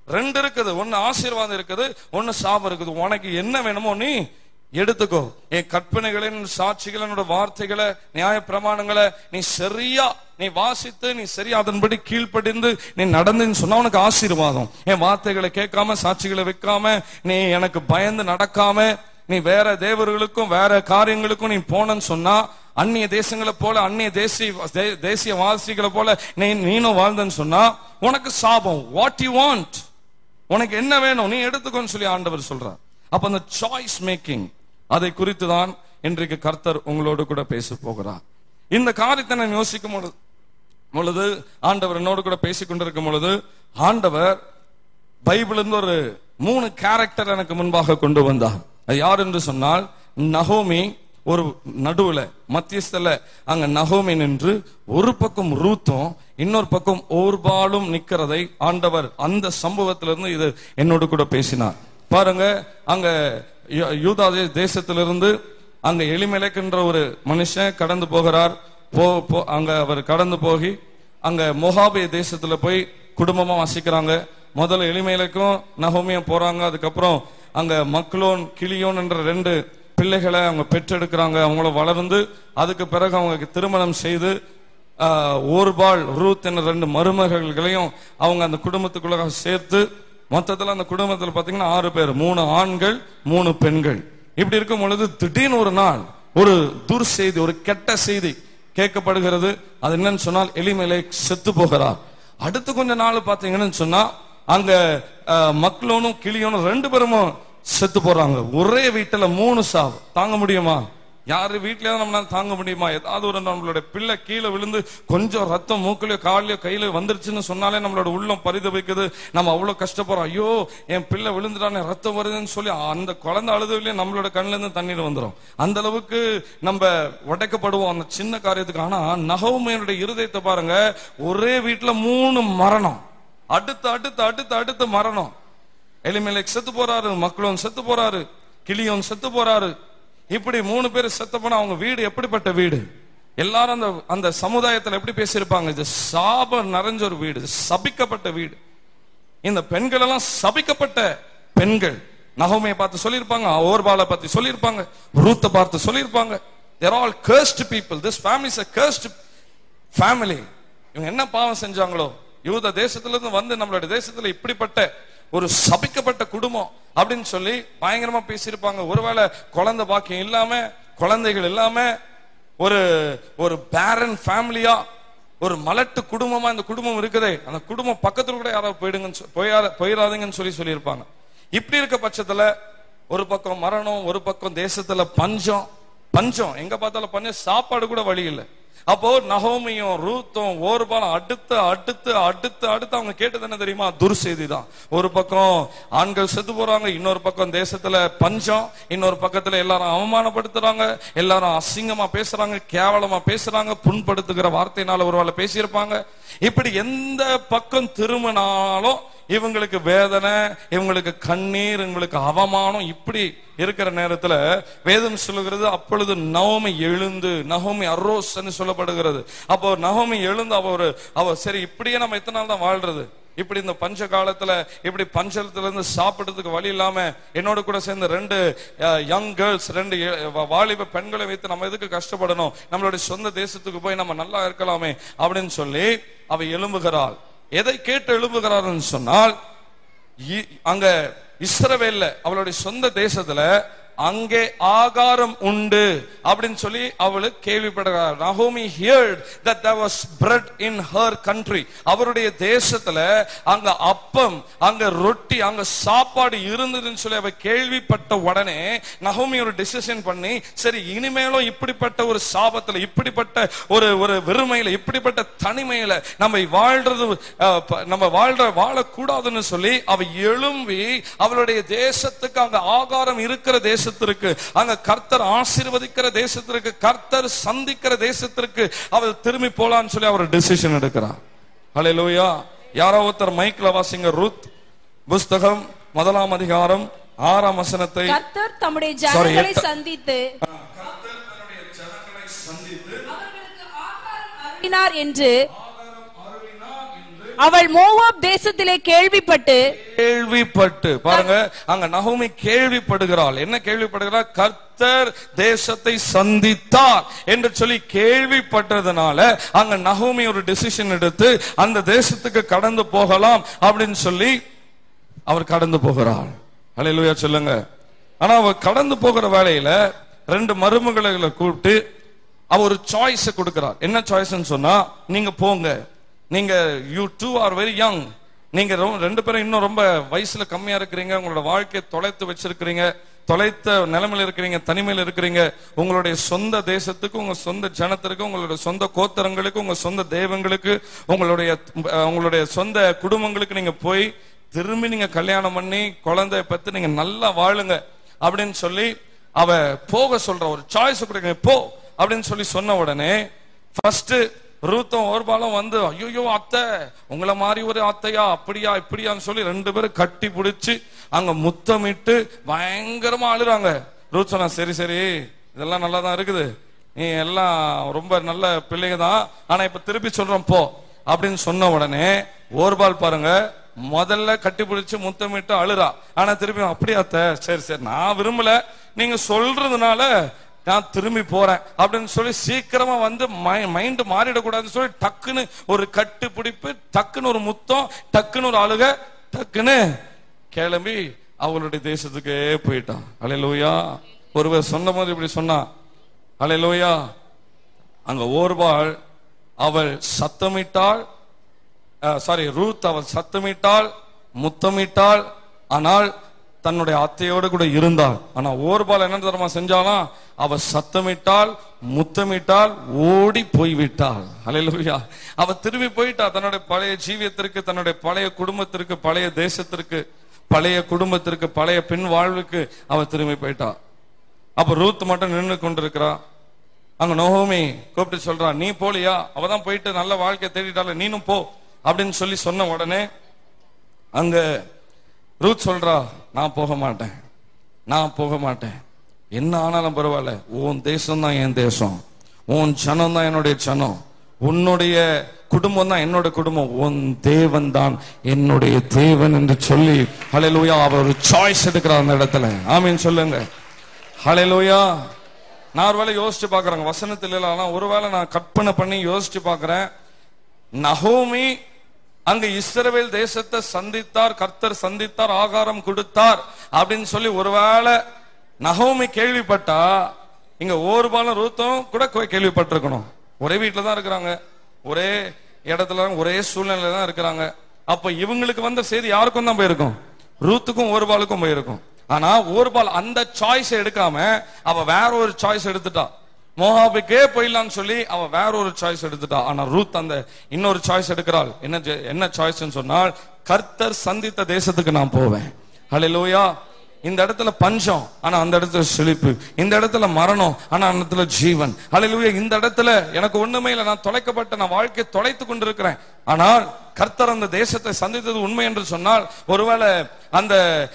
2 இருக்குது, ஒன்னு ஆசீர்வாதம் இருக்குது, ஒன்னு சாபம் இருக்குது. உனக்கு என்ன வேணுமோ நீ எடுத்துக்கோ. என் கற்பனைகளின் சாட்சிகளோட வார்த்தைகளை நியாய பிரமாணங்களை நீ வாசித்து நீ சரியா அதன்படி கீழ்ப்படிந்து நீ நடந்துன்னு சொன்னா உனக்கு ஆசீர்வாதம். என் வார்த்தைகளை கேட்காம சாட்சிகளை வைக்காம நீ எனக்கு பயந்து நடக்காம நீ வேற தேவர்களுக்கும் வேற காரியங்களுக்கும் நீ போனன்னு சொன்னா, அந்நிய தேசங்களை போல அந்நிய தேசிய வாசிகளை போல நீனும் வாழ்ந்தன்னு சொன்னா உனக்கு சாபம். வாட் யூ வாண்ட், உனக்கு என்ன வேணும் நீ எடுத்துக்கோன்னு சொல்லி ஆண்டவர் சொல்றார். அப்ப அந்த சாய்ஸ் மேக்கிங், அதை குறித்து தான் இன்றைக்கு கர்த்தர் உங்களோடு கூட பேச போகிறார். இந்த காரியத்தை நான் யோசிக்கும் பொழுது பொழுது ஆண்டவர் என்னோடு கூட பேசிக் கொண்டிருக்கும் பொழுது ஆண்டவர் பைபிள் இருந்து ஒரு 3 கேரக்டர் எனக்கு முன்பாக கொண்டு வந்தார். அது யார் என்று சொன்னால், நகோமி ஒரு நடுவுல மத்தியஸ்தல அங்க நகோமி நின்று ஒரு பக்கம் ரூத்தும் இன்னொரு பக்கம் ஓர்பாலும் நிக்கிறதை ஆண்டவர் அந்த சம்பவத்திலிருந்து இது என்னோடு கூட பேசினார். பாருங்க, அங்க யூதா தேசத்திலிருந்து அங்க எலிமெலெக்ன்ற ஒரு மனுஷன் கடந்து போகிறார். அங்க அவர் கடந்து போகி அங்க மோகாபே தேசத்துல போய் குடும்பமா வசிக்கிறாங்க. முதல்ல எலிமெலெக்கும் நகோமியும் போறாங்க. அதுக்கப்புறம் அங்க மக்லோன் கிளியோன் என்ற 2 பிள்ளைகளை அவங்க பெற்றெடுக்கிறாங்க. அவங்கள வளர்ந்து அதுக்கு பிறகு அவங்க திருமணம் செய்து ஓர்பால் ரூத் என்ற 2 மருமகள்களையும் அவங்க அந்த குடும்பத்துக்குள்ள சேர்த்து மொத்தத்துல அந்த குடும்பத்துல பாத்தீங்கன்னா 6 பேர், 3 ஆண்கள் 3 பெண்கள். இப்படி இருக்கும் பொழுது திடீர்னு ஒரு நாள் ஒரு துர்செய்தி, ஒரு கெட்ட செய்தி கேட்கப்படுகிறது. அது என்னன்னு சொன்னால், எலிமெலெக் செத்து போகிறார். அடுத்து கொஞ்ச நாள் பாத்தீங்கன்னு சொன்னா அங்க மக்லோனும் கிளியோனும் 2 பேரும் செத்து போறாங்க. ஒரே வீட்டுல 3 சாவு. தாங்க முடியுமா? யாரு வீட்டுல நம்மளால தாங்க முடியுமா? ஏதாவது ஒரு நம்மளுடைய பிள்ளை கீழே விழுந்து கொஞ்சம் ரத்தம் மூக்கிலையோ காலையோ கையில வந்துருச்சுன்னு சொன்னாலே நம்மளோட உள்ளம் பரிதவிக்குது. நம்ம அவ்வளவு கஷ்டப்படுறோம். ஐயோ, என் பிள்ளை விழுந்துட்டானே, ரத்தம் வருதுன்னு சொல்லி அந்த குழந்தை அழுதுலயே நம்மளோட கண்ணுல இருந்து தண்ணீர் வந்துடும். அந்த அளவுக்கு நம்ம உடைக்கப்படுவோம் அந்த சின்ன காரியத்துக்கு. ஆனா நகோமியோட இருதயத்தை பாருங்க, ஒரே வீட்டுல 3 மரணம், அடுத்து அடுத்து அடுத்து அடுத்து மரணம். எலிமெலெக் செத்து போறாரு, மக்லோன் செத்து போறாரு, கிளியோன் செத்து போறாரு. இப்படி 3 பேர் செத்து போனா அவங்க வீடு எப்படிப்பட்ட வீடு? எல்லாரும் அந்த சமுதாயத்தில் எப்படி பேசியிருப்பாங்க? இது சாபம் நிறைஞ்ச ஒரு வீடு, சபிக்கப்பட்ட வீடு. இந்த பெண்கள் எல்லாம் சபிக்கப்பட்ட பெண்கள். நகோமியை பார்த்து சொல்லியிருப்பாங்க, ஓர்பாலை பத்தி சொல்லியிருப்பாங்க, ரூத்தை பார்த்து சொல்லியிருப்பாங்க. They are all cursed people. This family is a cursed family. இவங்க என்ன பாவம் செஞ்சாங்களோ, யூத தேசத்துல இருந்து வந்து நம்மளுடைய தேசத்துல இப்படிப்பட்ட ஒரு சபிக்கப்பட்ட குடும்பம் அப்படின்னு சொல்லி பயங்கரமா பேசியிருப்பாங்க. ஒருவேளை குழந்தை பாக்கியம் இல்லாம, குழந்தைகள் இல்லாம, ஒரு பேரன் ஃபேமிலியா, ஒரு மலட்டு குடும்பமா இந்த குடும்பம் இருக்குதே, அந்த குடும்பம் பக்கத்துல கூட யாராவது போயிடாதீங்கன்னு சொல்லியிருப்பாங்க. இப்படி இருக்க பட்சத்துல ஒரு பக்கம் மரணம், ஒரு பக்கம் தேசத்துல பஞ்சம். எங்க பார்த்தாலும் பஞ்சம், சாப்பாடு கூட வழி இல்லை. அப்போ நகோமியும் ரூத்தும் ஓர்பாலும் அடுத்து அடுத்து அடுத்து அடுத்து அவங்க கேட்டது என்ன தெரியுமா? துர்செய்தி தான். ஒரு பக்கம் ஆண்கள் செத்து போறாங்க, இன்னொரு பக்கம் தேசத்துல பஞ்சம், இன்னொரு பக்கத்துல எல்லாரும் அவமானப்படுத்துறாங்க, எல்லாரும் அசிங்கமா பேசுறாங்க, கேவலமா பேசுறாங்க, புண்படுத்துகிற வார்த்தையினால ஒருவேளை பேசியிருப்பாங்க. இப்படி எந்த பக்கம் திரும்பினாலும் இவங்களுக்கு வேதனை, இவங்களுக்கு கண்ணீர், இவங்களுக்கு அவமானம். இப்படி இருக்கிற நேரத்துல வேதம் சொல்லுகிறது, அப்பொழுது நகோமி எழுந்து, நகோமி அரோஸ் சொல்லப்படுகிறது. அப்போ நகோமி எழுந்து அவ சரி, இப்படியே நம்ம எத்தனை நாள் தான் வாழ்றது? இப்படி இந்த பஞ்ச காலத்துல இப்படி பஞ்சத்துல இருந்து சாப்பிடுறதுக்கு வழி இல்லாம என்னோட கூட சேர்ந்து 2 யங் கேர்ள்ஸ், 2 வாலிப பெண்களை வைத்து நம்ம எதுக்கு கஷ்டப்படணும்? நம்மளுடைய சொந்த தேசத்துக்கு போய் நம்ம நல்லா இருக்கலாமே அப்படின்னு சொல்லி அவ எழும்புகிறாள். எதை கேட்டு எழும்புகிறார்னு சொன்னால், அங்க இஸ்ரவேல்ல அவளுடைய சொந்த தேசத்துல அங்கே ஆகாரம் உண்டு அப்படின்னு சொல்லி அவளுக்கு கேள்விப்படுகிறார். நகோமி heard that there was bread in her country. அவருடைய தேசத்துல அங்க அப்பம், அங்க ரொட்டி, அங்க சாப்பாடு இருந்ததுன்னு சொல்லி அவ கேள்விப்பட்ட உடனே நகோமி ஒரு டிசிஷன் பண்ணி, சரி இனிமேலும் இப்படிப்பட்ட ஒரு சாபத்துல, இப்படிப்பட்ட ஒரு வெறுமையில, இப்படிப்பட்ட தனிமையில நம்ம வாழக்கூடாதுன்னு சொல்லி அவ எழும்பி அவளுடைய தேசத்துக்கு, அங்க ஆகாரம் இருக்கிற தேசத்துக்கு, அங்க கர்த்தர் ஆசீர்வதிக்கிற தேசத்திற்கு, கர்த்தர் சந்திக்கிற தேசத்திற்கு அவள் திரும்பி போலான்னு சொல்லி அவர் டிசிஷன் எடுக்கிறார். ஹல்லேலூயா. யாரோ ஒருத்தர் மைக்ல வாசிங்க. ரூத் புஸ்தகம் 1ஆம் அதிகாரம் 6ஆம் வசனத்தை. கர்த்தர் தம்முடைய ஜனங்களை சந்தித்து அவர்களுக்கு ஆகாரம் அருளினார் என்று அவள் மோவாப் தேசத்திலே கேள்விப்பட்டு பாருங்க, அங்க நகோமி கேள்விப்படுகிறாள். என்ன கேள்விப்படுகிறாள்? கர்த்தர் தேசத்தை சந்தித்தார் என்று சொல்லி கேள்விப்பட்டதுனால அங்க நகோமி ஒரு டிசிஷன் எடுத்து அந்த தேசத்துக்கு கடந்து போகலாம் அப்படின்னு சொல்லி அவர் கடந்து போகிறாள். ஹல்லேலூயா சொல்லுங்க. ஆனா அவர் கடந்து போகிற வேளையில 2 மருமகளை கூப்பிட்டு அவர் ஒரு சாய்ஸ் கொடுக்கிறார். என்ன சாய்ஸ்ன்னு சொன்னா, நீங்க போங்க, நீங்க you two are very young, நீங்க 2 பேரும் இன்னும் ரொம்ப வயசுல கம்மியா இருக்கிறீங்க, உங்களோட வாழ்க்கையை தொலைத்து வச்சிருக்கிறீங்க, தொலைத்த நிலைமையில இருக்கிறீங்க, தனிமையில இருக்கிறீங்க, உங்களுடைய சொந்த தேசத்துக்கு, உங்க சொந்த ஜனத்திற்கு, உங்களுடைய சொந்த கோத்திரங்களுக்கு, உங்க சொந்த தெய்வங்களுக்கு, உங்களுடைய சொந்த குடும்பங்களுக்கு நீங்க போய் திரும்பி நீங்க கல்யாணம் பண்ணி குழந்தைய பத்தி நீங்க நல்லா வாழுங்க அப்படின்னு சொல்லி அவ போக சொல்ற ஒரு சாய்ஸ் கொடுங்க, போ அப்படின்னு சொல்லி சொன்ன உடனே ஃபர்ஸ்ட் ரூத்தும் ஓர்பாலும் வந்து, ஐயோ அத்தை, உங்களை மாதிரி ஒரு அத்தையா, அப்படியா இப்படியான்னு சொல்லி 2 பேரும் கட்டி பிடிச்சு அங்க முத்தமிட்டு பயங்கரமா அழுறாங்க. ரூத் சொன்னா, சரி சரி இதெல்லாம் நல்லா தான் இருக்குது, நீ எல்லாம் ரொம்ப நல்ல பிள்ளைங்க தான், ஆனா இப்ப திருப்பி சொல்றோம் போ அப்படின்னு சொன்ன உடனே ஓர்பால் பாருங்க, முதல்ல கட்டி பிடிச்சு முத்தமிட்டு அழுறா. ஆனா திருப்பி, அப்படியா அத்தை, சரி சரி நான் விரும்பல, நீங்க சொல்றதுனால நான் திரும்பி போறேன் அப்படின்னு சொல்லி சீக்கிரமா வந்து மைண்ட் மாறிடக்கூடாதுன்னு சொல்லி டக்குன்னு ஒரு கட்டு பிடிப்பு, டக்குன்னு ஒரு முத்தம், டக்குன்னு ஒரு அழுக, டக்குன்னு கிளம்பி அவளுடைய தேசத்துக்கே போயிட்டான். அல்லேலூயா. ஒருவர் சொன்ன போது இப்படி சொன்னா, அல்லேலூயா. அங்க ஓர்பாள் அவள் சத்தமிட்டாள், ரூத் அவள் சத்தமிட்டாள், முத்தமிட்டாள், ஆனால் தன்னுடைய அத்தையோடு கூட இருந்தாள். ஆனா ஓர்பால் என்ன தெரியுமா செஞ்சாலாம், அவ சத்தமிட்டாள், முத்தமிட்டாள், ஓடி போய்விட்டாள். அல்லேலூயா. அவ திரும்பி போயிட்டா தன்னுடைய பழைய ஜீவியத்திற்கு, தன்னுடைய பழைய குடும்பத்திற்கு, பழைய தேசத்திற்கு, பழைய குடும்பத்திற்கு, பழைய பின் வாழ்வுக்கு அவ திரும்பி போயிட்டா. அப்ப ரூத் மட்டும் நின்று கொண்டிருக்கிறா. அங்க நோகோமி கூப்பிட்டு சொல்றா, நீ போலியா, அவதான் போயிட்டு நல்ல வாழ்க்கையை தேடிட்டால, நீனும் போ அப்படின்னு சொல்லி சொன்ன உடனே அங்க ரூத் சொல்றா, நான் போக மாட்டேன், நான் போக மாட்டேன், என்ன ஆனாலும் பரவாயில்ல, உன் தேசம் தான் என் தேசம், உன் ஜனம் தான் என்னுடைய ஜனம், உன்னுடைய குடும்பம் தான் என்னோட குடும்பம், உன் தேவன் தான் என்னுடைய தேவன் என்று சொல்லி ஹல்லேலூயா அவர் ஒரு சாய்ஸ் எடுக்கிறார் அந்த இடத்துல. ஆமீன் சொல்லுங்க. ஹல்லேலூயா. நான் ஒருவேளை யோசிச்சு பாக்குறேன் வசனத்தில் இல்ல, ஆனா ஒருவேளை நான் கற்பனை பண்ணி யோசிச்சு பாக்குறேன். நகோமி அங்க இஸ்ரவேல் தேசத்தை சந்தித்தார், கர்த்தர் சந்தித்தார், ஆகாரம் கொடுத்தார் அப்படின்னு சொல்லி ஒருவேளை நகோமி கேள்விப்பட்டா, இங்க ஓர்பாலும் ரூத்தும் கூட கேள்விப்பட்டிருக்கணும். ஒரே வீட்டுல தான் இருக்கிறாங்க, ஒரே இடத்துல ஒரே சூழ்நிலையில தான் இருக்கிறாங்க. அப்ப இவங்களுக்கு வந்த செய்தி யாருக்கும் தான் போயிருக்கும், ரூத்துக்கும் ஓர்பாலுக்கும் போயிருக்கும். ஆனா ஓர்பால் அந்த சாய்ஸ் எடுக்காம அவ வேற ஒரு சாய்ஸ் எடுத்துட்டா. மோவாபுக்கே போயிடலாம்னு சொல்லி அவ வேற ஒரு சாய்ஸ் எடுத்துட்டா. ஆனா ரூத் அந்த இன்னொரு சாய்ஸ் எடுக்கிறாள். என்ன சாய்ஸ் சொன்னால், கர்த்தர் சந்தித்த தேசத்துக்கு நான் போவேன். ஹல்லேலூயா. இந்த இடத்துல பஞ்சம், ஆனா அந்த இடத்துல செழிப்பு. இந்த இடத்துல மரணம், ஆனா அந்த இடத்துல ஜீவன். ஹல்லேலூயா. இந்த இடத்துல எனக்கு ஒண்ணுமே இல்லை, நான் தொலைக்கப்பட்ட, நான் வாழ்க்கையை தொலைத்து கொண்டிருக்கிறேன். ஆனால் கர்த்தர் அந்த தேசத்தை சந்தித்தது உண்மை என்று சொன்னால், ஒருவேளை அந்த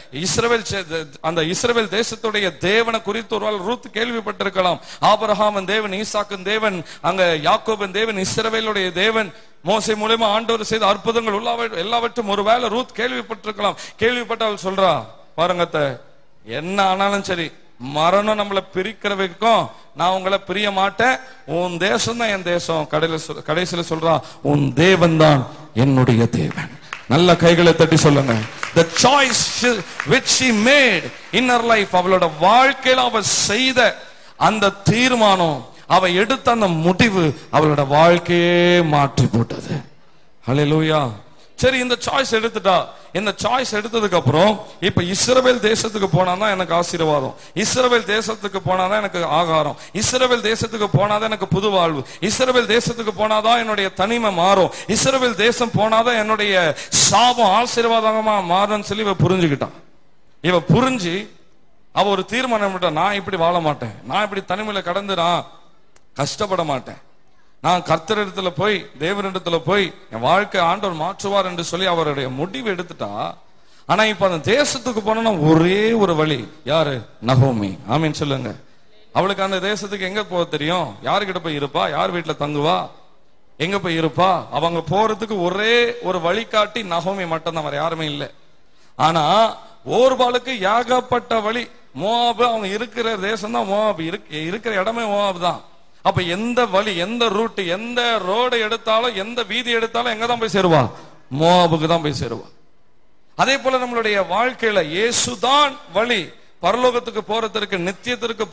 இஸ்ரவேல் தேசத்துடைய தேவனை குறித்து ஒருவேளை ரூத் கேள்விப்பட்டிருக்கலாம். ஆபிரகாமின் தேவன், ஈசாக்கின் தேவன், அங்க யாக்கோபின் தேவன், இஸ்ரவேலுடைய தேவன், மோசே மூலமா ஆண்டவர் செய்த அற்புதங்கள் எல்லாவற்றும் ஒருவேளை ரூத் கேள்விப்பட்டிருக்கலாம். கேள்விப்பட்டால் சொல்றா, பாருங்க என்ன ஆனாலும் சரி, மரணம் நம்மளை பிரிக்கிற வரைக்கும் நான் உங்களை பிரிய மாட்டேன், உன் தேசம் தான் என் தேசம். கடைசியில சொல்றா, உன் தேவன் தான் என்னுடைய தேவன். நல்ல கைகளை தட்டி சொல்லுங்க. The choice which she made in her life, அவளோட வாழ்க்கையில அவ செய்த அந்த தீர்மானம், அவ எடுத்த அந்த முடிவு அவளோட வாழ்க்கையே மாற்றி போட்டது. ஹல்லேலூயா. சரி, இந்த சாய்ஸ் எடுத்துட்டா. இந்த சாய்ஸ் எடுத்ததுக்கு அப்புறம் இப்ப இஸ்ரவேல் தேசத்துக்கு போனாதான் எனக்கு ஆசீர்வாதம், இஸ்ரவேல் தேசத்துக்கு போனாதான் எனக்கு ஆகாரம், இஸ்ரவேல் தேசத்துக்கு போனாதான் எனக்கு புது வாழ்வு, இஸ்ரவேல் தேசத்துக்கு போனாதான் என்னுடைய தனிமை மாறும், இஸ்ரவேல் தேசம் போனாதான் என்னுடைய சாபம் ஆசீர்வாதமா மாறும்னு சொல்லி இவ புரிஞ்சுக்கிட்டான். இவ புரிஞ்சு அவ ஒரு தீர்மானம் விட்டா, நான் இப்படி வாழ மாட்டேன், நான் இப்படி தனிமையில கடந்து நான் கஷ்டப்பட மாட்டேன், நான் கர்த்தரிடத்துல போய் தேவனிடத்துல போய் என் வாழ்க்கை ஆண்டவர் மாற்றுவார் என்று சொல்லி அவருடைய முடிவு எடுத்துட்டா. ஆனா இப்ப அந்த தேசத்துக்கு போனா ஒரே ஒரு வழி, யாரு? நகோமி. ஆமீன் சொல்லுங்க. அவளுக்கு அந்த தேசத்துக்கு எங்க போக தெரியும்? யாருக்கிட்ட போய் இருப்பா? யார் வீட்டுல தங்குவா? எங்க போய் இருப்பா? அவங்க போறதுக்கு ஒரே ஒரு வழிகாட்டி நகோமி மட்டும்தான், வேற யாருமே இல்லை. ஆனா ஓர்பாலுக்கு ஏகப்பட்ட வழி. மோவாபு அவங்க இருக்கிற தேசம் தான் மோவாபு, இருக்கிற இடமே மோவாபு தான். அப்ப எந்த வழி, எந்த ரூட், எந்த ரோடு எடுத்தாலும், எந்த வீதி எடுத்தாலும் எங்க தான் போய் சேருவா? மோவாபுக்கு தான் போய் சேருவா. அதே போல நம்மளுடைய வாழ்க்கையில இயேசுதான் வழி. பரலோகத்துக்கு போறதற்கு, நித்தியத்திற்கு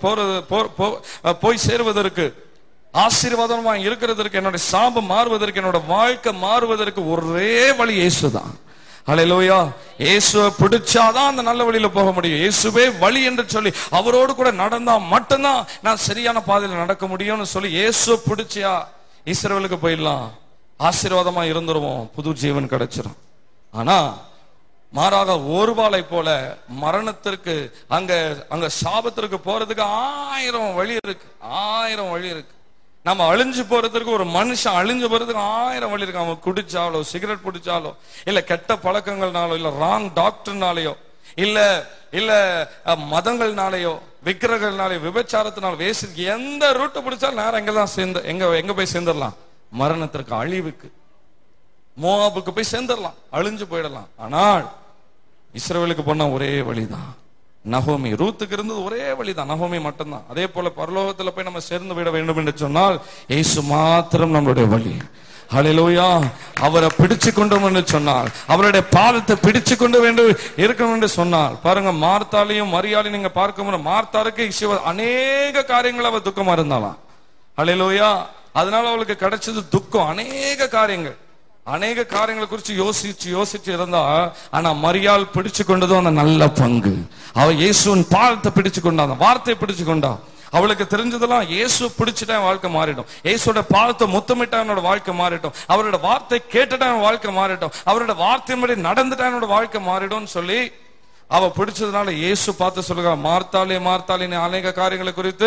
போய் சேருவதற்கு, ஆசீர்வாதமா இருக்கிறதற்கு, என்னுடைய சாபம் மாறுவதற்கு, என்னோட வாழ்க்கை மாறுவதற்கு ஒரே வழி இயேசுதான். ஹல்லேலூயா. இயேசுவை பிடிச்சாதான் அந்த நல்ல வழியில போக முடியும். இயேசுவே வழி என்று சொல்லி அவரோடு கூட நடந்தா மட்டும்தான் நான் சரியான பாதையில நடக்க முடியும்னு சொல்லி இயேசுவை பிடிச்சியா இஸ்ரவேலுக்கு போயிடலாம், ஆசீர்வாதமா இருந்துருவோம், புது ஜீவன் கிடைச்சிடும். ஆனா மாறாக ஒருவாளை போல மரணத்திற்கு அங்க சாபத்திற்கு போறதுக்கு 1000 வழி இருக்கு, 1000 வழி இருக்கு. நம்ம அழிஞ்சு போறதுக்கு, ஒரு மனுஷன் அழிஞ்சு போறதுக்கு 1000 வழி இருக்கு. அவன் குடிச்சாலோ, சிகரெட் பிடிச்சாலோ, இல்ல கெட்ட பழக்கங்கள்னாலோ, இல்ல ராங் டாக்டர்னாலேயோ, இல்ல மதங்கள்னாலேயோ, விக்கிரகங்கள்னாலேயோ, விபச்சாரத்தினால, வேசி, எந்த ரூட்டு பிடிச்சாலும் நேரம் எங்க போய் சேர்ந்துடலாம்? மரணத்திற்கு, அழிவுக்கு, மோவாபுக்கு போய் சேர்ந்துடலாம், அழிஞ்சு போயிடலாம். ஆனால் இஸ்ரவேலுக்கு போன ஒரே வழிதான் நகோமி. ரூத்துக்கு இருந்தது ஒரே வழிதான், நகோமி மட்டும்தான். அதே போல பரலோகத்துல போய் நம்ம சேர்ந்து விட வேண்டும் என்று சொன்னால் இயேசு மாத்திரம் நம்மளுடைய வழி. ஹல்லேலூயா. அவரை பிடிச்சு கொண்டோம் என்று சொன்னால், அவருடைய பாதத்தை பிடிச்சு கொண்டு வேண்டும் இருக்கணும் என்று சொன்னால், பாருங்க மார்த்தாலையும் மரியாதையும் நீங்க பார்க்க முடியும். மார்த்தாருக்கு அநேக காரியங்கள் அவ துக்கமா இருந்தாலாம். ஹல்லேலூயா. அதனால அவளுக்கு கிடைச்சது துக்கம். அநேக காரியங்களை குறித்து யோசிச்சு இருந்தா, ஆனா மரியாள் பிடிச்சு கொண்டதும் அந்த நல்ல பங்கு. அவ இயேசுவின் பாதத்தை பிடிச்சு கொண்டா, அந்த வார்த்தையை பிடிச்சு கொண்டா. அவளுக்கு தெரிஞ்சதெல்லாம் இயேசு பிடிச்சிட்டா வாழ்க்கை மாறிடும், இயேசுவோட பாதத்தை முத்தமிட்டா என்னோட வாழ்க்கை மாறிடும், அவரோட வார்த்தை கேட்டுட்டா என் வாழ்க்கை மாறிடும், அவரோட வார்த்தையின்படி நடந்துட்டா என்னோட வாழ்க்கை மாறிடும் சொல்லி அவ பிடிச்சதுனால இயேசு பார்த்து சொல்லுங்க, மார்த்தாலே நீ அநேக காரியங்களை குறித்து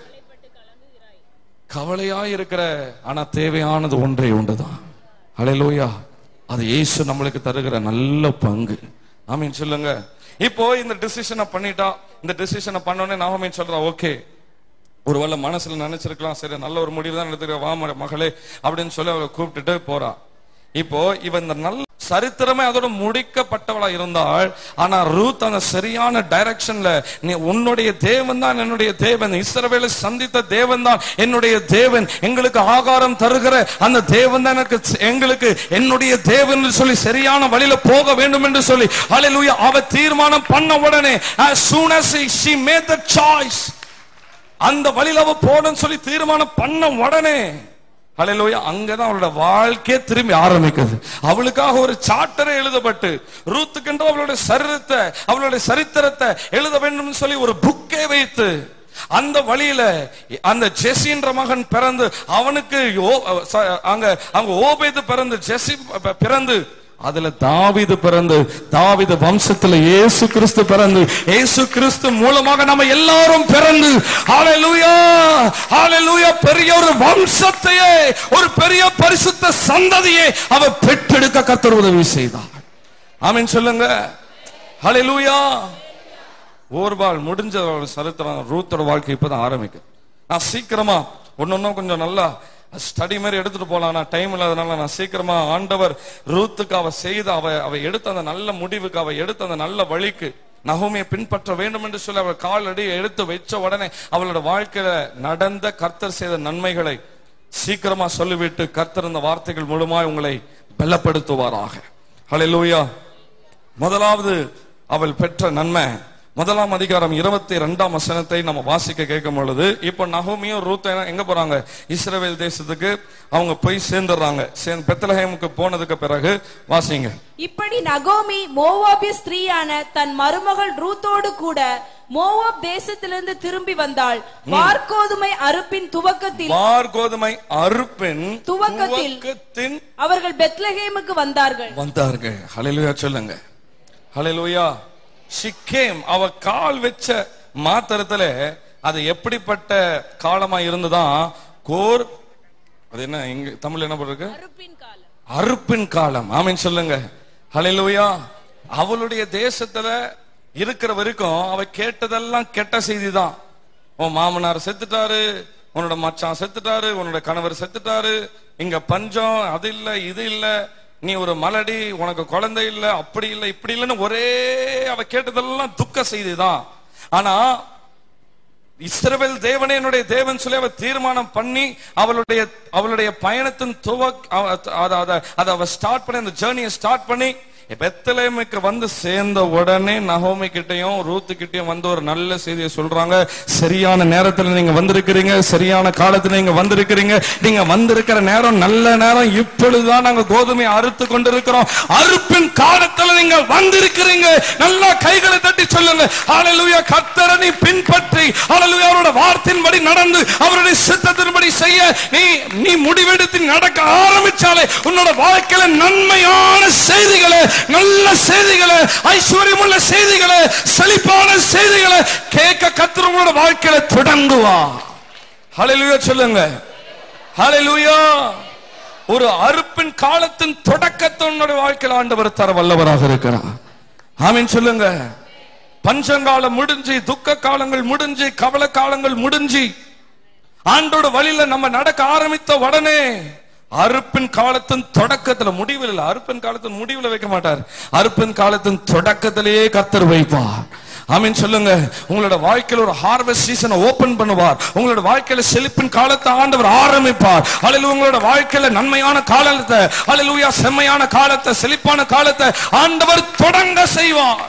கவலையா இருக்கிற, ஆனா தேவையானது ஒன்றே ஒன்றுதான். ஹல்லேலூயா. அது இயேசு நம்மளுக்கு தருகிற நல்ல பங்கு. ஆமீன் சொல்லுங்க. இப்போ இந்த டிசிஷனை பண்ணிட்டா, இந்த டிசிஷனை பண்ணோடனே நாம சொல்றா, ஓகே, ஒருவேளை மனசுல நினைச்சிருக்கலாம், சரி நல்ல ஒரு முடிவு தான் எடுத்துக்கிற, வா மகளே அப்படின்னு சொல்லி அவளை கூப்பிட்டுட்டு போறா. இப்போ இவன் இந்த நல்ல சரித்திரமே அதோட முடிக்கப்பட்டவளா இருந்தாள். ஆனா ரூத் அந்த சரியான டைரக்ஷன்ல, நீ உன்னுடைய தேவன் தான் என்னுடைய தேவன், இஸ்ரவேலை சந்தித்த தேவன் தான் என்னுடைய தேவன், எங்களுக்கு ஆகாரம் தருகிற அந்த தேவன் தான் எங்களுக்கு என்னுடைய தேவன் சொல்லி சரியான வழியில போக வேண்டும் என்று சொல்லி ஹல்லேலூயா அவ தீர்மானம் பண்ண உடனே, as soon as she made the choice, அந்த வழியில அவ போறன்னு சொல்லி தீர்மானம் பண்ண உடனே ஹல்லேலூயா அங்கதான் அவளோட வாழ்க்கையே திரும்பி ஆரம்பிக்குது. அவளுக்காக ஒரு சார்ட்டரே எழுதப்பட்டு, ரூத்துக்கென்று அவளுடைய சரித்திரத்தை எழுத வேண்டும் சொல்லி ஒரு புக்கே வைத்து, அந்த வழியில அந்த ஜெசின்ற மகன் பிறந்து, அவனுக்கு அங்க ஓபேது பிறந்து, ஜெசி பிறந்து, அதுல தாவீது பிறந்து, தாவீது வம்சத்துல இயேசு கிறிஸ்து பிறந்து, இயேசு கிறிஸ்து மூலமாக நம்ம எல்லாரும் பிறந்து, ஹல்லேலூயா ஹல்லேலூயா, பெரிய ஒரு வம்சத்தையே, ஒரு பெரிய பரிசுத்த சந்ததியை அவ பெற்றெடுக்க கர்த்தர் உதவி செய்தார். ஆமென் சொல்லுங்க. ஹல்லேலூயா. ஓர்பால் முடிஞ்ச சரித்திரம், ரூத்தோட வாழ்க்கை இப்பதான் ஆரம்பிக்கும். நான் சீக்கிரமா ஒன்னொன்னும் கொஞ்சம் நல்லா ஸ்டடி மாதிரி எடுத்துட்டு போலாம், நான் டைம் இல்லாதனால நான் சீக்கிரமா ஆண்டவர் ரூத்துக்கு அவ எடுத்த அந்த நல்ல முடிவுக்கு, அவ எடுத்த அந்த நல்ல வழிக்கு நகோமியை பின்பற்ற வேண்டும் என்று சொல்லி அவள் காலடி எடுத்து வச்ச உடனே அவளோட வாழ்க்கையில நடந்த கர்த்தர் செய்த நன்மைகளை சீக்கிரமா சொல்லிவிட்டு, கர்த்தர் இந்த வார்த்தைகள் மூலமாய் உங்களை பலப்படுத்துவாராக. ஹல்லேலூயா. முதலாவது அவள் பெற்ற நன்மை, 1 அதிகாரம் 22 வசனத்தை நம்ம வாசிக்க கேட்கும் பொழுது, இப்ப நகோமியும் ரூத்தும் எங்க போறாங்க? இஸ்ரவேல் தேசத்துக்கு அவங்க போய் சேர்ந்துடுறாங்க. பெத்லஹேமுக்கு போனதுக்கு பிறகு வாசிங்க. இப்படி நகோமி மோவாபிய ஸ்திரீயான தன் மருமகள் ரூத்தோடு கூட மோவாப் தேசத்திலிருந்து திரும்பி வந்தாள். வார்கோதுமை அறுப்பின் துவக்கத்தில் அவர்கள் பெத்லஹேமுக்கு வந்தார்கள். ஹல்லேலூயா சொல்லுங்க. ஹல்லேலூயா. She came, அவ கால் வச்ச மாத்திரத்துல அது எப்படிப்பட்ட காலமா இருந்ததான், அது என்ன இங்க தமிழ் என்ன போட்டிருக்கு? அறுப்பின் காலம். ஆமென் சொல்லுங்க. ஹல்லேலூயா. அவளுடைய தேசத்துல இருக்கிற வரைக்கும் அவ கேட்டதெல்லாம் கெட்ட செய்தி தான். உன் மாமனார் செத்துட்டாரு, உன்னோட மச்சான் செத்துட்டாரு, உன்னோட கணவர் செத்துட்டாரு, இங்க பஞ்சம், அது இல்ல இது இல்ல, நீ ஒரு மலடி, உனக்கு குழந்தை இல்ல, அப்படி இல்ல இப்படி இல்லன்னு ஒரே அவ கேட்டதெல்லாம் துக்க செய்திதான். ஆனா இஸ்ரவேல் தேவனே என்னுடைய தேவன் சொல்லி அவ தீர்மானம் பண்ணி அவளுடைய பயணத்தின் அவ ஸ்டார்ட் பண்ணி, அந்த ஜர்னியை ஸ்டார்ட் பண்ணி பெத்லகேமுக்கு வந்து சேர்ந்த உடனே நகோமி கிட்டையும் ரூத்து கிட்டையும் வந்து ஒரு நல்ல செய்தியை சொல்றாங்க. சரியான நேரத்துல நீங்க வந்திருக்கிறீங்க, சரியான காலத்துல நீங்க வந்திருக்கிறீங்க. நீங்க வந்திருக்கிற நேரம் நல்ல நேரம். இப்பொழுதுதான் நாங்க கோதுமை அறுத்து கொண்டிருக்கிறோம். அறுப்பின் காலத்துல நீங்க வந்திருக்கிறீங்க. நல்லா கைகளை தட்டி சொல்லுங்க ஹல்லேலூயா. கர்த்தரை நீ பின்பற்றி ஹல்லேலூயா அவருடைய வார்த்தையின்படி நடந்து அவருடைய சித்தத்தின்படி செய்ய நீ முடிவெடுத்து நடக்க ஆரம்பிச்சாலே உன்னோட வாழ்க்கையில நன்மையான செய்திகளை, நல்ல செய்திகளை, ஐஸ்வர்யமுள்ள செய்திகளை, செழிப்பான செய்திகளை கேட்க கர்த்தர் உங்களோட வாழ்க்கையில தொடங்குவா. ஹல்லேலூயா சொல்லுங்க. ஹல்லேலூயா. ஒரு அறுப்பின் காலத்தின் தொடக்கத்தை உன்னுடைய வாழ்க்கையில் ஆண்டவர் தர வல்லவராக இருக்கிறார். ஆமென் சொல்லுங்க. பஞ்சங்காலம் முடிஞ்சு, துக்க காலங்கள் முடிஞ்சு, கவலை காலங்கள் முடிஞ்சு, ஆண்டோட வழியில நம்ம நடக்க ஆரம்பித்த உடனே அறுப்பின் காலத்தின் தொடக்கத்துல, முடிவில் இல்ல, அறுப்பின் காலத்தின் முடிவில் வைக்க மாட்டார். அறுப்பின் காலத்தின் தொடக்கத்திலேயே கர்த்தர் வைப்பார். ஆமென் சொல்லுங்க. உங்களோட வாழ்க்கையில ஒரு ஹார்வெஸ்ட் சீசனை ஓபன் பண்ணுவார். உங்களோட வாழ்க்கையில செழிப்பின் காலத்தை ஆண்டவர் ஆரம்பிப்பார். ஹல்லேலூயா. உங்களோட வாழ்க்கையில நன்மையான காலத்தை, ஹல்லேலூயா, செம்மையான காலத்தை, செழிப்பான காலத்தை ஆண்டவர் தொடங்க செய்வார்.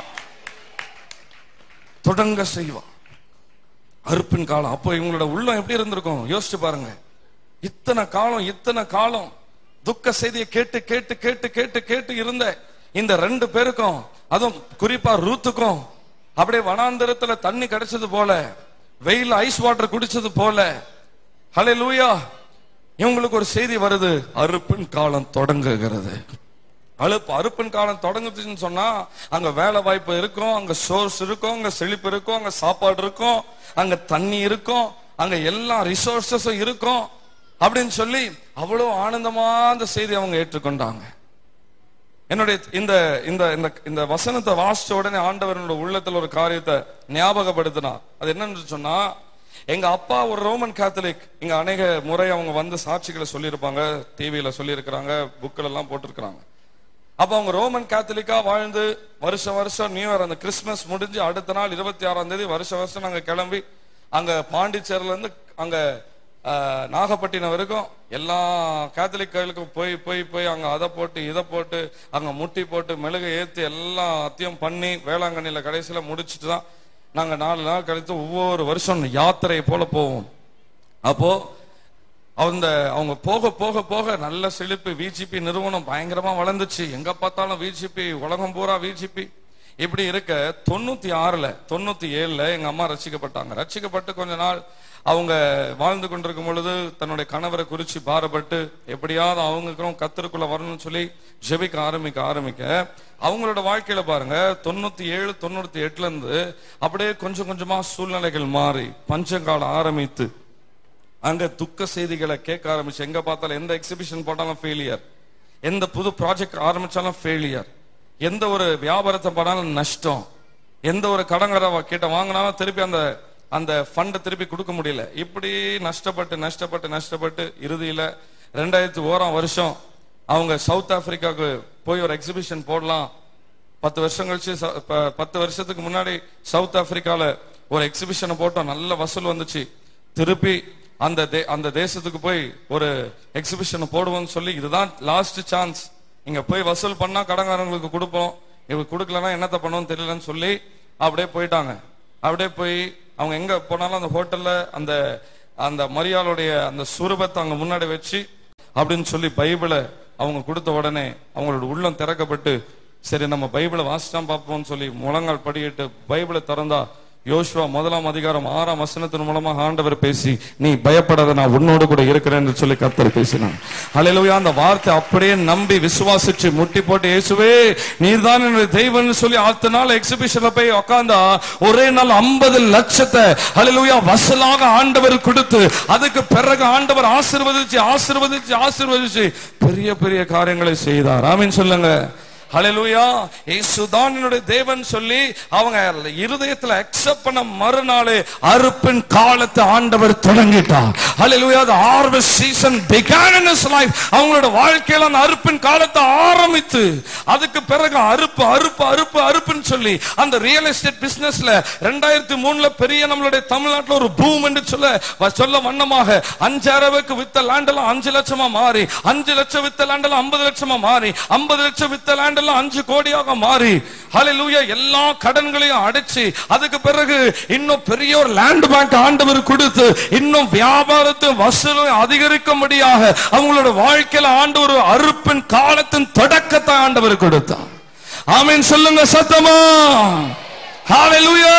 தொடங்க செய்வார். அறுப்பின் காலம். அப்போ இவங்களோட உள்ளம் எப்படி இருந்திருக்கும் யோசிச்சு பாருங்க. இத்தனை காலம் துக்க செய்தியை கேட்டு கேட்டு கேட்டு கேட்டு கேட்டு இருந்த இந்த 2 பேருக்கும், அதுவும் குறிப்பா ரூத்துக்கும், அப்படியே வனாந்தரத்துல தண்ணி கிடைச்சது போல, வெயில் ஐஸ் வாட்டர் குடிச்சது போல, ஹல்லேலூயா, இவங்களுக்கு ஒரு செய்தி வருது. அறுப்பின் காலம் தொடங்குகிறது. அறுப்பின் காலம் தொடங்குச்சுன்னு சொன்னா அங்க வேலை வாய்ப்பு இருக்கும், அங்க சோர்ஸ் இருக்கும், அங்க செழிப்பு இருக்கும், அங்க சாப்பாடு இருக்கும், அங்க தண்ணி இருக்கும், அங்க எல்லா ரிசோர்சஸும் இருக்கும் அப்படின்னு சொல்லி அவ்வளவு ஆனந்தமா அந்த செய்தி அவங்க ஏற்றுக்கொண்டாங்க. என்னுடைய இந்த இந்த இந்த வசனத்தை வாசிச்ச உடனே ஆண்டவரோட உள்ளத்துல ஒரு காரியத்தை ஞாபகப்படுத்தினார். அது என்னன்னு சொன்னா, எங்க அப்பா ஒரு ரோமன் கேத்தலிக். இங்க அநேக முறை அவங்க வந்து சாட்சிகளை சொல்லியிருப்பாங்க, டிவியில சொல்லியிருக்கிறாங்க, புக்கில் எல்லாம் போட்டிருக்கிறாங்க. அப்ப அவங்க ரோமன் கேத்தலிக்கா வாழ்ந்து வருஷம் நியூ இயர், அந்த கிறிஸ்துமஸ் முடிஞ்சு அடுத்த நாள் 26ஆம் தேதி வருஷம் நாங்க கிளம்பி அங்க பாண்டிச்சேரியில இருந்து அங்க நாகப்பட்டினம் வரைக்கும் எல்லா கேத்தலிக் கோயிலுக்கும் போய் போய் போய் அங்க அதை போட்டு இதை போட்டு அங்க முட்டி போட்டு மெழுகை ஏத்தி எல்லாத்தையும் பண்ணி வேளாங்கண்ணியில கடைசியில முடிச்சுட்டு தான் நாங்க 4 நாள் கழித்து ஒவ்வொரு வருஷம் யாத்திரை போல போவோம். அப்போ அவங்க போக போக போக நல்ல செழிப்பு. விஜிபி நிறுவனம் பயங்கரமா வளர்ந்துச்சு. எங்க பார்த்தாலும் விஜிபி, உலகம் பூரா விஜிபி. இப்படி இருக்க 97ல எங்க அம்மா ரட்சிக்கப்பட்டாங்க. ரட்சிக்கப்பட்டு கொஞ்ச நாள் அவங்க வாழ்ந்து கொண்டிருக்கும் பொழுது தன்னுடைய கணவரை குறிச்சு பாரப்பட்டு எப்படியாவது அவங்களுக்கும் கர்த்தருக்குள்ள வரணும்னு சொல்லி ஜெபிக்க ஆரம்பிக்க அவங்களோட வாழ்க்கையில பாருங்க 97, 98ல இருந்து அப்படியே கொஞ்சம் கொஞ்சமா சூழ்நிலைகள் மாறி பஞ்சகாலம் ஆரம்பித்து அங்க துக்க செய்திகளை கேட்க ஆரம்பிச்சு. எங்க பார்த்தாலும் எந்த எக்ஸிபிஷன் போட்டாலும் ஃபெயிலியர், எந்த புது ப்ராஜெக்ட் ஆரம்பிச்சாலும் ஃபெயிலியர், எந்த ஒரு வியாபாரத்தை பண்ணாலும் நஷ்டம், எந்த ஒரு கடங்கரை கிட்ட வாங்கினாலும் திருப்பி அந்த ஃபண்டை திருப்பி கொடுக்க முடியல. இப்படி நஷ்டப்பட்டு இறுதியில 2001 அவங்க சவுத் ஆப்பிரிக்காவுக்கு போய் ஒரு எக்ஸிபிஷன் போடலாம். 10 வருஷம் கழிச்சு 10 வருஷத்துக்கு முன்னாடி சவுத் ஆப்பிரிக்கால ஒரு எக்ஸிபிஷனை போட்டோம், நல்ல வசூல் வந்துச்சு. திருப்பி அந்த தேசத்துக்கு போய் ஒரு எக்ஸிபிஷன் போடுவோம்னு சொல்லி, இதுதான் லாஸ்ட் சான்ஸ், இங்க போய் வசூல் பண்ணா கடங்காரங்களுக்கு கொடுப்போம், இவங்க கொடுக்கலன்னா என்னத்த பண்ணுவோம் தெரியலன்னு சொல்லி அப்படியே போயிட்டாங்க. அப்படியே போய் அவங்க எங்க போனாலும் அந்த ஹோட்டல்ல அந்த மரியாளுடைய அந்த சுரூபத்தை அங்க முன்னாடி வச்சு அப்படின்னு சொல்லி பைபிளை அவங்க கொடுத்த உடனே அவங்களோட உள்ளம் திறக்கப்பட்டு, சரி நம்ம பைபிளை வாசிச்சான் பார்ப்போம்னு சொல்லி முழங்கால் படிக்கிட்டு பைபிளை திறந்தா யோசுவா 1ஆம் அதிகாரம் 6ஆம் வசனத்தின் மூலமாக ஆண்டவர் பேசி, நீ பயப்படாத, நான் உன்னோடு கூட இருக்கிறேன்னு சொல்லி கர்த்தர் பேசினான். ஹல்லேலூயா. அந்த வார்த்தை அப்படியே நம்பி விசுவாசிச்சு முட்டி போட்டு, இயேசுவே நீர்தான் என்னுடைய தெய்வம்னு சொல்லி அடுத்த நாள் எக்ஸிபிஷன்ல போய் உட்கார்ந்தா ஒரே நாள் 50 லட்சத்தை ஹல்லேலூயா வசூலாக ஆண்டவர் கொடுத்து, அதுக்கு பிறகு ஆண்டவர் ஆசீர்வதிச்சு பெரிய பெரிய காரியங்களை செய்தார். ஆமென் சொல்லுங்க. ஹல்லேலூயா. இயேசுதான் என்னுடைய தேவன் சொல்லி அவங்க இருதயத்துல அக்செப்ட் பண்ண மறுநாளே அறுப்பின் காலத்தை ஆண்டவர் தொடங்கிட்டார். ஹல்லேலூயா. the harvest season began in his life. அவங்களோட வாழ்க்கையில அந்த அறுப்பின் காலத்தை ஆரம்பித்து அதுக்கு பிறகு அறுப்புன்னு சொல்லி அந்த ரியல் எஸ்டேட் பிசினஸ்ல 2003ல பெரிய நம்மளுடைய தமிழ்நாட்டில் ஒரு பூம் என்று சொல்ல வண்ணமாக 5,000 வித்த லேண்ட் எல்லாம் 5 லட்சமா மாறி, 5 லட்சம் வித்த லேண்ட் எல்லாம் 50 லட்சமா மாறி, 50 லட்சம் வித்த லேண்ட் சொத்தெல்லாம் 5 கோடியாக மாறி ஹல்லேலூயா எல்லா கடன்களையும் அடைச்சு அதுக்கு பிறகு இன்னும் பெரிய ஒரு லேண்ட் பேங்க் ஆண்டவர் கொடுத்து இன்னும் வியாபாரத்தை வசூலும் அதிகரிக்கும்படியாக அவங்களோட வாழ்க்கையில ஆண்டவர் அறுப்பின் காலத்தின் தொடக்கத்தை ஆண்டவர் கொடுத்தார். ஆமென் சொல்லுங்க சத்தமா. ஹல்லேலூயா.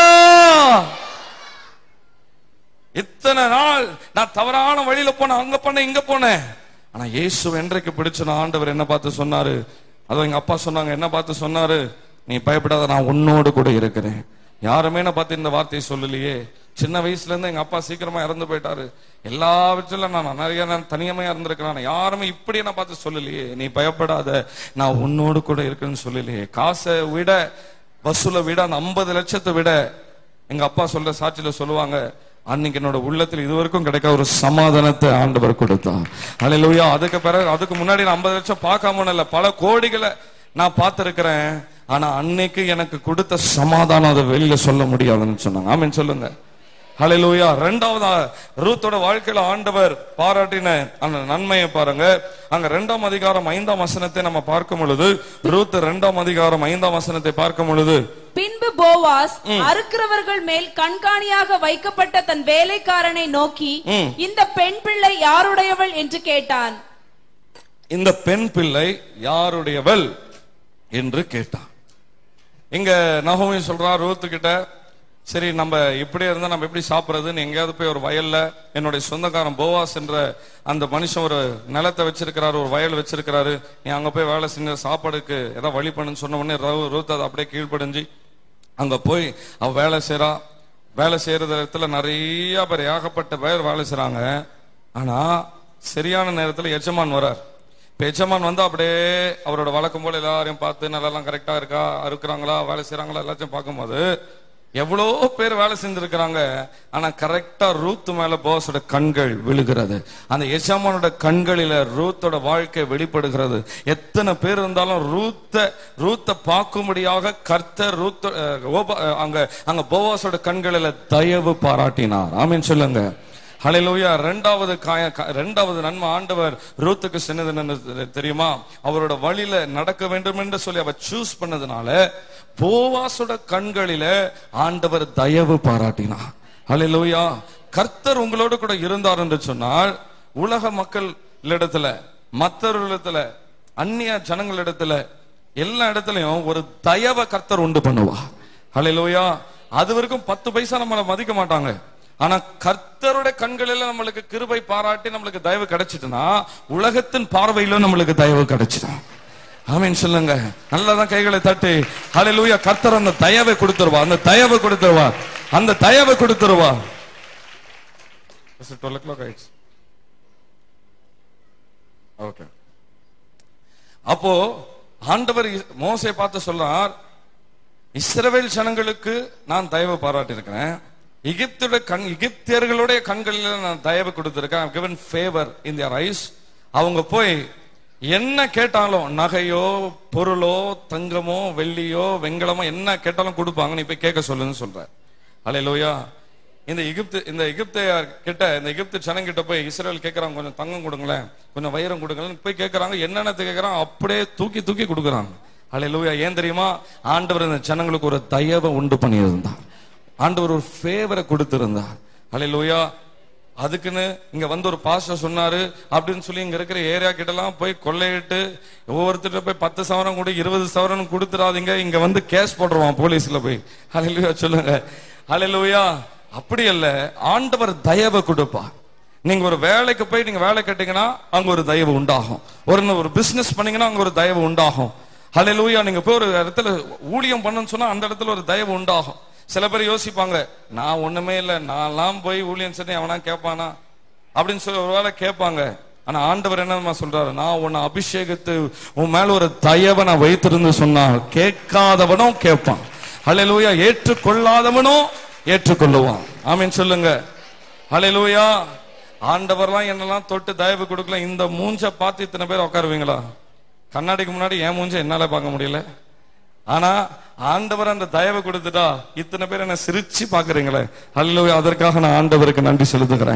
இத்தனை நாள் நான் தவறான வழியில போனேன், அங்க போனேன் இங்க போனேன். ஆனா இயேசு என்றைக்கு பிடிச்ச ஆண்டவர் என்ன பார்த்து சொன்னாரு, அதோ எங்க அப்பா சொன்னாங்க, என்ன பார்த்து சொன்னாரு, நீ பயப்படாத, நான் உன்னோடு கூட இருக்கிறேன். யாருமே நான் பார்த்து இந்த வார்த்தையை சொல்லலையே. சின்ன வயசுல இருந்து எங்க அப்பா சீக்கிரமா இறந்து போயிட்டாரு. எல்லாவற்றிலும் நான் நிறைய தனியமையா இருந்திருக்கிறேன். யாருமே இப்படி என்ன பார்த்து சொல்லலையே, நீ பயப்படாத, நான் உன்னோடு கூட இருக்கேன்னு சொல்லலையே. காசை விட வசூலை விட அந்த 50 லட்சத்தை விட எங்க அப்பா சொல்ற சாட்சியில சொல்லுவாங்க, அன்னைக்கு என்னோட உள்ளத்தில் இதுவரைக்கும் கிடைக்காத ஒரு சமாதானத்தை ஆண்டவர் கொடுத்தான். ஹல்லேலூயா. அதுக்கு பிறகு அதுக்கு முன்னாடி நான் 50 லட்சம் பார்க்காம இல்ல, பல கோடிகளை நான் பார்த்திருக்கிறேன். ஆனா அன்னைக்கு எனக்கு கொடுத்த சமாதானம் அதை வெளியில சொல்ல முடியாதுன்னு சொன்னாங்க. ஆமென் சொல்லுங்க. ஹல்லேலூயா. இரண்டாவது ரூத்தோட வாழ்க்கையில ஆண்டவர் பாராட்டின அந்த நன்மையை பாருங்க. அங்க 2ஆம் அதிகாரம் 5ஆம் வசனத்தை நம்ம பார்க்கும் பொழுது, ரூத் 2ஆம் அதிகாரம் 5ஆம் வசனத்தை பார்க்கும் பொழுது, பின்பு போவாஸ் அறுக்கிறவர்கள் மேல் கண்காணியாக வைக்கப்பட்ட தன் வேலைக்காரனை நோக்கி, இந்த பெண் பிள்ளை யாருடையவள் என்று கேட்டான். இந்த பெண் பிள்ளை யாருடையவள் என்று கேட்டான். இங்க நகோமி சொல்றா ரூத் கிட்ட, சரி நம்ம இப்படியே இருந்தா நம்ம எப்படி சாப்பிடுறதுன்னு எங்கேயாவது போய் ஒரு வயல்ல என்னுடைய சொந்தக்காரன் போவாஸ் என்ற அந்த மனுஷன் ஒரு நிலத்தை வச்சிருக்கிறாரு, ஒரு வயல் வச்சிருக்கிறாரு, நீ அங்க போய் வேலை செஞ்ச சாப்பாடுக்கு ஏதாவது வழி பண்ணுன்னு சொன்ன உடனே ரூத் அதை அப்படியே கீழ்ப்படிஞ்சு அங்க போய் அவ வேலை செய்யறா. வேலை செய்யற இடத்துல நிறைய பேர் ஏகப்பட்ட பேர் வேலை செய்யறாங்க. ஆனா சரியான நேரத்துல எஜமான் வரார். இப்ப எஜமான் வந்து அப்படியே அவரோட வழக்கம் போல எல்லாரையும் பார்த்து நல்லா கரெக்டா இருக்கா, அறுக்குறாங்களா, வேலை செய்யறாங்களா எல்லாத்தையும் பார்க்கும்போது எவ்வளோ பேர் வேலை செஞ்சிருக்கிறாங்க. ஆனா கரெக்டா ரூத் மேல போஸோட கண்கள் விழுகிறது. அந்த எஜமானோட கண்களில ரூத்தோட வாழ்க்கை வெளிப்படுகிறது. எத்தனை பேர் இருந்தாலும் ரூத்த பார்க்கும்படியாக கர்த்தர் அங்க போவாஸோட கண்களில தயவு பாராட்டினார். ஆமென் சொல்லுங்க. ஹல்லேலூயா. இரண்டாவது நன்மை ஆண்டவர் ரூத்துக்கு சொன்னது தெரியுமா, அவரோட வழியில நடக்க வேண்டும் என்று சொல்லி அவர் சூஸ் பண்ணதுனால போவாசோட கண்களில ஆண்டவர் தயவு பாராட்டினார். ஹல்லேலூயா. கர்த்தர் உங்களோடு கூட இருந்தார் என்று சொன்னால் உலக மக்களிடத்துல, மற்றவர்களிடத்துல, அந்நிய ஜனங்களிடத்துல, எல்லா இடத்துலயும் ஒரு தயவை கர்த்தர் உண்டு பண்ணுவா. ஹல்லேலூயா. அது வரைக்கும் 10 பைசா நம்மளை மதிக்க மாட்டாங்க. ஆனா கர்த்தருடைய கண்களில நம்மளுக்கு கிருபை பாராட்டி நம்மளுக்கு தயவு கிடைச்சிட்டுனா உலகத்தின் பார்வையிலும் நம்மளுக்கு தயவு கிடைச்சிடும். ஆமென் சொல்லுங்க. நல்லதான் கைகளை தட்டி ஹல்லேலூயா. கர்த்தர் அந்த தயவை கொடுத்துருவா, அந்த தயவை கொடுத்துருவா, அந்த தயவை கொடுத்துருவா. 12 o'clock ஆயிடுச்சு. ஓகே. அப்போ ஆண்டவர் மோசே பார்த்து சொல்றார், இஸ்ரவேல் ஜனங்களுக்கு நான் தயவு பாராட்டி இருக்கிறேன், எகிப்தியர்களுடைய கண்களில் நான் தயவு கொடுத்திருக்கேன். given favor in their eyes. அவங்க போய் என்ன கேட்டாலும், நகையோ பொருளோ தங்கமோ வெள்ளியோ வெங்கலமோ என்ன கேட்டாலும் கொடுப்பாங்க, நீ போய் கேட்க சொல்லுன்னு சொல்ற. ஹல்லேலூயா. இந்த எகிப்து ஜனங்கிட்ட போய் இஸ்ரவேல் கேட்கறாங்க, கொஞ்சம் தங்கம் கொடுங்களேன், கொஞ்சம் வைரம் கொடுங்களேன் போய் கேட்கறாங்க. என்னென்ன கேட்கறாங்க அப்படியே தூக்கி தூக்கி கொடுக்குறாங்க. ஹல்லேலூயா. ஏன் தெரியுமா, ஆண்டவர் இந்த ஜனங்களுக்கு ஒரு தயவை உண்டு பண்ணியிருந்தார். ஆண்டவர் ஒரு ஃபேவரை கொடுத்திருந்தார். ஹல்லேலூயா. அதுக்குன்னு இங்க வந்து ஒரு பாஸ்டர் சொன்னாரு அப்படின்னு சொல்லி இங்க இருக்கிற ஏரியா கிட்ட எல்லாம் போய் கொள்ளையிட்டு ஒவ்வொருத்தர் போய் 10 சவரம் கூட 20 சவரம் கொடுத்துடாதீங்க, இங்க வந்து கேஸ் போடுறான் போலீஸ்ல போய். ஹல்லேலூயா சொல்லுங்க. ஹல்லேலூயா. அப்படி அல்ல, ஆண்டவர் தயவை கொடுப்பார். நீங்க ஒரு வேலைக்கு போய் நீங்க வேலை கேட்டீங்கன்னா அங்க ஒரு தயவு உண்டாகும். ஒரு பிசினஸ் பண்ணீங்கன்னா அங்க ஒரு தயவு உண்டாகும். ஹல்லேலூயா. நீங்க போய் ஒரு இடத்துல ஊழியம் பண்ணணும்னு சொன்னா அந்த இடத்துல ஒரு தயவு உண்டாகும். சில பேர் யோசிப்பாங்க, நான் ஒண்ணுமே இல்லை, நான்லாம் போய் ஊழியம் செஞ்சு அவனா கேட்பானா அப்படின்னு சொல்லி ஒரு வேளை கேட்பாங்க. ஆனா ஆண்டவர் என்ன சொல்றாரு, நான் உன்னை அபிஷேகத்து உன் மேல ஒரு தயவை நான் வைத்திருந்து சொன்னா கேட்காதவனும் கேட்பான். ஹல்லேலூயா. ஏற்றுக்கொள்ளாதவனும் ஏற்றுக்கொள்ளுவான். ஆமென் சொல்லுங்க. ஹல்லேலூயா. ஆண்டவர்லாம் என்னெல்லாம் தொட்டு தயவு கொடுக்கல. இந்த மூஞ்ச பார்த்து இத்தனை பேர் உட்காருவீங்களா? கண்ணாடிக்கு முன்னாடி என் மூஞ்ச என்னால பார்க்க முடியல. ஆனா ஆண்டவர் அந்த தயவை கொடுத்துட்டா இத்தனை பேர் என்ன சிரிச்சு பாக்குறீங்களே. ஹல்லேலூயா. அதற்காக நான் ஆண்டவருக்கு நன்றி செலுத்துகிறேன்.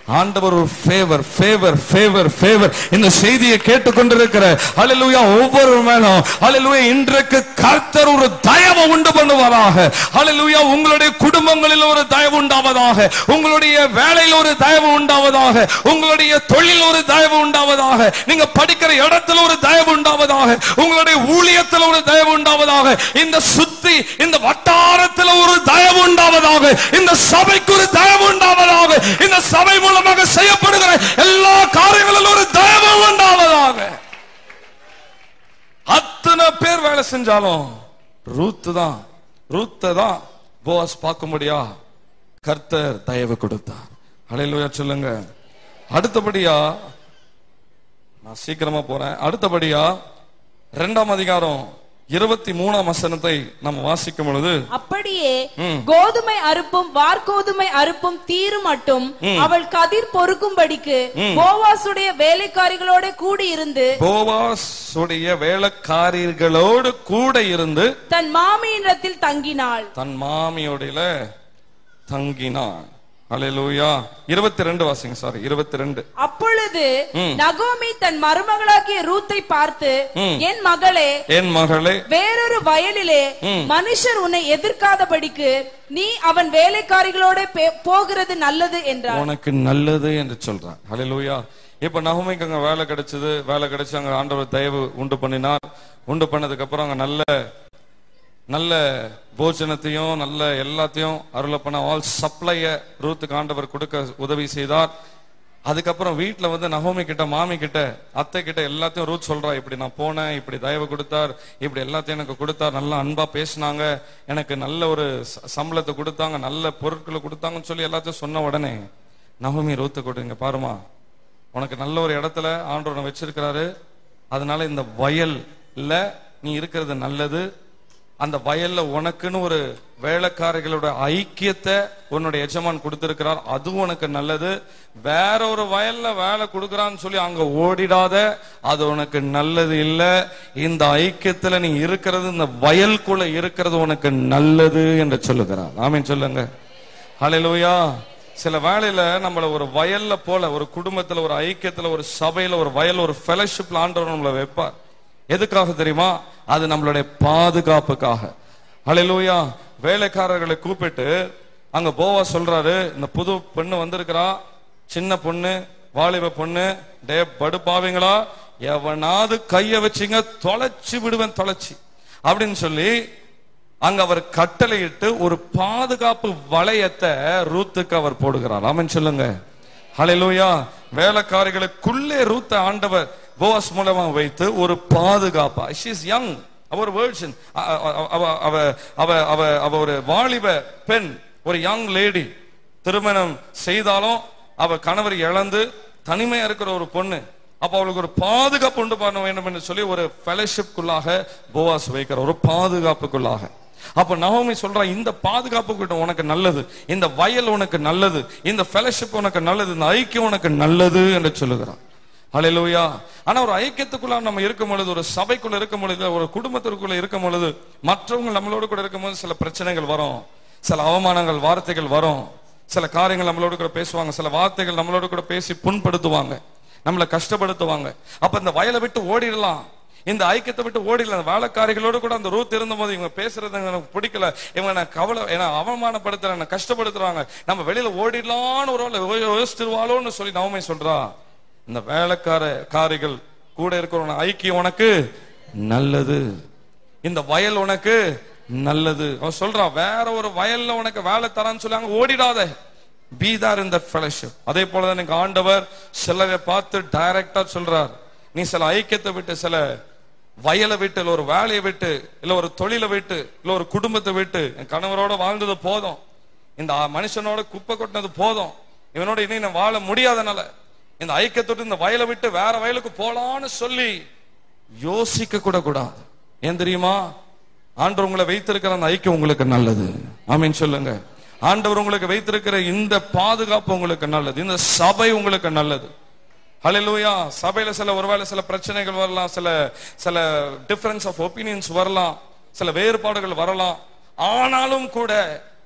ஆண்டவர் ஒரு ஃபேவர் ஃபேவர் ஃபேவர் ஃபேவர் இந்த செய்தியை கேட்டுக்கொண்டிருக்கிற ஹல்லேலூயா ஒவ்வொரு மேலும் ஹல்லேலூயா இன்றைக்கு கர்த்தர் ஒரு தயவு உண்டு பண்ணுவாராக. ஹல்லேலூயா உங்களுடைய குடும்பங்களில் ஒரு தயவு உண்டாவதாக, உங்களுடைய வேலையில் ஒரு தயவு உண்டாவதாக, உங்களுடைய தொழில் ஒரு தயவு உண்டாவதாக, நீங்க படிக்கிற இடத்துல ஒரு தயவு உண்டாவதாக, உங்களுடைய ஊழியத்தில் ஒரு தயவு உண்டாவதாக, இந்த சுத்தி இந்த வட்டாரத்தில் ஒரு தயவு உண்டாவதாக, இந்த சபைக்கு ஒரு தயவு உண்டாவதாக, இந்த சபை மூலமாக செய்யப்படுகிற எல்லா காரியங்களிலும் ஒரு தயவு உண்டாவதாக. அத்தனை பேர் வேலை செஞ்சாலும் ரூத்தை தான் போவாஸ் பார்க்கும்படியா கர்த்தர் தயவு கொடுத்தார். ஹல்லேலூயா சொல்லுங்க. அடுத்தபடியா நான் சீக்கிரமா போறேன். அடுத்தபடியா 2ஆம் அதிகாரம் 23ஆம் வசனத்தை நம்ம வாசிக்கும் பொழுது, அப்படியே கோதுமை அறுப்பும் வார்கோதுமை அறுப்பும் தீரும் மட்டும் அவள் கதிர் பொறுக்கும்படிக்கு போவாசுடைய வேலைக்காரிகளோட கூடி இருந்து தன் மாமியிடத்தில் தங்கினாள். தன் மாமியோட தங்கினாள். ஹல்லேலூயா. 22 வாசிங்க. சாரி 22. அப்பொழுது நகோமி தன் மருமகளாகிய ரூத்தை பார்த்து, என் மகளே வேறொரு வயலிலே மனுஷர் உன்னை எதிர்க்காதபடிக்கு நீ அவன் வேலைக்காரிகளோட போகிறது நல்லது என்றார். உனக்கு நல்லது என்று சொல்றான். ஹல்லேலூயா. இப்ப நகோமிக்கு அங்க வேலை கிடைச்சு அங்க ஆண்டவர் தயவு உண்டு பண்ணினார். உண்டு பண்ணதுக்கு அப்புறம் அங்க நல்ல போஜனத்தையும் நல்ல எல்லாத்தையும் அருள பண்ண ஆல் சப்ளைய ரூத்துக்கு ஆண்டவர் கொடுக்க உதவி செய்தார். அதுக்கப்புறம் வீட்டுல வந்து நகோமி கிட்ட மாமி கிட்ட அத்தை கிட்ட எல்லாத்தையும் ரூத் சொல்றா, இப்படி நான் போனேன், இப்படி தயவு கொடுத்தார், இப்படி எல்லாத்தையும் எனக்கு கொடுத்தார், நல்லா அன்பா பேசினாங்க, எனக்கு நல்ல ஒரு சம்பளத்தை கொடுத்தாங்க, நல்ல பொருட்களை கொடுத்தாங்கன்னு சொல்லி எல்லாத்தையும் சொன்ன உடனே நகோமி ரூத்து கொடுங்க பாருமா, உனக்கு நல்ல ஒரு இடத்துல ஆண்டவர் வச்சிருக்கிறாரு, அதனால இந்த வயல்ல நீ இருக்கிறது நல்லது, அந்த வயல்ல உனக்குன்னு ஒரு வேலைக்காரர்களோட ஐக்கியத்தை உன்னுடைய எஜமான் கொடுத்திருக்கிறார், அது உனக்கு நல்லது. வேற ஒரு வயல்ல வேலை கொடுக்கறான்னு சொல்லி அங்க ஓடிடாத, அது உனக்கு நல்லது இல்ல. இந்த ஐக்கியத்துல நீ இருக்கிறது, இந்த வயலுக்குள்ள இருக்கிறது உனக்கு நல்லது என்று சொல்லுகிறார். ஆமீன் சொல்லுங்க. ஹல்லேலூயா. சில வேளையில நம்மள ஒரு வயல்ல போல, ஒரு குடும்பத்துல, ஒரு ஐக்கியத்துல, ஒரு சபையில, ஒரு வயல், ஒரு ஃபெலோஷிப்ல ஆண்டவர் நம்மளை வைப்பார். எதுக்காக தெரியுமா? அது நம்மளுடைய பாதுகாப்புக்காக. ஹல்லேலூயா. வேலைக்காரர்களை கூப்பிட்டு அங்க போவா சொல்றாரு, இந்த புது பொண்ணு வந்திருக்கிறா, சின்ன பொண்ணு, வாலிப பொண்ணு, டே படுப்பாவீங்களா, எவனாவது கைய வச்சிங்க தொலைச்சு விடுவேன், தொலைச்சி அப்படின்னு சொல்லி அங்க அவர் கட்டளையிட்டு ஒரு பாதுகாப்பு வளையத்தை ரூத்துக்கு அவர் போடுகிறார். ஆமென் சொல்லுங்க. ஹல்லேலூயா. வேலைக்காரிகளுக்குள்ளே ரூத்த ஆண்டவர் போவாஸ் மூலமா வைத்து ஒரு பாதுகாப்பா, she is young, அவர் வெர்ஷன், அவ ஒரு வாலிப பெண், ஒரு யங் லேடி, திருமணம் செய்தாலும் அவ கணவர் இழந்து தனிமையா இருக்கிற ஒரு பொண்ணு. அப்ப அவளுக்கு ஒரு பாதுகாப்பு உண்டு பண்ண வேண்டும் என்று சொல்லி ஒரு ஃபெலோஷிப்குள்ளாக போவாஸ் வைக்கிற ஒரு பாதுகாப்புக்குள்ளாக. அப்ப நகோமி சொல்றா, இந்த பாதுகாப்பு உனக்கு நல்லது, இந்த வயல் உனக்கு நல்லது, இந்த ஃபெலோஷிப் உனக்கு நல்லது, இந்த ஐக்கியம் உனக்கு நல்லது என்று சொல்லுகிறான். ஹல்லேலூயா. ஆனா ஒரு ஐக்கியத்துக்குள்ள நம்ம இருக்கும் பொழுது, ஒரு சபைக்குள்ள இருக்கும் பொழுது, ஒரு குடும்பத்திற்குள்ள இருக்கும் பொழுது, மற்றவங்க நம்மளோட கூட இருக்கும் போது சில பிரச்சனைகள் வரும், சில அவமானங்கள், வார்த்தைகள் வரும், சில காரியங்கள் நம்மளோட கூட பேசுவாங்க, சில வார்த்தைகள் நம்மளோட கூட பேசி புண்படுத்துவாங்க, நம்மளை கஷ்டப்படுத்துவாங்க. அப்ப இந்த வயலை விட்டு ஓடிடலாம், இந்த ஐக்கியத்தை விட்டு ஓடிடலாம். வேலைக்காரிகளோடு கூட அந்த ரூத் இருந்த போது இவங்க பேசுறது எனக்கு பிடிக்கல, இவங்க நான் கவலை, ஏன்னா அவமானப்படுத்துறாங்க, கஷ்டப்படுத்துறாங்க, நம்ம வெளியில ஓடிடலான்னு ஒரு யோசிச்சிருவாளோன்னு சொல்லி நவமே சொல்றா, இந்த வேலைக்காரிகள் கூட இருக்கிற ஐக்கியம் உனக்கு நல்லது, இந்த வயல் உனக்கு நல்லது. அவன் சொல்றான், வேற ஒரு வயல்ல உனக்கு வேலை தரான்னு சொல்லி அங்க ஓடிடாத, be there in that fellowship. அதே போலதான் எனக்கு ஆண்டவர் சிலரை பார்த்து டைரக்டா சொல்றார், நீ சில ஐக்கியத்தை விட்டு, சில வயலை விட்டு, இல்ல ஒரு வேலையை விட்டு, இல்ல ஒரு தொழிலை விட்டு, இல்ல ஒரு குடும்பத்தை விட்டு, என் கணவரோட வாழ்ந்தது போதும், இந்த மனுஷனோட குப்பை கொட்டினது போதும், இவனோட இனி நான் வாழ முடியாதனால இந்த ஐக்கியத்தோடு இந்த வயலை விட்டு வேற வயலுக்கு போலான்னு சொல்லி யோசிக்க கூட கூடாது. ஏன் தெரியுமா? ஆண்டவர் உங்களை வைத்திருக்கிற அந்த ஐக்கியம் உங்களுக்கு நல்லது. ஆமீன் சொல்லுங்க. ஆண்டவர் உங்களுக்கு வைத்திருக்கிற இந்த பாதுகாப்பு உங்களுக்கு நல்லது, இந்த சபை உங்களுக்கு நல்லது. ஹல்லேலூயா. சபையில ஒருவேளை சில பிரச்சனைகள் வரலாம், சில டிஃபரன்ஸ் ஆஃப் ஒப்பீனியன்ஸ் வரலாம், சில வேறுபாடுகள் வரலாம். ஆனாலும் கூட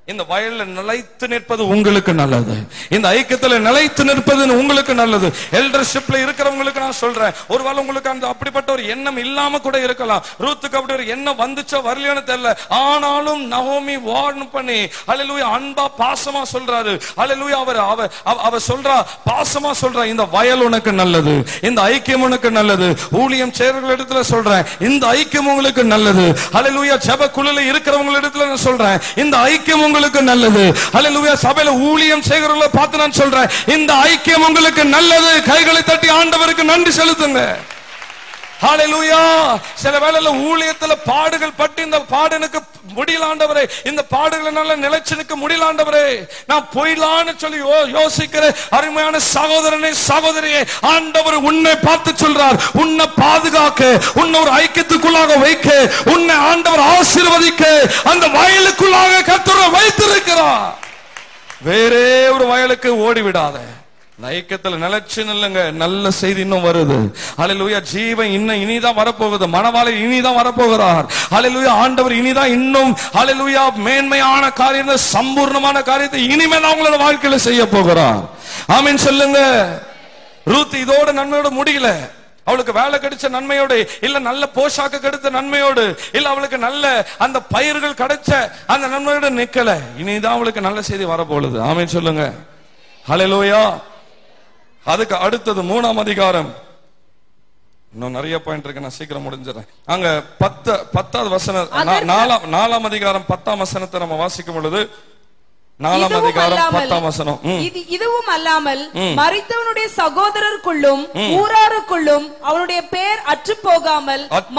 இந்த வயல்ல நிலைத்து நிற்பது உங்களுக்கு நல்லது. இந்த ஐக்கியத்துல நிலைத்து நிற்பது உங்களுக்கு நல்லது. எல்டர்ஷிப்ல இருக்கிறவங்களுக்கு நான் சொல்றேன், ஒருவேளை உங்களுக்கு அந்த அப்படிப்பட்ட ஒரு எண்ணம் இல்லாம கூட இருக்கலாம். ரூத்துக்கு அப்படி ஒரு எண்ணம் வந்துச்சோ வரலையான்னு தெரியல. ஆனாலும் நகோமி வார்ன் பண்ணி ஹல்லேலூயா அன்பா பாசமா சொல்றாரு. ஹல்லேலூயா அவர் சொல்றா, பாசமா சொல்றா, இந்த வயல் உனக்கு நல்லது, இந்த ஐக்கியம் உனக்கு நல்லது. ஊழியம் செய்யறவங்க இடத்துல சொல்றேன், இந்த ஐக்கியம் உங்களுக்கு நல்லது. ஹல்லேலூயா ஜெப குழுல இருக்கிறவங்க இடத்துல நான் சொல்றேன், இந்த ஐக்கியம் உங்களுக்கு நல்லது. ஹல்லேலூயா சபையில ஊழியம் செய்கிறவங்களை பார்த்து நான் சொல்றேன், இந்த ஐக்கியம் உங்களுக்கு நல்லது. கைகளை தட்டி ஆண்டவருக்கு நன்றி செலுத்துங்க. ஹல்லேலூயா. சில வேளையில ஊழியத்துல பாடுகள் பட்டு இந்த பாடனுக்கு முடியலாண்டவரே, இந்த பாடுகளை நல்ல நிலைச்சனுக்கு முடியலாண்டவரே, நான் போயிடலான்னு சொல்லி யோசிக்கிற அருமையான சகோதரனே சகோதரியே, ஆண்டவர் உன்னை பார்த்து சொல்றார், உன்னை பாதுகாக்க, உன்னை ஒரு ஐக்கியத்துக்குள்ளாக வைக்க, உன்னை ஆண்டவர் ஆசீர்வதிக்க அந்த வயலுக்குள்ளாக கர்த்தர் வைத்திருக்கிறார். வேறே ஒரு வயலுக்கு ஓடிவிடாத, ஐக்கியத்துல நிலைச்சு நில்லுங்க. நல்ல செய்தி இன்னும் வருது. ஹல்லேலூயா. ஜீவன் இனிதான் வரப்போகுது. மணவாளி இனிதான் வரப்போகிறார். ஹல்லேலூயா. ஆண்டவர் இனிதான் இன்னும் ஹல்லேலூயா மேன்மையான காரியத்தை, சம்பூர்ணமான காரியத்தை இனிமேல் அவங்களோட வாழ்க்கையில செய்ய போகிறார். ஆமென் சொல்லுங்க. ரூத் இதோட நன்மையோட முடியல. அவளுக்கு வேலை கிடைச்ச நன்மையோடு இல்ல, நல்ல போஷாக்கு கிடைத்த நன்மையோடு இல்ல, அவளுக்கு நல்ல அந்த பயிர்கள் கிடைச்ச அந்த நன்மையோடு நிக்கல. இனிதான் அவளுக்கு நல்ல செய்தி வரப்போகுது. ஆமென் சொல்லுங்க. ஹல்லேலூயா. அதுக்கு அடுத்தது 3ஆம் அதிகாரம். இன்னும் நிறைய பாயிண்ட் இருக்கு, நான் சீக்கிரம் முடிஞ்சிடறேன். அங்க 10வது வசனம், 4ஆம் அதிகாரம் 10ஆம் வசனத்தை நம்ம வாசிக்கும் பொழுது, 4ஆம் அதிகாரம் 10ஆம் வசனம். இதுவும் அல்லாமல் மரித்தவனுடைய சகோதரருக்குள்ளும் ஊராருக்குள்ளும் அவனுடைய பேர் அற்று போகாமல்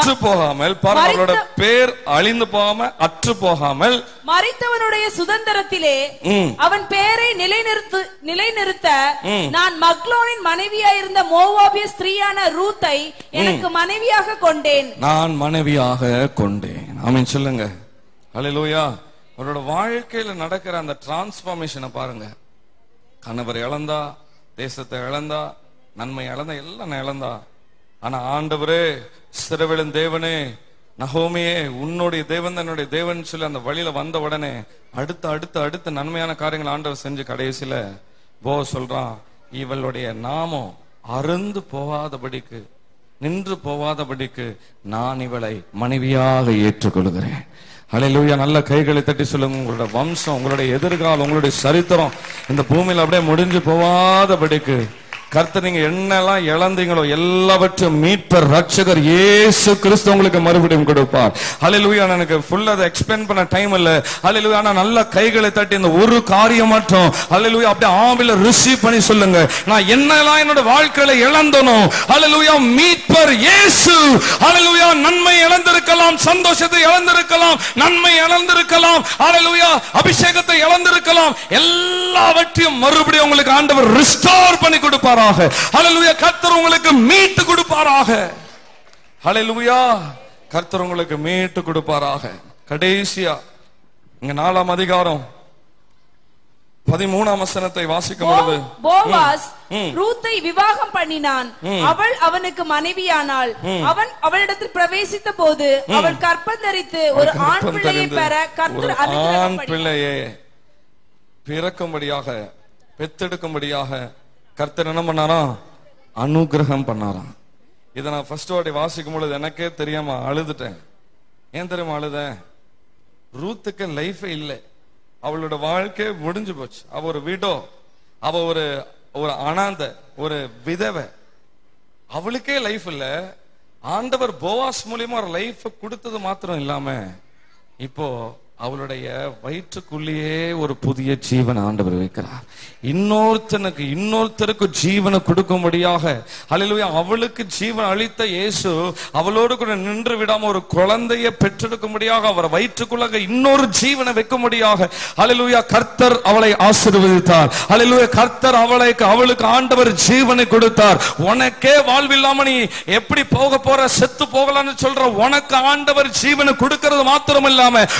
அவரோட பேர் அழிந்து போகாம அற்று போகாமல் மரித்தவனுடைய சுதந்திரத்திலே அவன் பேரை நிலைநிறுத்த நான் மக்லோனின் மனைவியாயிருந்த மோவாபிய ஸ்திரீயான ரூத்தை எனக்கு மனைவியாக கொண்டேன். நான் மனைவியாக கொண்டேன். ஆமென் சொல்லுங்க. ஹல்லேலூயா. அவரோட வாழ்க்கையில நடக்கிற அந்த டிரான்ஸ்பார்மேஷனை பாருங்க. கணவர் இழந்தா, தேசத்தை இழந்தா, நன்மை இழந்தா, எல்லாம் இழந்தா. ஆனா ஆண்டவரே, சிறுவிழும் தேவனே, நகோமியே, உன்னுடைய தேவன் என்னுடைய தேவன் சொல்லி அந்த வழியில வந்த உடனே அடுத்த நன்மையான காரியங்கள் ஆண்டவர் செஞ்சு கடைசியில சொல்றான், இவளுடைய நாமம் அருந்து போகாதபடிக்கு, நின்று போகாதபடிக்கு நான் இவளை மனைவியாக ஏற்றுக்கொள்கிறேன். ஹல்லேலூயா. நல்ல கைகளை தட்டி சொல்லுங்க. உங்களோட வம்சம், உங்களுடைய எதிர்காலம், உங்களுடைய சரித்திரம் இந்த பூமியில் அப்படியே முடிஞ்சு போகாதபடிக்கு கர்த்தர் நீங்க என்னெல்லாம் இழந்தீங்களோ எல்லாவற்றையும் மீட்பர் ரட்சகர் இயேசு கிறிஸ்து உங்களுக்கு மறுபடியும் கொடுப்பார். ஹல்லேலூயா. எனக்கு ஃபுல்லா அதை எக்ஸ்பிளைன் பண்ண டைம் இல்ல. ஹல்லேலூயா. ஆனா நல்ல கைகளை தட்டி இந்த ஒரு காரியம் மட்டும் ஹல்லேலூயா அப்படியே ஆவில ரிசீவ் பண்ணி சொல்லுங்க. நான் என்னெல்லாம் என்னோட வாழ்க்கையில இழந்தனோ, ஹல்லேலூயா, மீட்பர் இயேசு. ஹல்லேலூயா. நன்மை இழந்திருக்கலாம், சந்தோஷத்தை இழந்திருக்கலாம், நன்மை இழந்திருக்கலாம், ஹல்லேலூயா, அபிஷேகத்தை இழந்திருக்கலாம், எல்லாவற்றையும் மறுபடியும் உங்களுக்கு ஆண்டவர் ரிஸ்டோர் பண்ணி கொடுப்பார். ஹல்லேலூயா. கர்த்தர் உங்களுக்கு மீட்டு கொடுப்பாராக. ஹல்லேலூயா. கர்த்தர் உங்களுக்கு மீட்டு கொடுப்பாராக. கடைசியா இங்க 4ஆம் அதிகாரம் 13ஆம் வசனத்தை வாசிக்கும் பொழுது, போவாஸ் ரூத்தை விவாகம் பண்ணினான். அவள் அவனுக்கு மனைவியானாள். அவன் அவளிடத்தில் பிரவேசித்த போது அவள் கற்பந்தரித்து ஒரு ஆண் பிள்ளையை பெற கர்த்தர் ஆண் பிள்ளையை பிறக்கும்படியாக, பெத்தெடுக்கும்படியாக கர்த்தர் என்ன பண்ணாராம்? அனுகிரகம் பண்ணாராம். இதை நான் ஃபர்ஸ்ட் வாட்டி வாசிக்கும் பொழுது எனக்கே தெரியாம அழுதுட்டேன். ஏன் தெரியுமா அழுதேன்? ரூத்துக்கு லைஃபே இல்லை. அவளோட வாழ்க்கை முடிஞ்சு போச்சு. அவ ஒரு விடோ, அவ ஒரு அனாந்த, ஒரு விதவை. அவளுக்கே லைஃப் இல்ல. ஆண்டவர் போவாஸ் மூலியமா ஒரு லைஃப் கொடுத்தது மாத்திரம் இல்லாம இப்போ அவளுடைய வயிற்றுக்குள்ளேயே ஒரு புதிய ஜீவன் ஆண்டவர் வைக்கிறார். இன்னொருத்தருக்கு ஜீவனை கொடுக்கும்படியாக, ஹல்லேலூயா, அவளுக்கு ஜீவன் அளித்த இயேசு அவளோடு கூட நின்று விடாம ஒரு குழந்தையை பெற்றெடுக்கும்படியாக, அவர் வயிற்றுக்குள்ளாக இன்னொரு ஜீவனை வைக்கும்படியாக, ஹல்லேலூயா, கர்த்தர் அவளை ஆசீர்வதித்தார். ஹல்லேலூயா. கர்த்தர் அவளுக்கு ஆண்டவர் ஜீவனை கொடுத்தார். உனக்கே வாழ்வில்லாம நீ எப்படி போக போற, செத்து போகலான்னு சொல்ற உனக்கு ஆண்டவர் ஜீவனை கொடுக்கிறது மாத்திரம் இல்லாம உனக்கு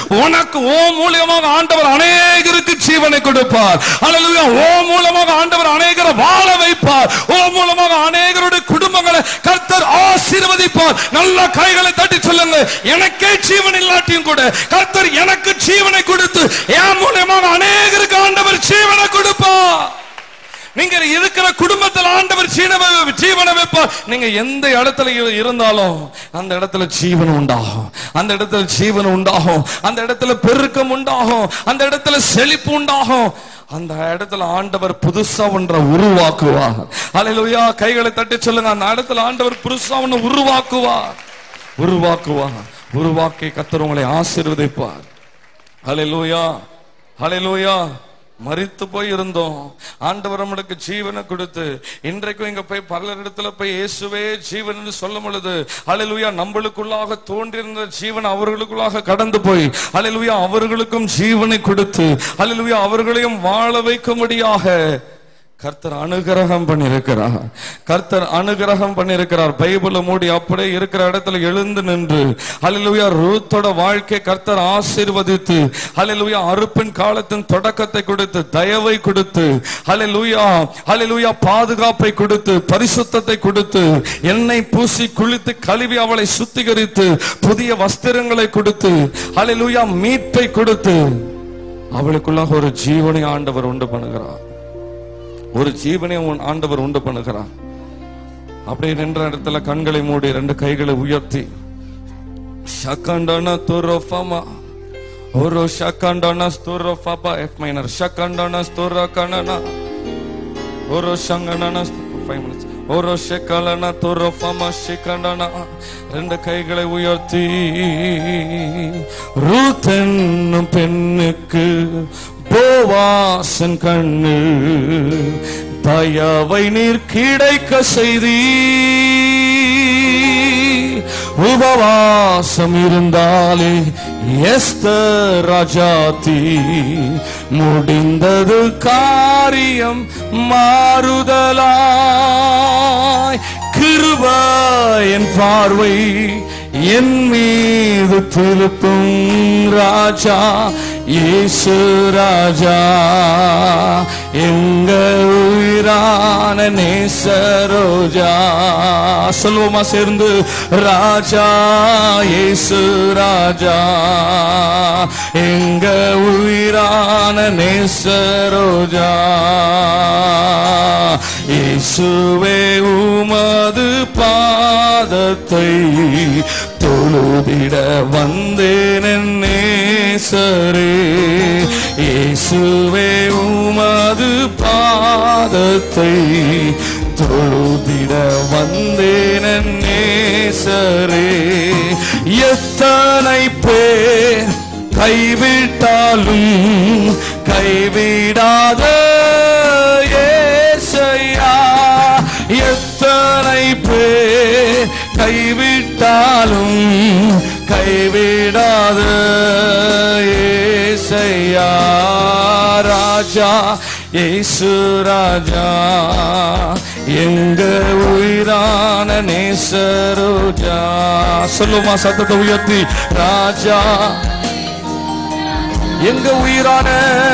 உனக்கு ஓ மூலமாக ஆண்டவர் அநேகருக்கு ஜீவனை கொடுப்பார். அல்லேலூயா. ஓ மூலமாக ஆண்டவர் அநேகரை வாழ வைப்பார். ஓ மூலமாக அநேகருடைய குடும்பங்களை கர்த்தர் ஆசீர்வதிப்பார். நல்ல கைகளை தட்டி சொல்லுங்க, எனக்கே ஜீவன் இல்லாட்டியும் கூட கர்த்தர் எனக்கு ஜீவனை கொடுத்து என் மூலமாக அநேகருக்கு ஆண்டவர் ஜீவனை கொடுப்பார். நீங்க இருக்கிற குடும்பத்தில் ஆண்டவர் ஜீவனை வைப்பார். நீங்க எந்த இடத்துல இருந்தாலும் அந்த இடத்துல ஜீவன் உண்டாகும், அந்த இடத்துல ஜீவன் உண்டாகும், அந்த இடத்துல பெருக்கம் உண்டாகும், அந்த இடத்துல செழிப்பு உண்டாகும், அந்த இடத்துல ஆண்டவர் புதுசா ஒன்றை உருவாக்குவார். அல்லேலூயா. கைகளை தட்டி சொல்லுங்க, அந்த இடத்துல ஆண்டவர் புதுசா ஒன்று உருவாக்குவார். உருவாக்கி கர்த்தர் உங்களை ஆசீர்வதிப்பார். அல்லேலூயா. அல்லேலூயா. மரித்து போய் இருந்தோம், ஆண்டவர் நம்மளுக்கு ஜீவனை கொடுத்து இன்றைக்கும் இங்க போய் பல இடத்துல போய் இயேசுவே ஜீவன் என்று சொல்லும் பொழுது அல்லேலூயா, நம்மளுக்குள்ளாக தோன்றியிருந்த ஜீவன் அவர்களுக்குள்ளாக கடந்து போய் அல்லேலூயா அவர்களுக்கும் ஜீவனை கொடுத்து அல்லேலூயா அவர்களையும் வாழ வைக்கும்படியாக கர்த்தர் அனுகிரகம் பண்ணியிருக்கிறார். கர்த்தர் அனுகிரகம் பண்ணியிருக்கிறார். பைபிளை மூடி அப்படியே இருக்கிற இடத்துல எழுந்து நின்று அல்லேலூயா ரூத்தோட வாழ்க்கை கர்த்தர் ஆசீர்வதித்து அல்லேலூயா அறுப்பின் காலத்தின் தொடக்கத்தை கொடுத்து தயவை கொடுத்து அல்லேலூயா அல்லேலூயா பாதுகாப்பை கொடுத்து பரிசுத்தத்தை கொடுத்து எண்ணெய் பூசி குளித்து கழுவி அவளை சுத்திகரித்து புதிய வஸ்திரங்களை கொடுத்து அல்லேலூயா மீட்பை கொடுத்து அவளுக்குள்ளாக ஒரு ஜீவனை ஆண்டவர் உண்டு பண்ணுகிறார். ஒரு ஜீவனை ஆண்டவர் உண்டு பண்ணுகிறார். அப்படியே நின்ற இடத்துல கண்களை மூடி ரெண்டு கைகளை உயர்த்தி ஷக்கண்டன துரோஃபமா ஒரு ஷக்கண்டன துரோஃபபா எஃப் மைனர் ஷக்கண்டன துரோகனனா ஒரு ஷங்கண்டன 5 minutes ஒரு ஷக்கலன துரோஃபமா ஷக்கண்டன ரெண்டு கைகளை உயர்த்தி ரூத் என்னும் பெண்ணுக்கு போவாசன் கண்ணு தயவை நீர் கிடைக்க செய்தி உபவாசம் இருந்தாலே எஸ்தர் ராஜாத்தி முடிந்தது காரியம் மாறுதலாய் கிருபை என் பார்வை என் மீது திருப்பும் ராஜா இயேசு ராஜா எங்க உயிரான நேசரோஜா சொல்லுவோமா சேர்ந்து ராஜா இயேசு ராஜா எங்க உயிரான நேசரோஜா இயேசுவே உமது பாதத்தை தொழுதிட வந்தேன் நேசரே இயேசுவே உமது பாதத்தை தொழுதிட வந்தேன் நேசரே எத்தனை பேர் கைவிட்டாலும் கைவிடாத ஏசையா எத்தனை பேர் கைவிட்டாலும் கைவிடாத ஏசையா ராஜா இயேசு ராஜா எங்க உயிரான நேசரோஜா சொல்லுமா சத்தத்தை உயர்த்தி ராஜா எங்க உயிரான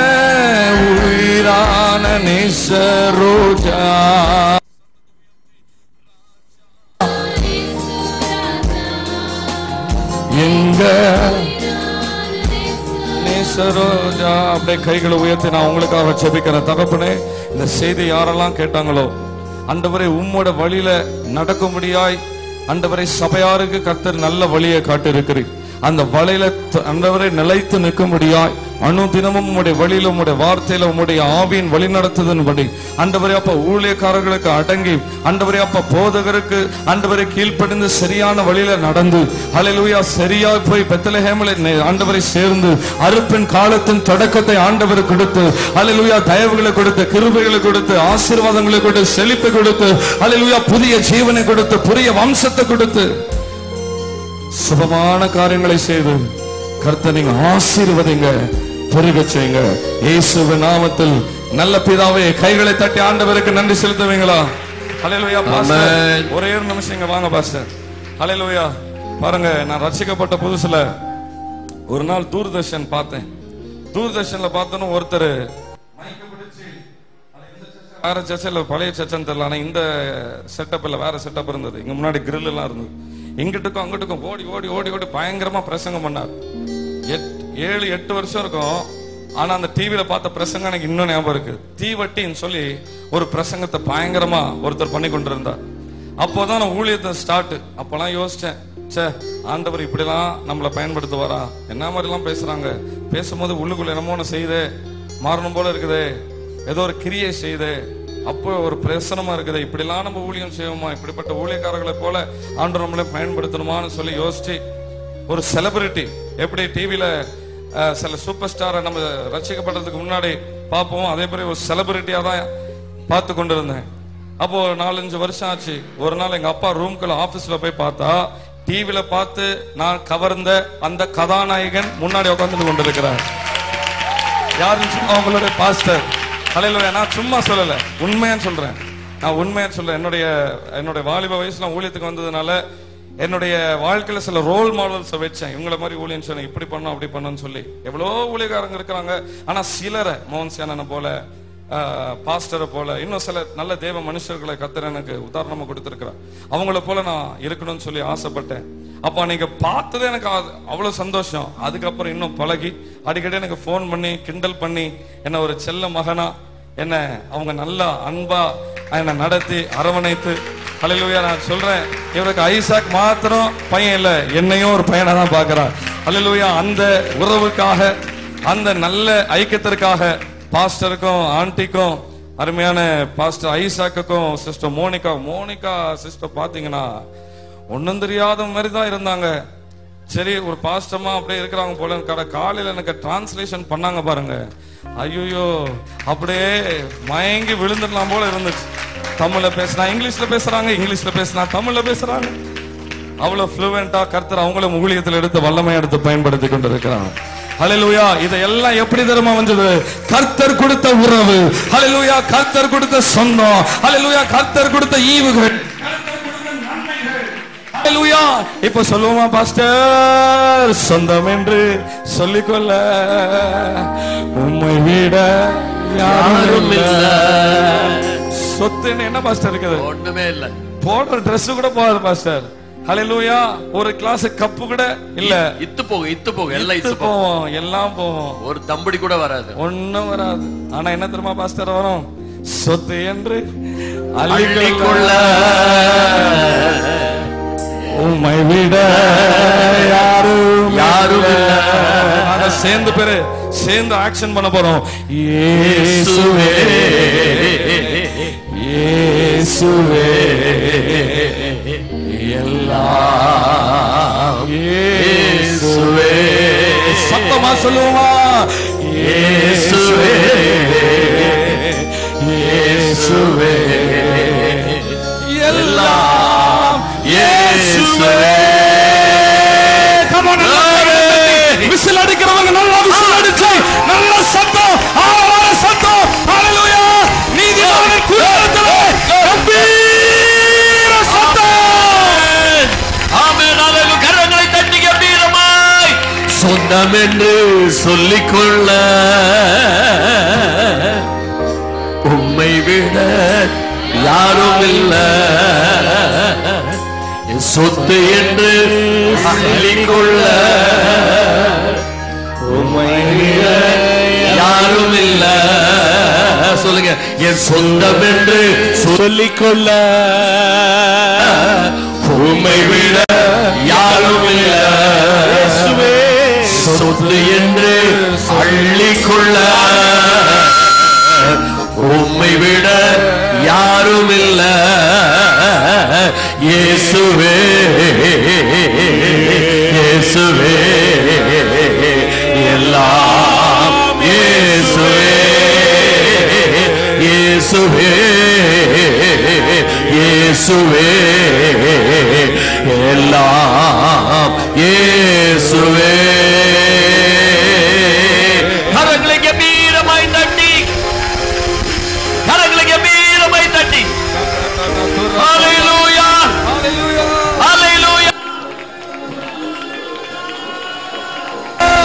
நேசரோஜா எங்க நேசரோஜா அப்படியே கைகளை உயர்த்தி நான் உங்களுக்காக ஜெபிக்கிறேன். தகப்பனே, இந்த செய்தி யாரெல்லாம் கேட்டாங்களோ ஆண்டவரே உம்மோட வழியில நடக்கும்படியாய் ஆண்டவரே சபையாருக்கு கர்த்தர் நல்ல வழியை காட்டியிருக்கிறீர். அந்த வழியில ஆண்டவரை நிலைத்து நிற்கும்படியாய் அனுதினமும் உம்முடைய வழியில உம்முடைய வார்த்தையில உம்முடைய ஆவியின் வழி நடத்துதன்படி ஆண்டவரே அப்ப ஊழியக்காரர்களுக்கு அடங்கி ஆண்டவரே அப்ப போதகருக்கு ஆண்டவரை கீழ்ப்படிந்து சரியான வழியில நடந்து ஹல்லேலூயா சரியா போய் பெத்லகேமில் ஆண்டவரை சேர்ந்து அறுப்பின் காலத்தின் தொடக்கத்தை ஆண்டவர் கொடுத்து ஹல்லேலூயா தயவுகளை கொடுத்து கிருபைகளை கொடுத்து ஆசீர்வாதங்களை கொடுத்து செழிப்பை கொடுத்து ஹல்லேலூயா புதிய ஜீவனை கொடுத்து புதிய வம்சத்தை கொடுத்து சுபமான காரியங்களை செய்து கர்த்தர் நீங்க ஆசீர்வதிங்க, பெருக செய்யுங்க இயேசுவின் நாமத்தில். நல்ல பிதாவே, கைகளை தட்டி ஆண்டவருக்கு நன்றி செலுத்துவீங்களா? ஹல்லேலூயா. பாஸ்டர் ஒரே ஒரு நிமிஷம் இங்க வாங்க பாஸ்டர். ஹல்லேலூயா. பாருங்க, நான் ரட்சிக்கப்பட்ட புதுசுல ஒரு நாள் தூர்தர்ஷன் பார்த்தேன். தூர்தர்ஷன்ல பார்த்தோன்னு ஒருத்தர் வேற சர்ச்சில் பழைய சர்ச்சன்னு தெரியல, ஆனா இந்த செட்டப் இல்ல, வேற செட்டப் இருந்தது. இங்க முன்னாடி கிரில் எல்லாம் இருந்தது. இங்கிட்டுக்கும் அங்கிட்டுக்கும் ஓடி ஓடி ஓடி ஓடி பயங்கரமா பிரசங்கம் பண்ணார். 7-8 வருஷம் இருக்கும். ஆனா அந்த டிவியில பார்த்த பிரசங்கம் எனக்கு இன்னும் ஞாபகம் இருக்கு. தீவட்டின்னு சொல்லி ஒரு பிரசங்கத்தை பயங்கரமா ஒருத்தர் பண்ணி கொண்டு இருந்தார். அப்போதான் நான் ஊழியத்தை ஸ்டார்ட். அப்பெல்லாம் யோசிச்சேன், சே ஆண்டவர் இப்படிலாம் நம்மளை பயன்படுத்துவாரா, என்ன மாதிரி எல்லாம் பேசுறாங்க, பேசும்போது உள்ளுக்குள்ள என்னமோ ஒண்ணு செய்யுதே, மாறணும் போல இருக்குதே, ஏதோ ஒரு கிரியை செய்யுது, அப்போ ஒரு பிரசனமா இருக்குது, இப்படிலாம் நம்ம ஊழியம் செய்வோமா, இப்படிப்பட்ட ஊழியக்காரர்களை போல ஆண்டவர் நம்மளை பயன்படுத்தணுமான்னு சொல்லி யோசிச்சு, ஒரு செலிபிரிட்டி எப்படி டிவியில சில சூப்பர் ஸ்டாரை நம்ம ரசிக்கப்படுறதுக்கு முன்னாடி பார்ப்போம், அதே மாதிரி ஒரு செலிபிரிட்டியா தான் பார்த்து கொண்டு இருந்தேன். அப்போ 4-5 வருஷம் ஆச்சு. ஒரு நாள் எங்க அப்பா ரூம்குள்ள ஆபீஸ்ல போய் பார்த்தா, டிவியில பார்த்து நான் கவர்ந்த அந்த கதாநாயகன் முன்னாடி உட்கார்ந்து கொண்டிருக்கிறார். யாருன்னு அவங்களுடைய பாஸ்டர். ஹல்லேலூயா. நான் சும்மா சொல்லல, உண்மையான்னு சொல்றேன். நான் உண்மையான்னு சொல்றேன். என்னுடைய வாலிப வயசுல ஊழியத்துக்கு வந்ததுனால என்னுடைய வாழ்க்கையில சில ரோல் மாடல்ஸ் வச்சேன். இவங்கள மாதிரி ஊழியம் சொன்னேன், இப்படி பண்ணோம் அப்படி பண்ணோன்னு சொல்லி. எவ்வளோ ஊழியக்காரங்க இருக்கிறாங்க. ஆனா சிலரை மோகன் சேனனை போல, பாஸ்டரை போல, இன்னும் சில நல்ல தேவ மனுஷர்களை கர்த்தர் எனக்கு உதாரணமா கொடுத்திருக்கிறார். அவங்கள போல நான் இருக்கணும்னு சொல்லி ஆசைப்பட்டேன். அப்ப நீங்க பார்த்தது எனக்கு அவ்வளவு சந்தோஷம். அதுக்கப்புறம் இன்னும் பழகி அடிக்கடி எனக்கு போன் பண்ணி கிண்டல் பண்ணி என்ன ஒரு செல்ல மகனா என்ன அவங்க நல்லா அன்பா என்ன நடத்தி அரவணைத்து, ஹல்லேலூயா. நான் சொல்றேன், இவருக்கு ஐசாக் மாத்திரம் பையன் இல்ல, என்னையும் ஒரு பையனை தான் பாக்குறான். ஹல்லேலூயா. அந்த உறவுக்காக, அந்த நல்ல ஐக்கியத்திற்காக பாஸ்டருக்கும் ஆண்டிக்கும், அருமையான பாஸ்டர் ஐசாக்குக்கும் சிஸ்டர் மோனிகா சிஸ்டர் பாத்தீங்கன்னா ஒன்னும் தெரியாத மாதிரி தான் இருந்தாங்க. சரி ஒரு பாஸ்டமா அப்படியே இருக்கிறாங்க போல. காலையில எனக்கு டிரான்ஸ்லேஷன் பண்ணாங்க பாருங்க, ஐயோ அப்படியே மயங்கி விழுந்துடலாம் போல இருந்துச்சு. தமிழ்ல பேசினா இங்கிலீஷ்ல பேசுறாங்க, இங்கிலீஷ்ல பேசினா தமிழ்ல பேசுறாங்க. அவ்வளவு ஃப்ளூவெண்டா கர்த்தர் அவங்களும் ஊழியத்தில் எடுத்து வல்லமை எடுத்து பயன்படுத்தி கொண்டிருக்கிறாங்க. ஹல்லேலூயா. இதெல்லாம் எப்படி தெரியுமா வந்தது? கர்த்தர் கொடுத்த உறவு. ஹல்லேலூயா. கர்த்தர் கொடுத்த சொந்தம். ஹல்லேலூயா. கர்த்தர் கொடுத்த ஈவுகள். ஹல்லேலூயா. இப்ப சொல்லுவோமா பாஸ்டர், சொந்தம் என்று சொல்லிக்கொள்ள உம்மை விட யாரும் இல்ல. சொத்துன்னு என்ன பாஸ்டர் இருக்குது? ஒண்ணுமே இல்ல. போடுற Dress கூட போகாது பாஸ்டர். ஹல்லேலூயா. ஒரு கிளாஸ் கப்பு கூட இல்ல. இத்து போகும் எல்லாம் இத்து போகும், எல்லாம் போகும். ஒரு தம்படி கூட வராது, ஒண்ணும் வராது. ஆனா என்ன தெரியுமா பாஸ்டர் வரும்? சொத்து என்று அள்ளிக்கொள்ள உம்மை விட யாரும் இல்ல. அத சேர்ந்து ஆக்ஷன் பண்ண போறோம். இயேசுவே இயேசுவே எல்லாம் இயேசுவே. சத்தமா சொல்லுவோமா? இயேசுவே இயேசுவே எல்லாம் இயேசுவே. விசில் அடிக்கிறவங்க நல்லா விசில் அடிச்சு நல்ல சத்தம், ஆவார சத்தம். ஹல்லேலூயா. நீதிமானின் கூட்டத்திலே கம்பீர சத்தம். ஆமென். ஹல்லேலூயா. கரங்களை தட்டி கம்பீரமாய் சொந்தம் என்று சொல்லிக்கொள்ள உம்மை விட யாரும் இல்ல. சொத்து என்று சொல்லிக்கொள்ள உம்மை விட யாரும் இல்ல. சொல்லுங்க, என் சொந்தம் என்று சொல்லிக்கொள்ள உம்மை விட யாரும் இல்ல. சொத்து என்று அள்ளிக்கொள்ள உம்மை விட யாரும் இல்ல. இயேசுவே இயேசுவே எல்லாம் இயேசுவே இயேசுவே இயேசுவே எல்லாம் இயேசுவே. கரங்களை கம்பீரமாய் தட்டி, கரங்களை கம்பீரமாய் தட்டி. ஹல்லேலூயா ஹல்லேலூயா ஹல்லேலூயா.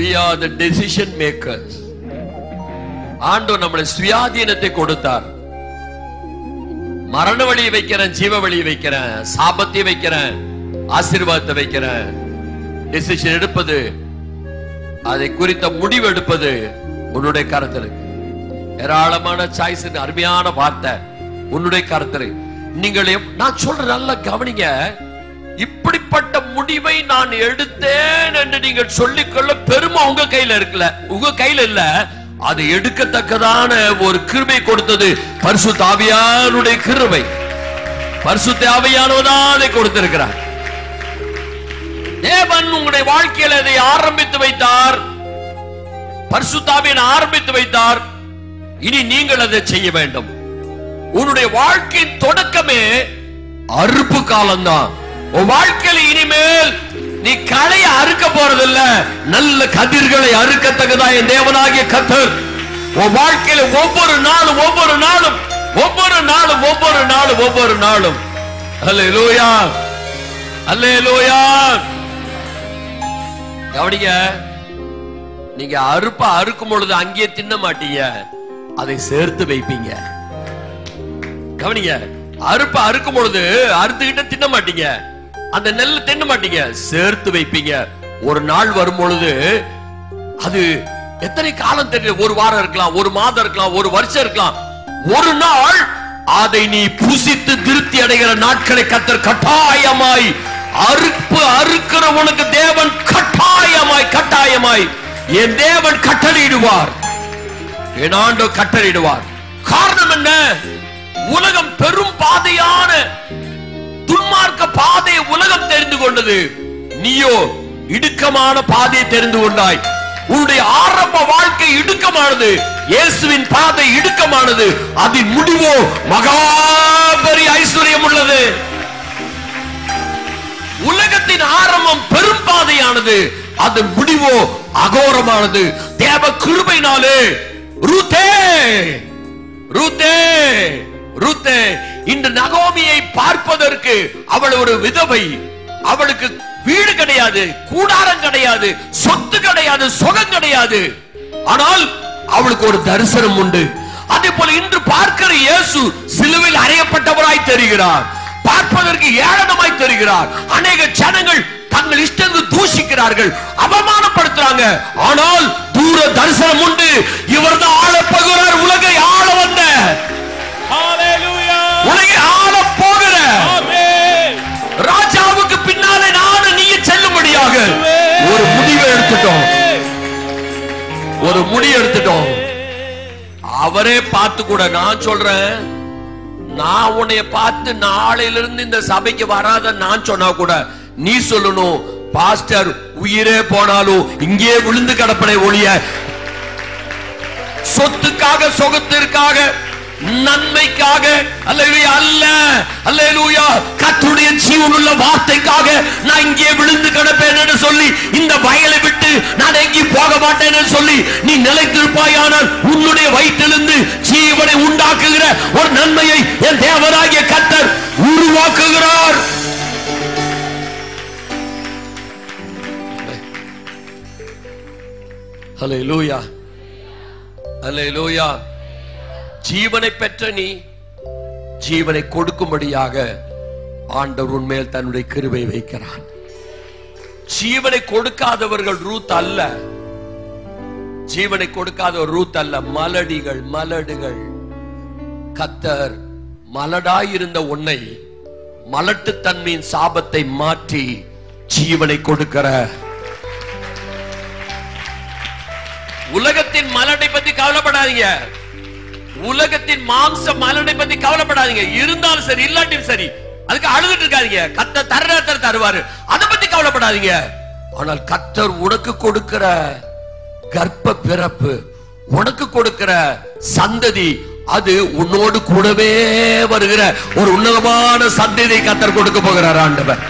we are the decision makers. ஆண்டவர் நம்மளை சுயாதீனத்தை கொடுத்தார். மரண வழியை வைக்கிறேன், ஜீவ வழியை வைக்கிறேன், சாபத்தை வைக்கிறேன், ஆசீர்வாதத்தை வைக்கிறேன். டிசிஷன் எடுப்பது, அதை குறித்த முடிவு எடுப்பது உன்னுடைய கருத்தில். ஏராளமான சாய்ஸ், அருமையான வார்த்தை உன்னுடைய கருத்தில். நீங்கள் நான் சொல்ற நல்லா கவனிங்க. இப்படிப்பட்ட முடிவை நான் எடுத்தேன் என்று நீங்கள் சொல்லிக்கொள்ள பெருமை உங்க கையில இருக்குல்ல, உங்க கையில இல்ல. அதை எடுக்கத்தக்கதான ஒரு கிருபை கொடுத்தது பரிசுத்த ஆவியானுடைய கிருபை. பரிசுத்த ஆவியானவர்தான் அதை கொடுத்திருக்கிறார். தேவன் உங்களுடைய வாழ்க்கையில் அதை ஆரம்பித்து வைத்தார். பரிசுத்த ஆவியானவர் ஆரம்பித்து வைத்தார். இனி நீங்கள் அதை செய்ய வேண்டும். உன்னுடைய வாழ்க்கையின் தொடக்கமே அறுப்பு காலம்தான். உன் வாழ்க்கையில் இனிமேல் நீ களைய அறுக்க போறதில்ல, நல்ல கதிர்களை அறுக்கத்தக்கதா என் தேவனாகிய கர்த்தர் உன் வாழ்க்கையில ஒவ்வொரு நாளும் ஒவ்வொரு நாளும் ஒவ்வொரு நாளும் ஒவ்வொரு நாளும் ஒவ்வொரு நாளும் அல்லேலூயா அல்லேலூயா. கவனிங்க, நீங்க அறுக்கும் பொழுது அங்கேயே தின்ன மாட்டீங்க, அதை சேர்த்து வைப்பீங்க. கவனிங்க, அறுக்கும் பொழுது அறுத்துக்கிட்ட தின்ன மாட்டீங்க, அந்த நெல்லை தின்ன மாட்டீங்க, சேர்த்து வைப்பீங்க. ஒரு நாள் வரும் பொழுது அது எத்தனை காலம் தெரியல, ஒரு வாரம் இருக்கலாம், ஒரு மாதம் இருக்கலாம், ஒரு வருஷம் இருக்கலாம். ஒரு நாள் அதை நீ புசித்து திருப்தி அடைகிற நாட்களை கர்த்தர் கட்டாயமாய் அறுக்கிறவனுக்கு தேவன் கட்டாயமாய் என் தேவன் கட்டளையிடுவார், என் ஆண்டவர் கட்டளையிடுவார். காரணம் என்ன? உலகம் பெரும் பாதையான துன்மார்க்க பாதையை உலகம் தெரிந்து கொண்டது. நீயோ இடுக்கமான பாதையை தெரிந்து கொண்டாய். உன்னுடைய ஆரம்ப வாழ்க்கை இடுக்கமானது, இயேசுவின் பாதை இடுக்கமானது, அதன் முடிவோ மகாபெரிய ஐஸ்வர்யம் உள்ளது. உலகத்தின் ஆரம்பம் பெரும் பாதையானது, அதன் முடிவோ அகோரமானது. தேவ கிருபையினாலே ரூத்தே ரூத்தே ரூத்தே இன்று நகோமியை பார்ப்பதற்கு அவள் ஒரு விதவை. அவளுக்கு வீடு கிடையாது, கூடாரம் கிடையாது, சொத்து கிடையாது, சுகம் கிடையாது. ஆனால் அவளுக்கு ஒரு தரிசனம் உண்டு. அதே போல இன்று பார்க்கிற இயேசு சிலுவையில் அறையப்பட்டவராய் தெரிகிறார், பார்ப்பதற்கு ஏளனமாய் தெரிகிறார். அநேக ஜனங்கள் தங்கள் இஷ்டங்கள் தூஷிக்கிறார்கள், அவமானப்படுத்துறாங்க. ஆனால் தூர தரிசனம் உண்டு. இவர்தான் ஆளப் போகிறார், உலகை ஆள வந்த, உலகை ஆள போகிற ராஜாவுக்கு பின்னாலே நானும் நீ செல்லும்படியாக ஒரு முடிவை எடுத்துட்டோம், ஒரு முடிவு எடுத்துட்டோம். அவரே பார்த்து கூட நான் சொல்றேன், நான் உன்னைய பார்த்து நாளையிலிருந்து இந்த சபைக்கு வராத நான் சொன்னா கூட நீ சொல்லணும், பாஸ்டர் உயிரே போனாலும் இங்கே விழுந்து கிடப்பனை ஒழிய சொத்துக்காக, சொகத்திற்காக, நன்மைக்காக அல்லேலூயா அல்ல, அல்லேலூயா கர்த்தருடைய ஜீவனுள்ள வார்த்தைக்காக நான் இங்கே விழுந்து கிடப்பேன் என்று சொல்லி இந்த வயலை விட்டு நான் எங்கே போக மாட்டேன் என்று சொல்லி நீ நிலைத்திருப்பாயானால் உன்னுடைய வயிற்றிலிருந்து ஜீவனை உண்டாக்குகிற ஒரு நன்மையை என் தேவனாகிய கர்த்தர் உருவாக்குகிறார். அல்லேலூயா அல்லேலூயா. ஜீவனை பெற்ற நீ ஜீவனை கொடுக்கும்படியாக ஆண்டவர் உன்மேல் தன்னுடைய கிருபை வைக்கிறார். ஜீவனை கொடுக்காதவர்கள் ரூத் அல்ல, ஜீவனை கொடுக்காத ரூத் அல்ல, மலடிகள், மலடுகள். கர்த்தர் மலடாயிருந்த உன்னை மலட்டுத்தன்மையின் சாபத்தை மாற்றி ஜீவனை கொடுக்கிற. உலகத்தின் மலடை பத்தி கவலைப்படாதீங்க, உலகத்தின் மாம்ச மலடை பத்தி கவலைப்படாதீங்க. இருந்தாலும் சரி இல்லாட்டியும் சரி அதுக்கு அழுதுட்டு இருக்காதீங்க. கர்த்தர் தர்றத தருவாரு, அதை பத்தி கவலைப்படாதீங்க. ஆனால் கர்த்தர் உனக்கு கொடுக்கிற கர்ப்ப பிறப்பு, உனக்கு கொடுக்கிற சந்ததி, அது உன்னோடு கூடவே வருகிற ஒரு உன்னதமான சந்ததியை கர்த்தர் கொடுக்க போகிறார் ஆண்டவர்.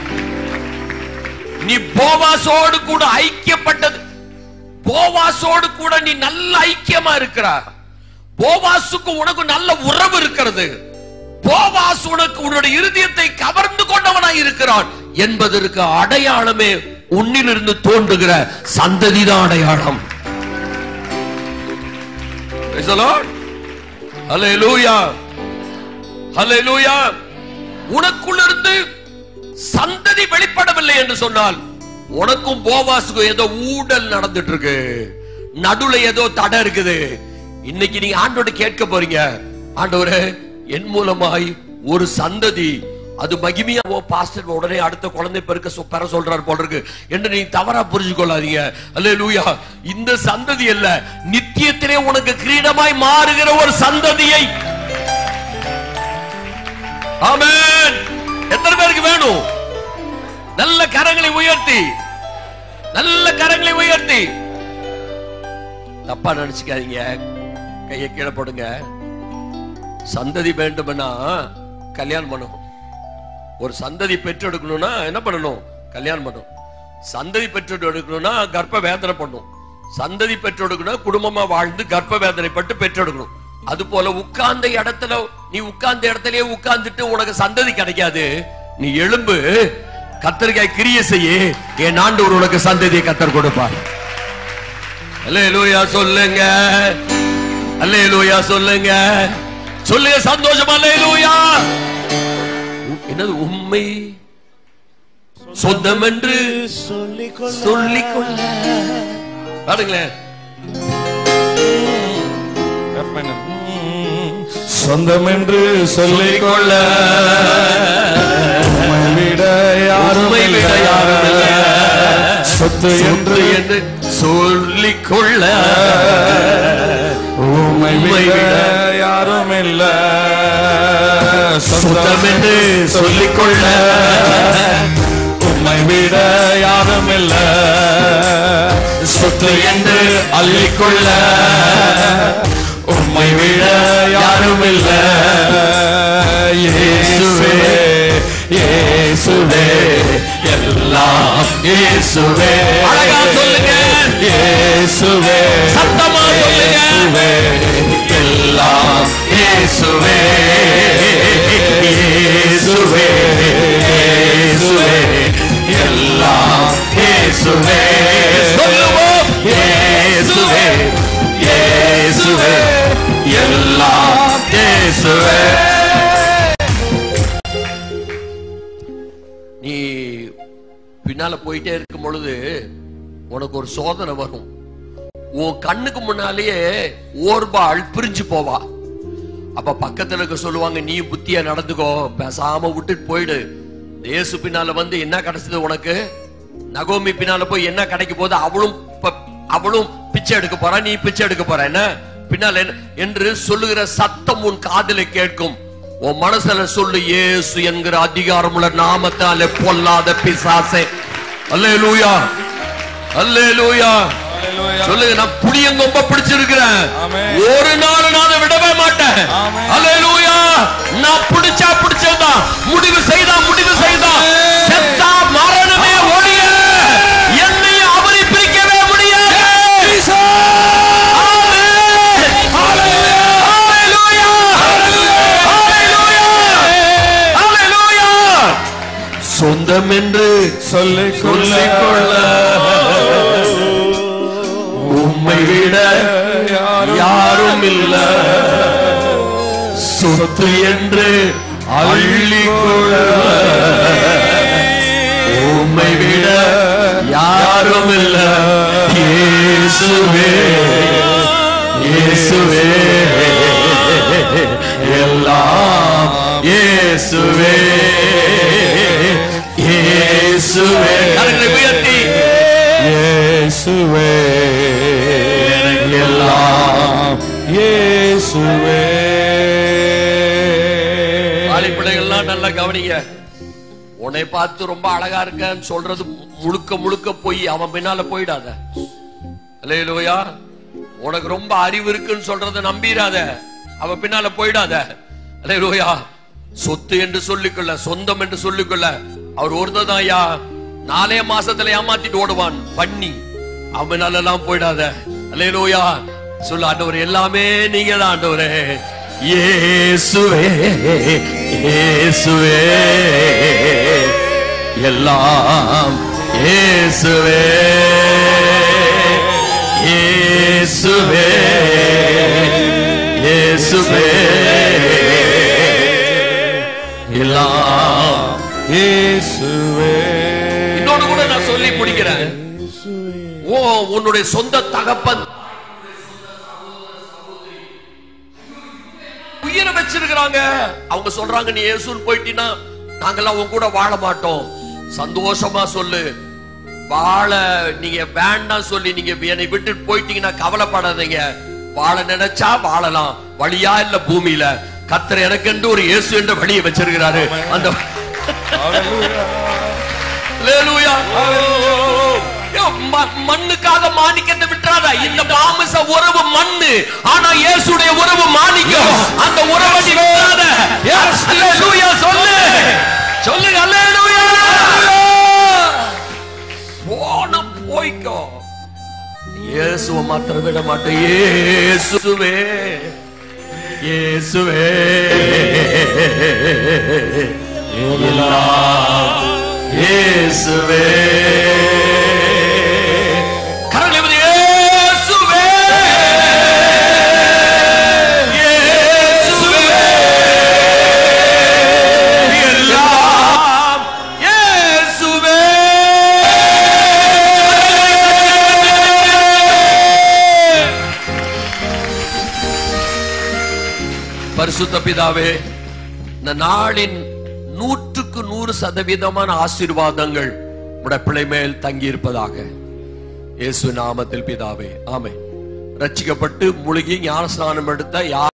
நீ போவாசோடு கூட ஐக்கியப்பட்டது, போவாசோடு கூட நீ நல்ல ஐக்கியமா இருக்கிறார். போவாசுக்கு உனக்கு நல்ல உறவு இருக்கிறது. போவாஸ் உனக்கு உன்னுடைய இருதயத்தை கவர்ந்து கொண்டவனாய் இருக்கிறான் என்பதற்கு அடையாளமே உன்னிலிருந்து தோன்றுகிற சந்ததிதான் அடையாளம். Praise the Lord. Hallelujah. Hallelujah. உனக்குள்ளிருந்து சந்ததி வெளிப்படவில்லை என்று சொன்னால் உனக்கும் போவாசுக்கும் ஏதோ ஊடல் நடந்துட்டு இருக்கு, நடுவுல ஏதோ தடை இருக்குது. இன்னைக்கு நீங்க ஆண்டோட கேட்க போறீங்க, ஆண்டவரே என் மூலமாய் ஒரு சந்ததி அது மகிமையா பாஸ்டர் உடனே அடுத்த குழந்தை பெற சொல்றாரு போல இருக்கு என்று நீ தவறா புரிஞ்சு கொள்ளாதீங்க. அல்லேலூயா. இந்த சந்ததி அல்ல, நித்தியத்திலே உனக்கு கிரீடமாய் மாறுகிற ஒரு சந்ததியை. ஆமென். எத்தனை பேருக்கு வேணும்? நல்ல கரங்களை உயர்த்தி, நல்ல கரங்களை உயர்த்தி. தப்பா நினைச்சுக்காதீங்க, கையை கீழே போடுங்க. சந்ததி வேண்டும்னா கல்யாணம் பண்ணணும். ஒரு சந்ததி பெற்றெடுக்கணும்னா என்ன பண்ணணும்? கல்யாணம் பண்ணணும். சந்ததி பெற்றெடுக்கணும்னா கர்ப்ப வேதனை பண்ணும். சந்ததி பெற்றெடுக்கணும் குடும்பமா வாழ்ந்து கர்ப்ப வேதனைப்பட்டு பெற்றெடுக்கணும். அது போல உட்கார்ந்த இடத்துல நீ உட்கார்ந்த இடத்திலேயே உட்கார்ந்துட்டு உனக்கு சந்ததி கிடைக்காது. நீ எழும்பு, கத்தரிக்காய் கிரியை செய்ய, என் ஆண்டவர் உனக்கு சந்ததியை கத்தர் கொடுப்பார். அல்லேலூயா சொல்லுங்க, அல்லேலூயா சொல்லுங்க, சொல்லுங்க சந்தோஷமா அல்லேலூயா. என்னது உண்மை சொந்தம் என்று சொல்லிக்கொள்ள பாருங்களேன். சொந்தம் என்று சொல்லிக்கொள்ள விட யாரும் இல்லை, சொத்து என்று சொல்லிக்கொள்ள உம்மை விட யாரும் இல்லை, சொந்தம் என்று சொல்லிக்கொள்ள உம்மை விட யாரும் இல்லை, சொத்து என்று அள்ளிக்கொள்ள உம்மை விட யாரும் இல்லை. இயேசுவே இயேசுவே எல்லாம் இயேசுவே. அழகா சொல்லுங்க, இயேசுவே சத்தமா சொல்லுங்க, எல்லாம் இயேசுவே. இயேசுவே இயேசுவே எல்லாம் இயேசுவே. சொல்லுவோம், இயேசுவே இயேசுவே எல்லாம் இயேசுவே. நீ பின்னால போயிட்டே இருக்கும் பொழுது உனக்கு ஒரு சோதனை வரும். உன் கண்ணுக்கு முன்னாலேயே ஓர்பாள் பிரிஞ்சு போவா. அப்ப பக்கத்துல இருக்க சொல்லுவாங்க, நீ புத்தியா நடந்துக்கோ, பேசாம விட்டுட்டு போயிடு. இயேசு பின்னால வந்து என்ன கிடைச்சது உனக்கு? நகோமி பின்னால போய் என்ன கிடைக்க போது? அவளும் பிச்சை எடுக்க போறா, நீ பிச்சை எடுக்க போற. என்ன பின்னால என்று சொல்லுகிற சத்தம் உன் காதிலே கேட்கும். உன் மனசுல சொல்லு, இயேசு என்கிற அதிகாரமுள்ள நாமத்தாலே பொல்லாத பிசாசே. அல்லேலூயா அல்லேலூயா சொல்லுங்க, நான் புளியங்கொம்ப பிடிச்சிருக்கிறேன், ஒரு நாள் நான் விடவே மாட்டேன். அல்லேலூயா. நான் பிடிச்சதுதான், முடிவு செய்தா செத்தா மரணமே ஒழிய என்னை அவரை பிரிக்கவே முடியாது. சொந்தம் என்று சொல்லிக்கொள்ள உம்மை விட யாரும் இல்ல, சொத்து என்று அள்ளிக்கொள்ள உம்மை விட யாரும் இல்ல. இயேசுவே இயேசுவே எல்லாம் இயேசுவே இயேசுவே. உயர்த்தி இயேசுவே எல்லாம் இயேசுவே. பிள்ளைகள்லாம் நல்லா கவனிங்க. உன்னை பார்த்து ரொம்ப அழகா இருக்கன்னு சொல்றது முழுக்க முழுக்க போய் அவன் பின்னால போயிடாத. அல்லேலூயா. உனக்கு ரொம்ப அறிவு இருக்குன்னு சொல்றத நம்பிராத, அவன் பின்னால போயிடாத. அல்லேலூயா. சொத்து என்று சொல்லிக்கொள்ள, சொந்தம் என்று சொல்லிக்கொள்ள அவர் ஒருத்ததான் ஐயா. 4 மாசத்துல ஏமாத்திட்டு ஓடுவான் பண்ணி, அவனால எல்லாம் போயிடாத. அல்லேலூயா. சொல்ல, ஆண்டவரே எல்லாமே நீங்க தான் ஆண்டவரே. இயேசுவே இயேசுவே எல்லாம் இயேசுவே இயேசுவே இயேசுவே எல்லாம் இயேசுவே. இன்னொன்னு கூட நான் சொல்லி முடிக்கிறேன். ஓ உன்னுடைய சொந்த தகப்பன் உயிரை வச்சிருக்கிறாங்க, அவங்க சொல்றாங்க நீ இயேசுன்னு போயிட்டீன்னா நாங்கெல்லாம் உன் கூட வாழ மாட்டோம். சந்தோஷமா சொல்லு, வாழ நீங்க வேண்டாம் சொல்லி நீங்க என்னை விட்டுட்டு போயிட்டீங்கன்னா கவலைப்படாதீங்க. வாழ நினைச்சா வாழலாம், வழியா இல்ல பூமியில. கர்த்தர் எனக்கென்று ஒரு இயேசு என்ற வழியை வச்சிருக்கிறாரு. அந்த மண்ணுக்காக மாணிக்கத்தை விட்டுறாத. இந்த மாமிச உறவு மண்ணு, ஆனா இயேசுடைய உறவு மாணிக்கம். அந்த உறவை விட்டுறாத. அல்லேலூயா சொல்லு சொல்லு அல்லேலூயா. போன போய்க்கோ, இயேசுவை மாத்திரம் விட மாட்டேன். இயேசுவே இயேசுவே இயேசுவே. கரங்களை இயேசுவே இயேசுவே எல்லாம் இயேசுவே. பரிசுத்த பிதாவே, இந்த நாளின் 100% ஆசீர்வாதங்கள் உடைய பிள்ளை மேல் தங்கி இருப்பதாக இயேசு நாமத்தில் பிதாவே, ஆமென். ரட்சிக்கப்பட்டு முழுகி ஞானஸ்நானம் எடுத்த